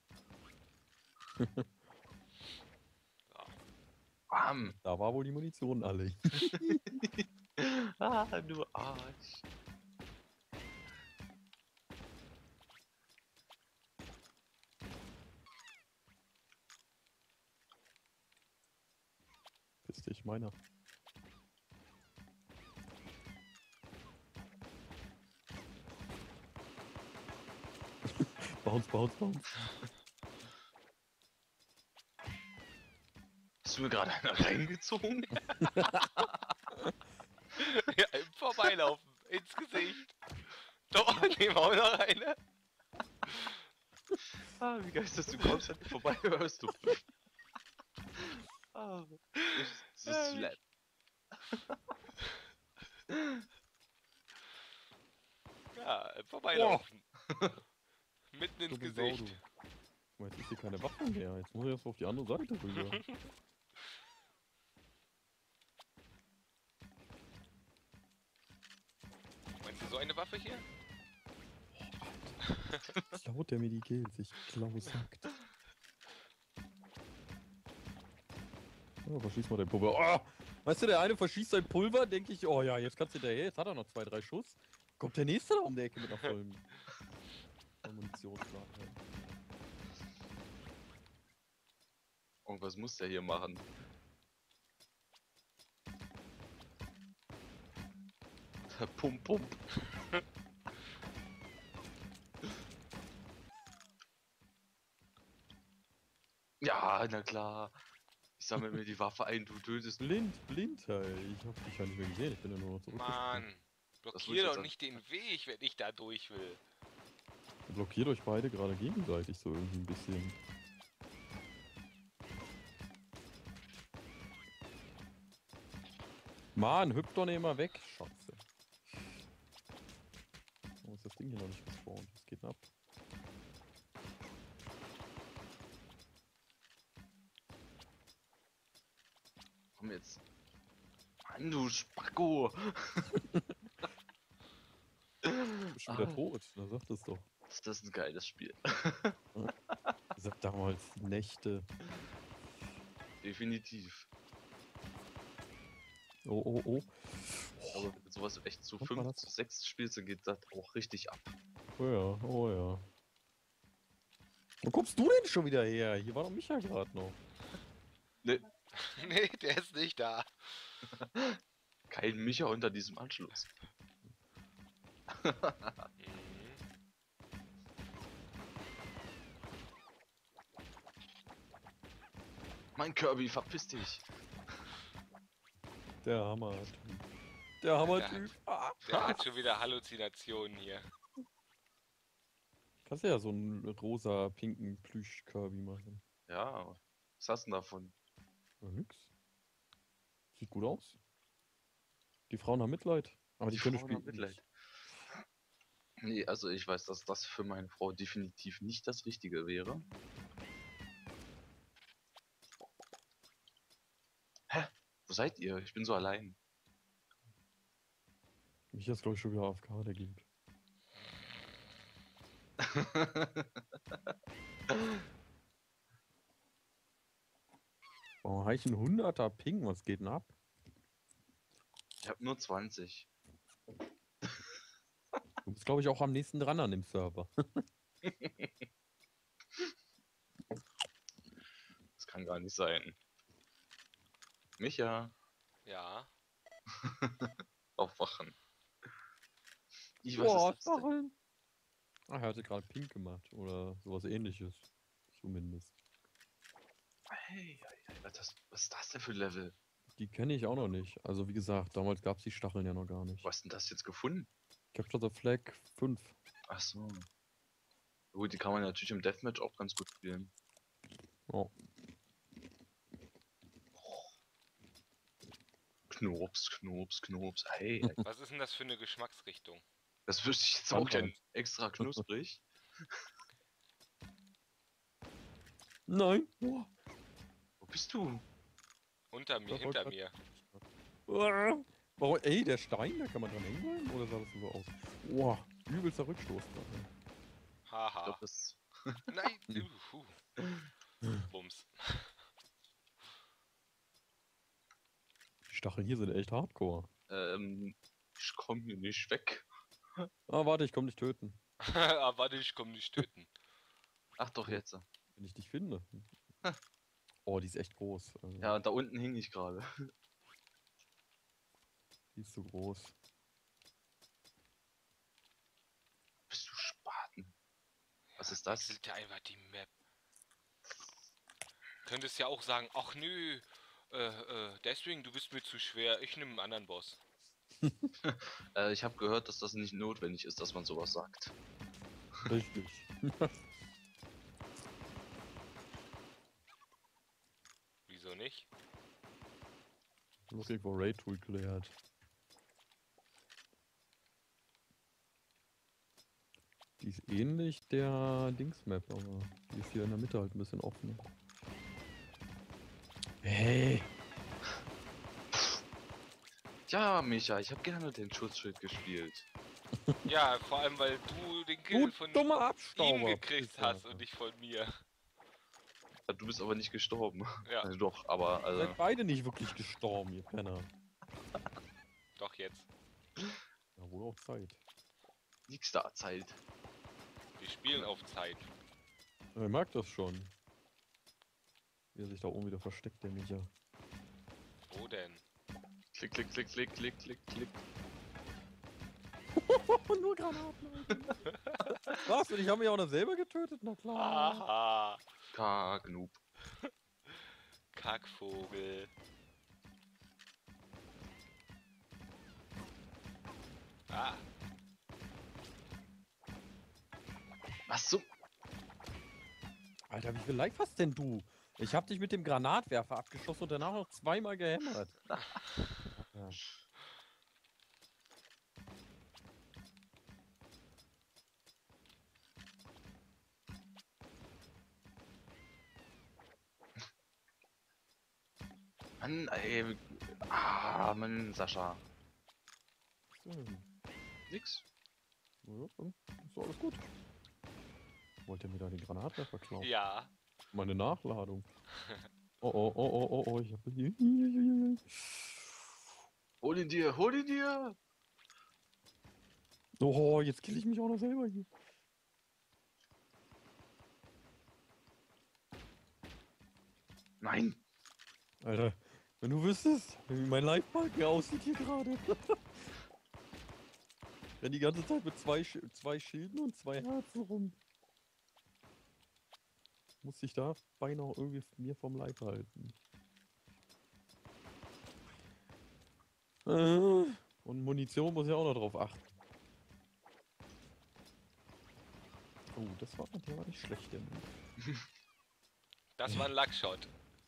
Ja. Bam! Da war wohl die Munition alle. Ah, du Arsch. Piss dich, meiner. Bounce, bounce, bounce. Hast du mir gerade einer reingezogen? Ja, im Vorbeilaufen. Ins Gesicht. Doch, nehmen wir auch noch eine. Ah, wie geil ist das? Du kommst an dir vorbei, hörst du. Ah, das ist slap. Ja, im Vorbeilaufen. Mitten ins Dumme Sau, Gesicht. du. Guck mal, jetzt ist hier keine Waffe mehr. Jetzt muss ich erst auf die andere Seite rüber. Meinst du so eine Waffe hier? Klaut der mir die Kills, ich klaue Sakt. Oh, verschieß mal dein Pulver. Oh! Weißt du, der eine verschießt sein Pulver, denke ich, oh ja, jetzt kannst du hinterher, jetzt hat er noch 2, 3 Schuss. Kommt der nächste da um die Ecke mit einer vollen Munitionsladung. Irgendwas muss der hier machen. Pump, pump. Ja, na klar. Ich sammle mir die Waffe ein, du tötest. Blind, hey. Ich hab dich ja nicht mehr gesehen, ich bin ja nur noch zurückgesprungen. Mann. Das Blockier wird doch jetzt nicht den Weg, wenn ich da durch will. Ihr blockiert euch beide gerade gegenseitig so irgendwie ein bisschen. Mann, hüpft doch nicht immer weg. Scheiße. Warum ist das Ding hier noch nicht gespawnt? Was geht denn ab? Komm jetzt. Mann, du Spacko. Du bist schon wieder Ah. tot, da sagt es doch. Ist das ein geiles Spiel? Ich sag damals Nächte. Definitiv. Oh, oh, oh. Aber wenn du sowas echt zu Was war 5, das? zu 6 spielst, dann geht das auch richtig ab. Oh ja, oh ja. Wo kommst du denn schon wieder her? Hier war doch Micha gerade noch. Ne, Nee, der ist nicht da. kein Micha unter diesem Anschluss. Mhm. Mein Kirby, verpiss dich. Der Hammer-Typ. Der Hammer-Typ. Ah. Der hat schon wieder Halluzinationen hier. Kannst ja so einen rosa-pinken Plüsch-Kirby machen. Ja, was hast du denn davon? Ja, nix. Sieht gut aus. Die Frauen haben Mitleid. Aber die, können das Frauen Spiel haben Mitleid. nicht. Nee, also ich weiß, dass das für meine Frau definitiv nicht das Richtige wäre. Hä? Wo seid ihr? Ich bin so allein. Micha ist, glaube ich, schon wieder AFK, der geht. Oh, habe ich einen 100er Ping? Was geht denn ab? Ich habe nur 20. Du bist, glaube ich, auch am nächsten dran an dem Server. Das kann gar nicht sein. Micha, Ja. aufwachen. Ich, Boah, was ist das denn? Stacheln. Ach, er hatte gerade pink gemacht. Oder sowas ähnliches. Zumindest. Hey, was ist das denn für ein Level? Die kenne ich auch noch nicht. Also wie gesagt, damals gab es die Stacheln ja noch gar nicht. Wo hast denn das jetzt gefunden? Capture the Flag 5. Ach so. Gut, die kann man natürlich im Deathmatch auch ganz gut spielen. Oh. Knops, Knops, Knops. Hey, Was ist denn das für eine Geschmacksrichtung? Das wüsste ich jetzt auch Standard. gern extra knusprig. Nein. Boah. Wo bist du? Unter mir, Da hinter wollte mir. Warum, ey, der Stein, da kann man dran hängen bleiben? Oder sah das nur so aus? Boah, übelster Rückstoß gerade. Ich Haha. glaube, das. Nein. Bums. Die Stacheln hier sind echt hardcore. Ich komme hier nicht weg. Ah, warte, ich komm dich töten. Aber warte, ich komm nicht töten. Ach doch, So. jetzt. Wenn ich dich finde. Oh, die ist echt groß. Ja, da unten hing ich gerade. Die ist zu groß. Bist du Spaten? Was ist das? Wechselt ja einfach die Map. Könntest ja auch sagen, ach nö, deswegen, du bist mir zu schwer, ich nehme einen anderen Boss. Ich habe gehört, dass das nicht notwendig ist, dass man sowas sagt. Richtig. Wieso nicht? Looking for Raid Tool cleared. Die ist ähnlich der Dings-Map, aber die ist hier in der Mitte halt ein bisschen offen. Hey! Ja, Micha, ich habe gerne den Schutzschild gespielt. Ja, vor allem, weil du den Du Kill von dummer Abstauber! ihm gekriegt Pisser. hast und nicht von mir. Ja, du bist aber nicht gestorben. Ja. Also doch, aber Ihr seid beide nicht wirklich gestorben, ihr Penner. Doch jetzt. Ja, wohl auch Zeit. nix da Zeit. Wir spielen auf Zeit. Ja, ich mag das schon. Wie er sich da oben wieder versteckt, der Micha. Wo denn? Klick, klick, klick, klick, klick, klick, klick. Nur Granaten. Was? Und ich habe mich auch noch selber getötet? Na klar. Aha. Kagnoob. Kackvogel. Ah, Was zum... Alter, wie viel Life hast denn du? Ich hab dich mit dem Granatwerfer abgeschossen und danach noch zweimal gehämmert. Ja. Mann, ey. Ah, Mann, Sascha. So. Nix. Ja, dann ist doch alles gut. Wollt ihr mir da den Granatwerfer klauen? ja. Meine Nachladung. Oh, oh, oh, oh, oh, oh, ich hab hier. Hol ihn dir, hol ihn dir! Oh, jetzt kill ich mich auch noch selber hier. Nein! Alter, wenn du wüsstest, wie mein Live-Park hier aussieht hier gerade. Renn die ganze Zeit mit zwei Schilden und 2 Herzen rum. Muss ich da beinahe irgendwie mir vom Leib halten. Und Munition muss ich auch noch drauf achten. Oh, der war nicht schlecht, der Move. Das war ein Luckshot.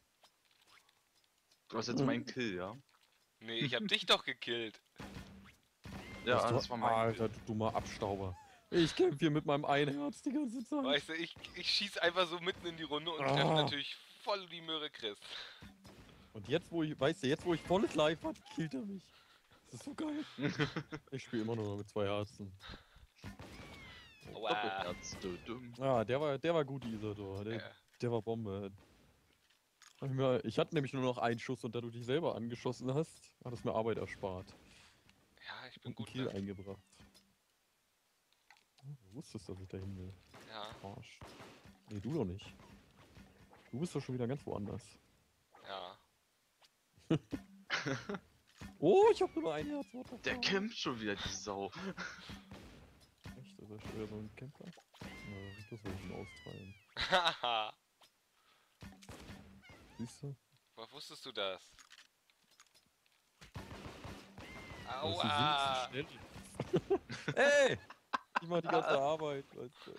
Du hast jetzt meinen Kill, ja? Nee, ich hab dich doch gekillt. Ja, Das das war mein Alter, du dummer Abstauber. Ich kämpfe hier mit meinem einen Herz die ganze Zeit. Weißt du, ich schieß einfach so mitten in die Runde und treffe Ah. natürlich voll die Möhre Chris. Und jetzt, wo ich, weißt du, jetzt, wo ich volles Life hab, killt er mich. Das ist so geil. Ich spiele immer nur noch mit 2 Herzen. Aua. Doppelherz. Dum. Ja, der war gut, Isador. Der war Bombe. Ich hatte nämlich nur noch einen Schuss und da du dich selber angeschossen hast, hat es mir Arbeit erspart. Ja, ich bin Und einen gut. Kill Ne? eingebracht. Oh, du wusstest, dass ich da hin will. Ja, Arsch. Nee, du doch nicht. Du bist doch schon wieder ganz woanders. ja. Oh, ich hab nur noch ein Herz. What the Der fuck? kämpft schon wieder, die Sau. Echt? Ist er schon wieder so ein Kämpfer? Ja, das will ich ihn austreiben. Haha. Siehst du? Woher wusstest du das? Sie Aua. sind zu schnell. Ey! Ich mach die ganze Arbeit, weißt du.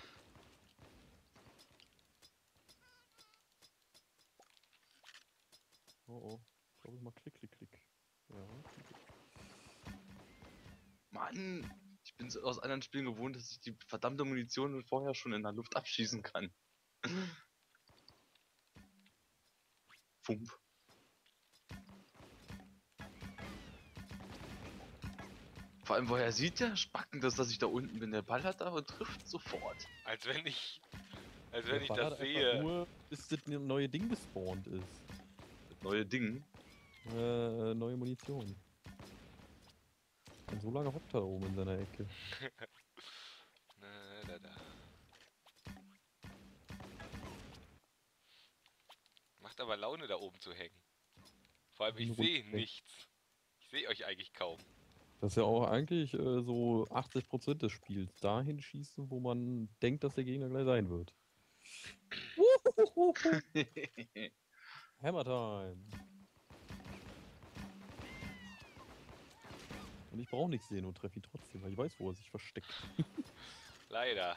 Oh oh. Ich glaube, ich mach klick, klick, klick. Ja, klick, klick. Mann! Ich bin aus anderen Spielen gewohnt, dass ich die verdammte Munition vorher schon in der Luft abschießen kann. Fump. Vor allem, woher sieht der Spacken das, dass ich da unten bin? Der ballert da und trifft sofort. Als wenn ich Der das ballert einfach sehe. nur, bis das neue Ding gespawnt ist. Das neue Ding. Neue Munition. Und so lange hockt er oben in seiner Ecke. Na, da. Macht aber Laune, da oben zu hängen. Vor allem, ich Nur sehe runterhängen. nichts. Ich sehe euch eigentlich kaum. Das ist ja auch eigentlich so 80% des Spiels. Dahin schießen, wo man denkt, dass der Gegner gleich sein wird. Hammer Time! Und ich brauche nichts sehen und treffe ihn trotzdem, weil ich weiß, wo er sich versteckt. Leider.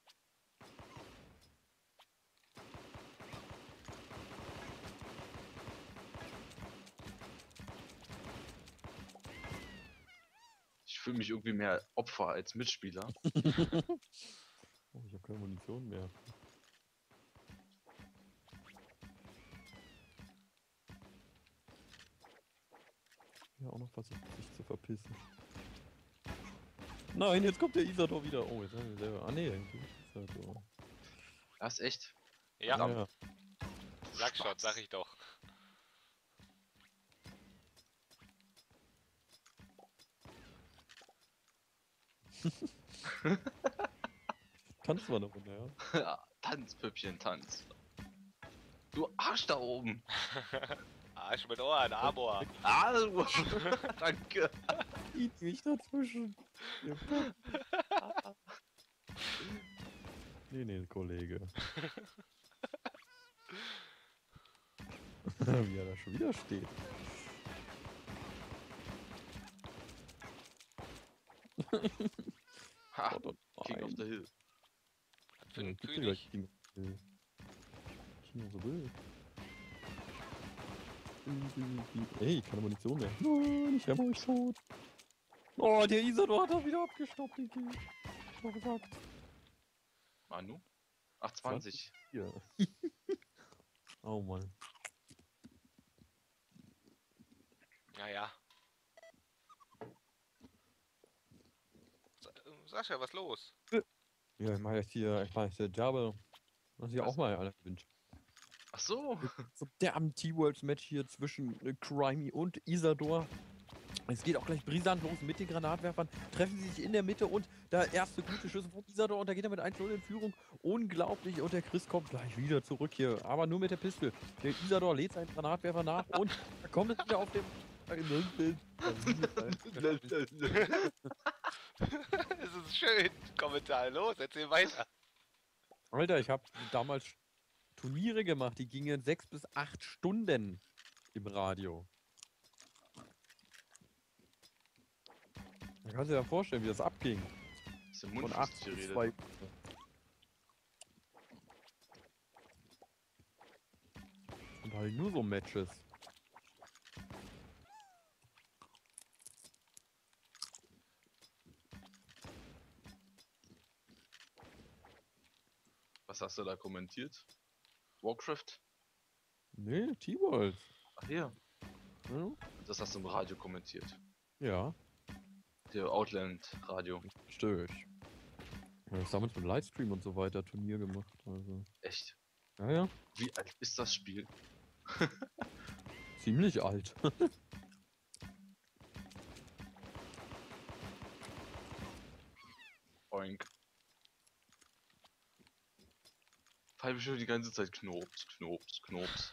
Ich fühle mich irgendwie mehr Opfer als Mitspieler. Oh, ich habe keine Munition mehr. Ja, auch noch versucht, sich zu verpissen. Nein, jetzt kommt der Isador wieder. Oh, jetzt haben wir selber. Ah, nee, eigentlich ist Isador. Das ist echt. Ja, Verdammt. sag schon, sag ich doch. Tanz mal eine Runde, ja? Tanz, Püppchen, tanz. Du Arsch da oben. Arsch mit Ohren, Amor. Ah, danke. Geht nicht dazwischen. Ihr Pep. Nee, Kollege. Wie er da schon wieder steht. Ha, Oh, King of the Hill. Was für ein gibt's ja König. gleich King of the Hill. Ey, keine Munition mehr. Nein, ich habe euch tot. Oh, der Isador hat doch wieder abgestoppt, Niki. Ich hab gesagt. Manu? Ach, 20. Hier. Oh Mann. Naja. Sascha, was los? Ja, ich mach jetzt hier Jabba. Was ich Was? auch mal einer gewinnt. Ach so. So derben T-Worlds-Match hier zwischen Crimey und Isador. Es geht auch gleich brisant los mit den Granatwerfern. Treffen sie sich in der Mitte und der erste gute Schüsse von Isador und da geht er mit 1-0 in Führung. Unglaublich und der Chris kommt gleich wieder zurück hier, aber nur mit der Pistole. Der Isador lädt seinen Granatwerfer nach und da kommt es wieder auf dem... Es ist schön. Kommentar, los, erzähl weiter. Alter, ich habe damals Turniere gemacht, die gingen 6 bis 8 Stunden im Radio. Da kannst du dir ja vorstellen, wie das abging. Ist im Von Mund 8 bis bis geredet. 2. Und halt nur so Matches. Was hast du da kommentiert? Warcraft? Nee, T-World. Ach hier. Ja. Das hast du im Radio kommentiert. Ja, Der Outland Radio. stimmt. Ja, das damals mit Livestream und so weiter Turnier gemacht. Also. Echt. Ja. Wie alt ist das Spiel? Ziemlich alt. Oink. Pfeife schon die ganze Zeit Knops, Knops, Knops.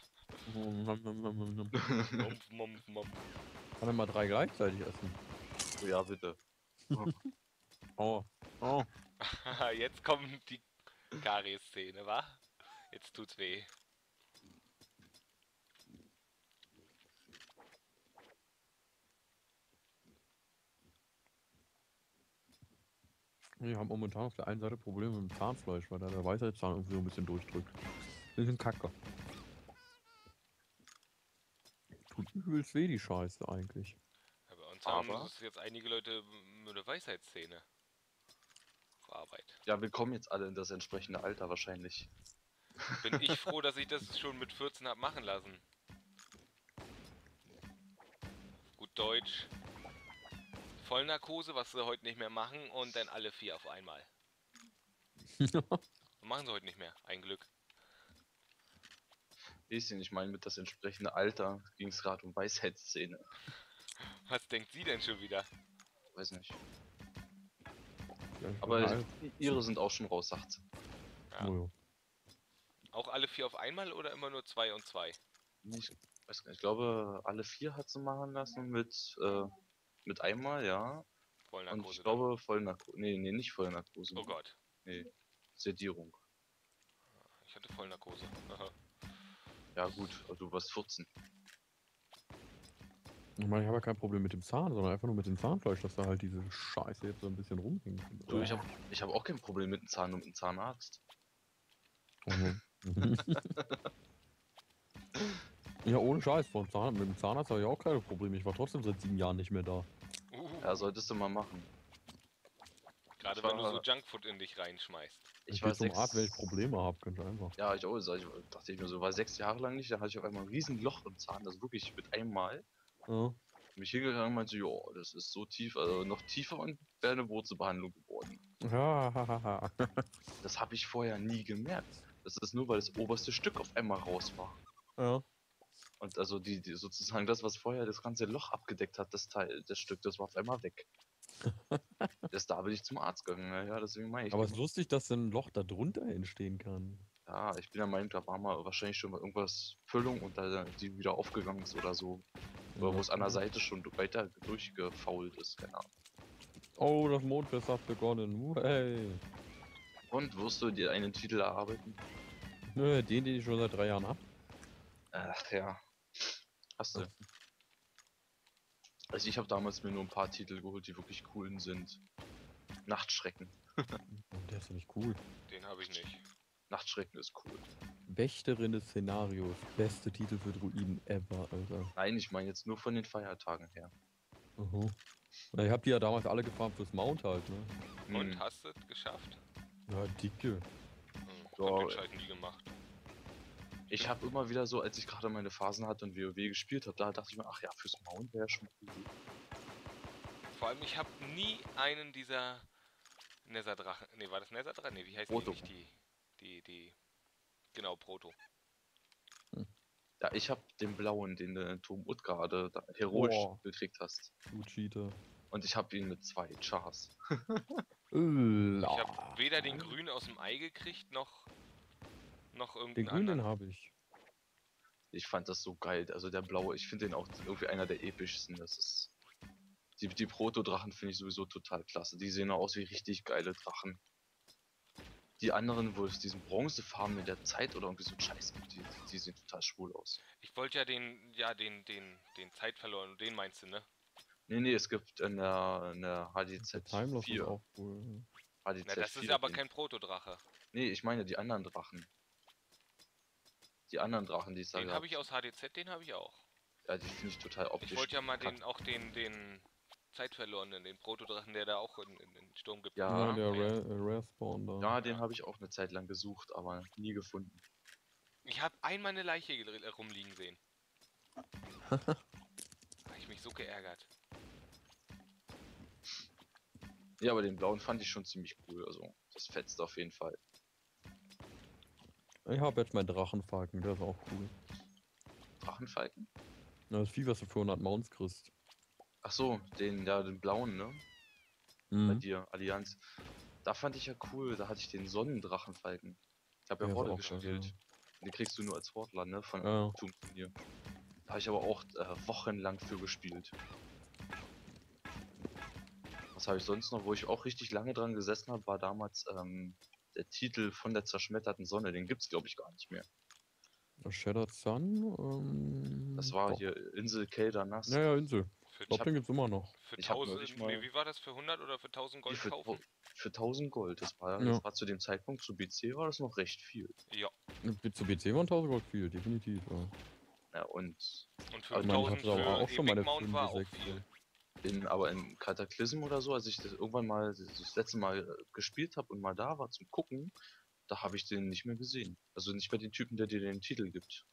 Mumpf, mumpf, mumpf. Kann er mal 3 gleichzeitig essen. Oh ja, bitte. Oh. Oh. Jetzt kommt die Karies-Szene, wa? Jetzt tut's weh. Wir haben momentan auf der einen Seite Probleme mit dem Zahnfleisch, weil da der Weisheitszahn irgendwie so ein bisschen durchdrückt. Bisschen kacke. Tut übelst weh, die Scheiße eigentlich. Ja, bei uns haben Aber- es jetzt einige Leute mit der Weisheitsszene. befreit. Ja, wir kommen jetzt alle in das entsprechende Alter wahrscheinlich. Bin ich froh, dass ich das schon mit 14 hab machen lassen. Gut Deutsch. Vollnarkose, was sie heute nicht mehr machen und dann alle 4 auf einmal. Machen sie heute nicht mehr, ein Glück. Bisschen, ich meine, mit das entsprechende Alter ging es gerade um Weisheitszähne. Was denkt sie denn schon wieder? Weiß nicht. Ja, ich Aber bin ihre sind auch schon raus, sagt sie. Ja. Oh, Auch alle 4 auf einmal oder immer nur 2 und 2? Ich weiß gar nicht, ich glaube, alle 4 hat sie machen lassen mit einmal, ja. Und Vollnarkose ich dann. glaube Vollnarkose. Nee, nicht Vollnarkose. Oh Gott, Nee, Sedierung. ich hatte Vollnarkose. Aha. Ja gut, also du warst 14. Ich meine, ich habe ja kein Problem mit dem Zahn, sondern einfach nur mit dem Zahnfleisch, dass da halt diese Scheiße jetzt so ein bisschen rumhängt. Du, ich hab auch kein Problem mit dem Zahn und mit dem Zahnarzt. Mhm. Ja, ohne Scheiß, mit dem Zahnarzt habe ich auch keine Probleme. Ich war trotzdem seit 7 Jahren nicht mehr da. Ja, solltest du mal machen. Gerade ich wenn du war- so Junkfood in dich reinschmeißt. Ich war gehe zum 6. Arzt, wenn ich Probleme habe, könnte einfach. Ja, ich auch. Dachte ich mir so, war 6 Jahre lang nicht, da hatte ich auf einmal ein riesen Loch im Zahn, das wirklich mit einmal. Ja. Mich hingegangen und meinte, ja, das ist so tief, also noch tiefer und wäre eine Wurzelbehandlung geworden. Ja, hahaha. Das habe ich vorher nie gemerkt. Das ist nur, weil das oberste Stück auf einmal raus war. Ja. Und also die sozusagen das, was vorher das ganze Loch abgedeckt hat, das Stück, das war auf einmal weg. Erst da bin ich zum Arzt gegangen, ja, deswegen meine ich. Aber es ist lustig, dass ein Loch da drunter entstehen kann. Ja, ich bin der Meinung, da war mal wahrscheinlich schon mal irgendwas Füllung und da die wieder aufgegangen ist oder so. Oder wo es an der Seite schon weiter durchgefault ist, keine Ahnung. Oh, das Mondfest hat begonnen. Hey. Und wirst du dir einen Titel erarbeiten? Nö, den ich schon seit 3 Jahren hab. Ach ja. Hast du. Also ich habe damals mir nur ein paar Titel geholt, die wirklich cool sind. Nachtschrecken. Oh, der ist doch nicht cool. Den habe ich nicht. Nachtschrecken ist cool. Wächterin des Szenarios. Beste Titel für Druiden ever, Alter. Nein, ich meine jetzt nur von den Feiertagen her. Mhm. Na, ich hab die ja damals alle gefahren fürs Mount halt, ne? Und, Hm. hast du es geschafft? Ja, dicke. Hab Ja, den Schalten nie gemacht. Ich habe immer wieder so, als ich gerade meine Phasen hatte und WoW gespielt habe, da dachte ich mir, ach ja, fürs Mount wäre schon cool. Vor allem, ich habe nie einen dieser Nether-Drachen. Ne, war das Nether-Drachen? Ne, wie heißt Proto. die nicht? Die. Genau, Proto. Ja, ich habe den blauen, den du in Turm Ut gerade heroisch Boah. gekriegt hast. Du Cheater. Und ich habe ihn mit 2 Chars. Ich habe weder den grünen aus dem Ei gekriegt, noch irgendeinen Den grünen anderen. habe ich. Ich fand das so geil. Also der blaue, ich finde den auch irgendwie einer der epischsten. Das ist. Die Proto-Drachen finde ich sowieso total klasse. Die sehen aus wie richtig geile Drachen. Die anderen, wo es diesen Bronzefarben in der Zeit oder irgendwie so ein Scheiß gibt, die sehen total schwul aus. Ich wollte ja den Zeitverloren, den meinst du, ne? Nee, es gibt in der Der HDZ Timeless ist 4. auch cool. HDZ Na, das ist 4 aber den. kein Protodrache. Nee, ich meine die anderen Drachen. Die anderen Drachen, die es da Den gab. habe ich aus HDZ, den habe ich auch. Ja, die finde ich total optisch. Ich wollte ja mal bekannt. den Zeitverlorenen, den Protodrachen, der da auch in den Sturm gibt. Ja, Ja, der ja. Rare Spawn da. Ja, den Ja. habe ich auch eine Zeit lang gesucht, aber nie gefunden. Ich habe einmal eine Leiche rumliegen sehen. Habe ich mich so geärgert. Ja, aber den blauen fand ich schon ziemlich cool. Also, das fetzt auf jeden Fall. Ich habe jetzt meinen Drachenfalken, der ist auch cool. Drachenfalken? Na, das Vieh, was du für 100 Mounts kriegst. Ach so, den blauen, ne? Bei Mhm. dir, Allianz. Da fand ich ja cool, da hatte ich den Sonnendrachenfalken. Ich habe ja Der ist Horde auch geil, gespielt. ja. Den kriegst du nur als Hortler, ne? Von Ja. Turnier. Da habe ich aber auch wochenlang für gespielt. Was habe ich sonst noch, wo ich auch richtig lange dran gesessen habe, war damals der Titel von der zerschmetterten Sonne. Den gibt's glaube ich gar nicht mehr. Shattered Sun? Das war doch. hier Insel Kelder Nass. Naja, Insel. Für, Ich glaube, den gibt's immer noch. für ich hab 1000, neulich mal- nee, wie war das? Für 100 oder für 1000 Gold für, kaufen? für 1000 Gold. Das war Ja. zu dem Zeitpunkt zu BC war das noch recht viel. Ja. Zu BC waren 1000 Gold viel, definitiv. Ja. Ja, und Und für Also Ich meine, ich 1000 hatte aber für auch schon meine Epic Mount war auch 5, 6. viel. Aber in Cataclysm oder so, als ich das irgendwann mal das letzte Mal gespielt habe und mal da war zum Gucken, da habe ich den nicht mehr gesehen. Also nicht mehr den Typen, der dir den Titel gibt.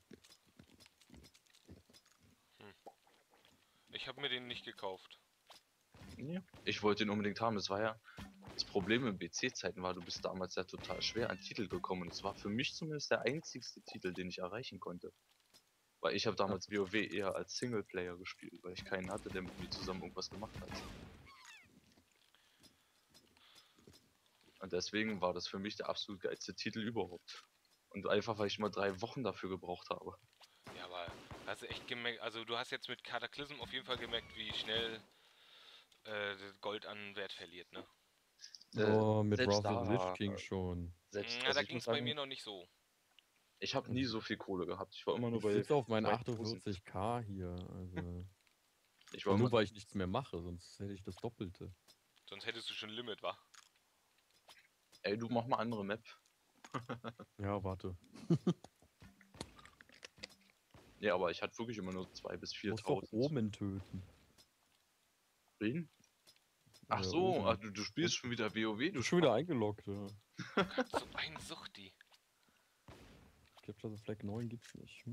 Ich habe mir den nicht gekauft. Nee. Ich wollte ihn unbedingt haben. Das war ja das Problem in BC-Zeiten war, du bist damals ja total schwer an Titel gekommen. Und es war für mich zumindest der einzigste Titel, den ich erreichen konnte. Weil ich habe damals WoW eher als Singleplayer gespielt, weil ich keinen hatte, der mit mir zusammen irgendwas gemacht hat. Und deswegen war das für mich der absolut geilste Titel überhaupt. Und einfach, weil ich mal 3 Wochen dafür gebraucht habe. Ja, aber hast du echt gemerkt, also du hast jetzt mit Cataclysm auf jeden Fall gemerkt, wie schnell Gold an Wert verliert, ne? Oh, mit selbst Wrath of the Lich da, King schon. selbst, Na, also da ich ging muss es bei sagen, mir noch nicht so. ich habe nie so viel Kohle gehabt. Ich war immer nur Ich bei sitze auf meinen 2000. 48k hier. Also. Ich war Ja, immer, nur weil ich nichts mehr mache, sonst hätte ich das Doppelte. Sonst hättest du schon Limit, wa? ey, du mach mal andere Map. Ja, warte. Ja, aber ich hatte wirklich immer nur 2.000 bis Muss doch 4.000. Omen töten. Wen? Ach Ja, so, Omen. du spielst schon wieder WoW, Du du bist schon wieder eingeloggt, ja. So ein Suchti. Capture the Flag 9 gibt's nicht.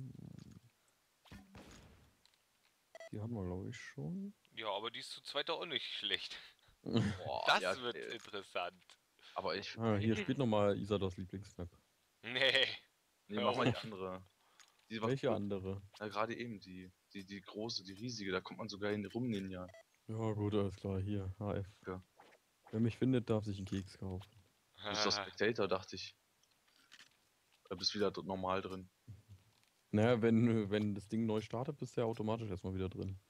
Die haben wir, glaube ich, schon. Ja, aber die ist zu zweit auch nicht schlecht. Boah, Das ja, wird interessant. aber ich. Hier spielt nochmal Isados Lieblingsmap. Nee. Nee, hör mach mal die auf. andere. Die war Welche cool. andere? Ja, gerade eben, die große, die riesige, da kommt man sogar in rum Ninja. Ja, gut, alles klar. Hier, HF. Ja. Wer mich findet, darf sich einen Keks kaufen. Du bist doch Spectator, dachte ich. Da bist wieder normal drin. Naja, wenn das Ding neu startet, bist du ja automatisch erstmal wieder drin.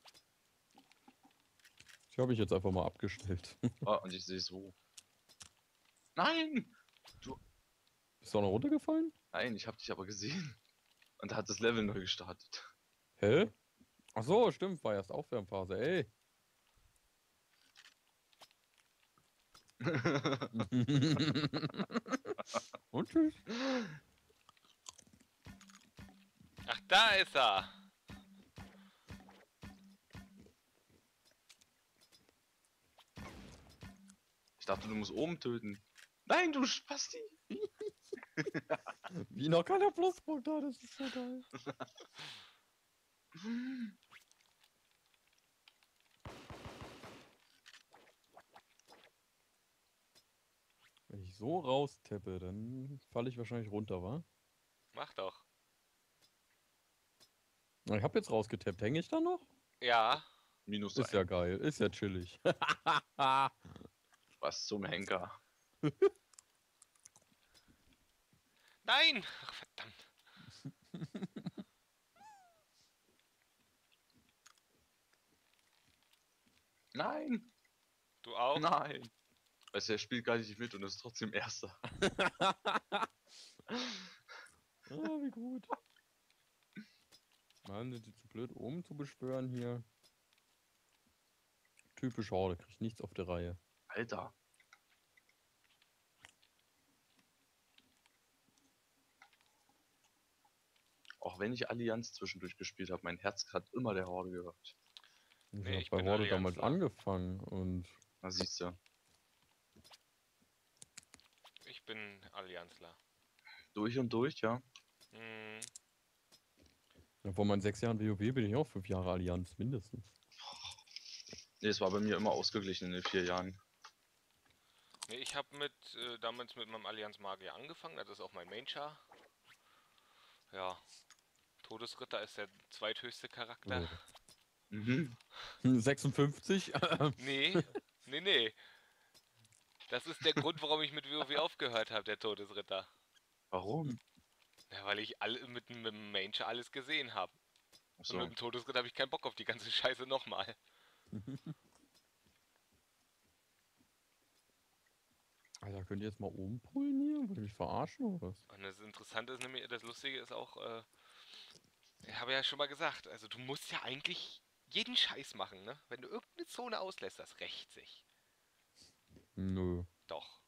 Die habe ich jetzt einfach mal abgestellt. Ah, und ich sehe so. Nein! Bist du auch noch runtergefallen? Nein, ich habe dich aber gesehen. Und da hat das Level neu gestartet. Hä? Ach so, stimmt, war erst Aufwärmphase, ey. Und tschüss. Ach, da ist er. Ich dachte, du musst oben töten. Nein, du Spasti! Wie noch keiner Pluspunkt da, das ist so geil. Wenn ich so rausteppe, dann falle ich wahrscheinlich runter, wa? Mach doch. Na, ich habe jetzt rausgetappt. Hänge ich da noch? Ja. Minus Ist ja geil, ist ja chillig. Was zum Henker. Nein! Ach, verdammt. Nein! Du auch? Nein! Weißt du, er spielt gar nicht mit und ist trotzdem Erster. Wie gut. Mann, sind die zu blöd, oben zu beschwören hier. Typisch Horde, kriegt nichts auf der Reihe. Alter. Auch wenn ich Allianz zwischendurch gespielt habe, mein Herz hat immer der Horde gehört. Ich Nee, habe ich bei bin Horde damals Allianzler. angefangen und Na siehst du. Ich bin Allianzler. Durch und durch, ja. Hm. ja, vor meinen 6 Jahren WoW bin ich auch 5 Jahre Allianz, mindestens. Nee, es war bei mir immer ausgeglichen in den 4 Jahren. Nee, ich habe damals mit meinem Allianz Magier angefangen. Das ist auch mein Main-Char. Ja. Todesritter ist der zweithöchste Charakter. Mhm. 56? Nee, nee. Das ist der Grund, warum ich mit WoW aufgehört habe, der Todesritter. Warum? Ja, weil ich mit dem Main-Char alles gesehen habe. Und Achso. mit dem Todesritter habe ich keinen Bock auf die ganze Scheiße nochmal. Alter, könnt ihr jetzt mal umpullen hier? Wollt ihr mich verarschen oder was? Und das Interessante ist nämlich, das Lustige ist auch, ich habe ja schon mal gesagt, also du musst ja eigentlich jeden Scheiß machen, ne? Wenn du irgendeine Zone auslässt, das rächt sich. Nö. Doch.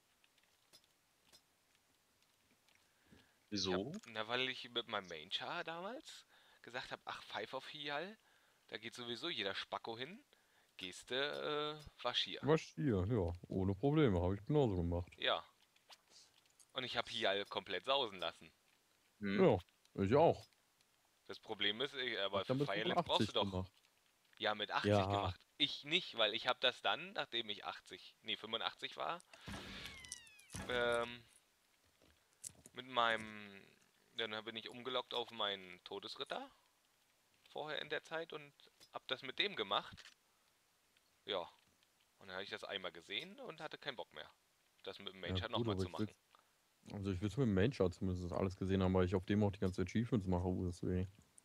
Wieso? Na, weil ich mit meinem Main-Char damals gesagt habe, ach, Pfeif auf Hial, da geht sowieso jeder Spacko hin. Geste war schier. Was hier, ja, ohne Probleme, habe ich genauso gemacht. Ja. Und ich habe hier komplett sausen lassen. Hm? Ja, ich auch. Das Problem ist, aber Hab dann für bis Firelink brauchst du 85 doch. gemacht. Ja, mit 80 Ja. gemacht. Ich nicht, weil ich habe das dann, nachdem ich 85 war, ähm, mit meinem, dann bin ich umgeloggt auf meinen Todesritter vorher in der Zeit und hab das mit dem gemacht. Ja. Und dann habe ich das einmal gesehen und hatte keinen Bock mehr, das mit dem Ja, Mage-Chart gut, nochmal aber zu ich will, machen. also ich will mit dem Main-Chart zumindest alles gesehen haben, weil ich auf dem auch die ganzen Achievements mache, USW.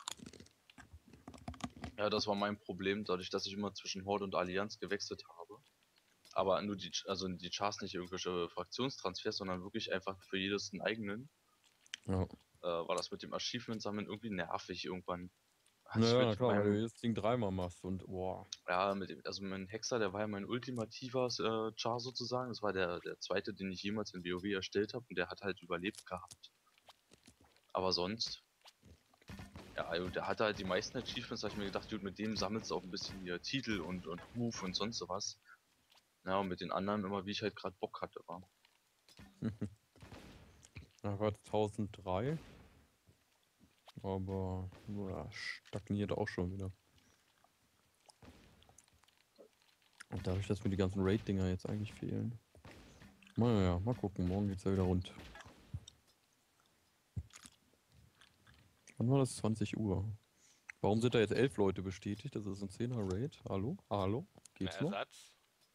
Ja, das war mein Problem, dadurch, dass ich immer zwischen Horde und Allianz gewechselt habe. Aber nur also die Chars nicht irgendwelche Fraktionstransfers, sondern wirklich einfach für jedes einen eigenen. Ja. War das mit dem Achievement sammeln irgendwie nervig irgendwann. Also ich Naja, na mit klar, weil du meinem, das Ding dreimal machst und boah. ja, also mein Hexer, der war ja mein ultimativer Char sozusagen. Das war der zweite, den ich jemals in WoW erstellt habe und der hat halt überlebt gehabt. Aber sonst, ja, also der hatte halt die meisten Achievements, da hab ich mir gedacht, gut, mit dem sammelst du auch ein bisschen hier Titel und Ruf und sonst sowas. Ja, und mit den anderen immer, wie ich halt gerade Bock hatte, war. Da war 1003. Aber ja, stagniert auch schon wieder. Und dadurch, dass mir die ganzen Raid-Dinger jetzt eigentlich fehlen. Naja, mal gucken, morgen geht's ja wieder rund. Wann war das? 20 Uhr. Warum sind da jetzt 11 Leute bestätigt? Das ist ein 10er Raid. Hallo? Hallo? Geht's noch? Ersatz.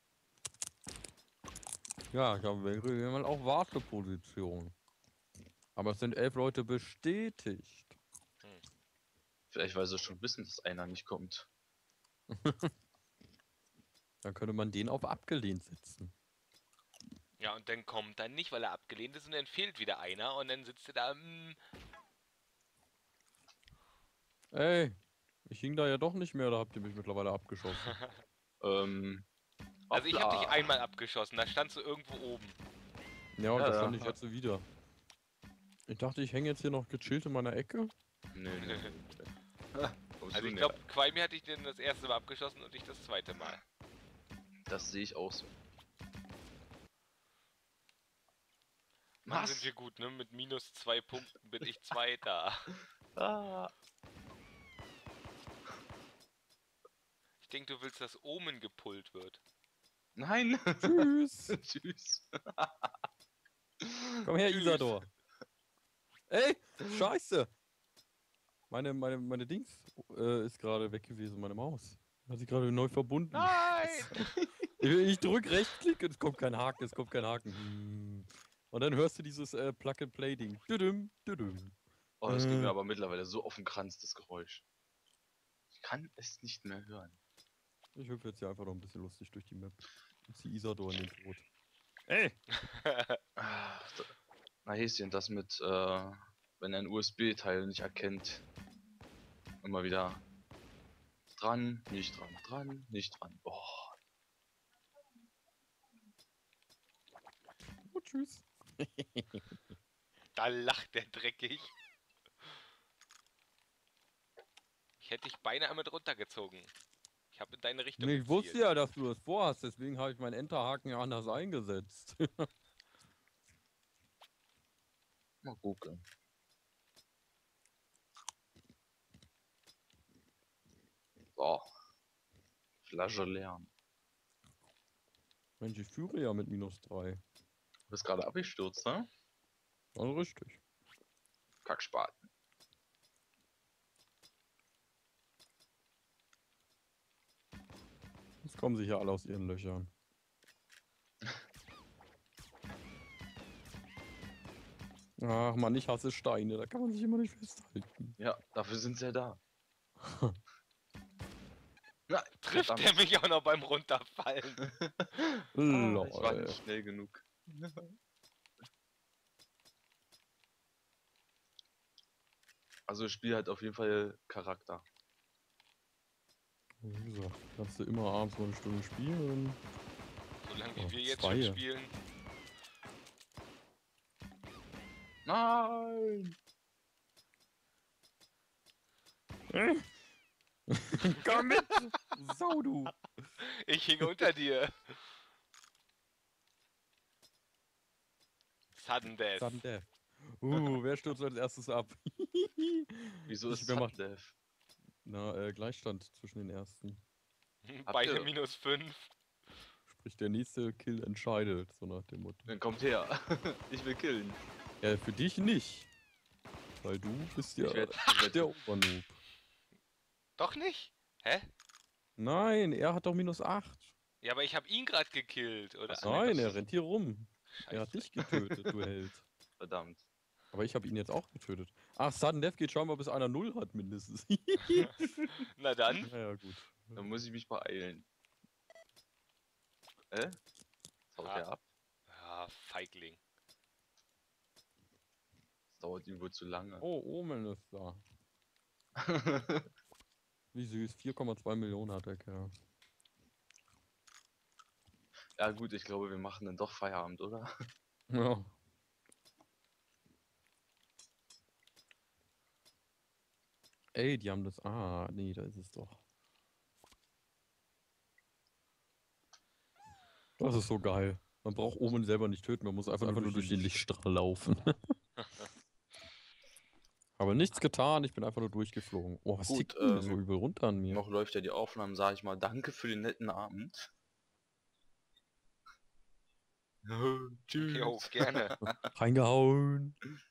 Ja, ich habe jemand auch Warteposition. Aber es sind 11 Leute bestätigt. Vielleicht, weil sie schon wissen, dass einer nicht kommt. Dann könnte man den auf abgelehnt setzen. Ja, und dann kommt dann nicht, weil er abgelehnt ist und dann fehlt wieder einer und dann sitzt er da, Ey, ich hing da ja doch nicht mehr, da habt ihr mich mittlerweile abgeschossen. Also ich habe dich hoppla. einmal abgeschossen, da standst du irgendwo oben. Ja, und Ja, da stand ja. ich jetzt wieder. Ich dachte, ich hänge jetzt hier noch gechillt in meiner Ecke. Nee, nee. Also ich glaube, Quaimi hatte ich den das erste Mal abgeschossen und ich das zweite Mal. Das sehe ich auch so. Mann, Was? sind wir gut, ne? Mit minus 2 Punkten bin ich Zweiter. Ah. Ich denke, du willst, dass Omen gepullt wird. Nein. Tschüss. Tschüss. Komm her, Tschüss. Isador. Ey, scheiße. Meine Dings ist gerade weg gewesen, meine Maus. Hat sich gerade neu verbunden. Nein! Ich drück Rechtsklick und es kommt kein Haken, es kommt kein Haken. Und dann hörst du dieses Plug-and-Play-Ding. Düdüm, düdüm. Oh, das geht mir aber mittlerweile so auf den Kranz, das Geräusch. Ich kann es nicht mehr hören. Ich hüpfe jetzt hier einfach noch ein bisschen lustig durch die Map. Und zieh Isador in den Tod. Ey! Ach, na Häschen, das mit, wenn er ein USB-Teil nicht erkennt. Immer wieder dran, nicht dran, dran, nicht dran. Oh, Oh, tschüss. Da lacht der dreckig. Ich hätte dich beinahe mit runtergezogen. Ich habe in deine Richtung Nee, ich wusste gezielt. ja, dass du das vorhast, deswegen habe ich meinen Enterhaken ja anders eingesetzt. mal gucken. So. Flasche leer. Mensch, ich führe ja mit -3. Du bist gerade abgestürzt, ne? Also richtig. Kackspaten. Jetzt kommen sie hier alle aus ihren Löchern. Ach man, ich hasse Steine, da kann man sich immer nicht festhalten. Ja, dafür sind sie ja da. Na, Trifft verdammt. er mich auch noch beim Runterfallen? Ah, ich war Lol. nicht schnell genug. Also das Spiel hat auf jeden Fall Charakter. Wie gesagt, kannst du immer abends mal eine Stunde spielen. Solange wie Oh, wir jetzt zwei. schon spielen. Nein! Komm mit! Sau du! Ich hing unter dir. Sudden Death. Sudden Death. Wer stürzt als erstes ab? Wieso ist wer Sudden macht- Death? Na, Gleichstand zwischen den ersten. Beide ihr- -5. Sprich, der nächste Kill entscheidet, so nach dem Motto. Dann kommt her. Ich will killen. Ja, für dich nicht. Weil du bist ja Ich werd der Obernoob. Doch nicht? Hä? Nein, er hat doch -8. Ja, aber ich habe ihn gerade gekillt, oder? Ach so, Nein, das er ist- rennt hier rum. Er hat Scheiße. dich getötet, du Held. Verdammt. Aber ich habe ihn jetzt auch getötet. Ach, Sudden Death geht scheinbar bis einer 0 hat mindestens. Na dann. Naja, gut. Dann muss ich mich beeilen. Jetzt haut Ah. er ab. Ah, Feigling. Das dauert ihm wohl zu lange. Oh, Omen ist da. Wie süß. 4,2 Millionen hat der Kerl. Ja gut, ich glaube, wir machen dann doch Feierabend, oder? Ja. Ey, die haben das. Ah, nee, da ist es doch. Das ist so geil. Man braucht Omen selber nicht töten, man muss einfach nur durch den Lichtstrahl laufen. Aber nichts getan, ich bin einfach nur durchgeflogen. Oh, was Gut, tickt denn da so übel runter an mir? Noch läuft ja die Aufnahme, sage ich mal, danke für den netten Abend. Tschüss. Jo, gerne. Reingehauen.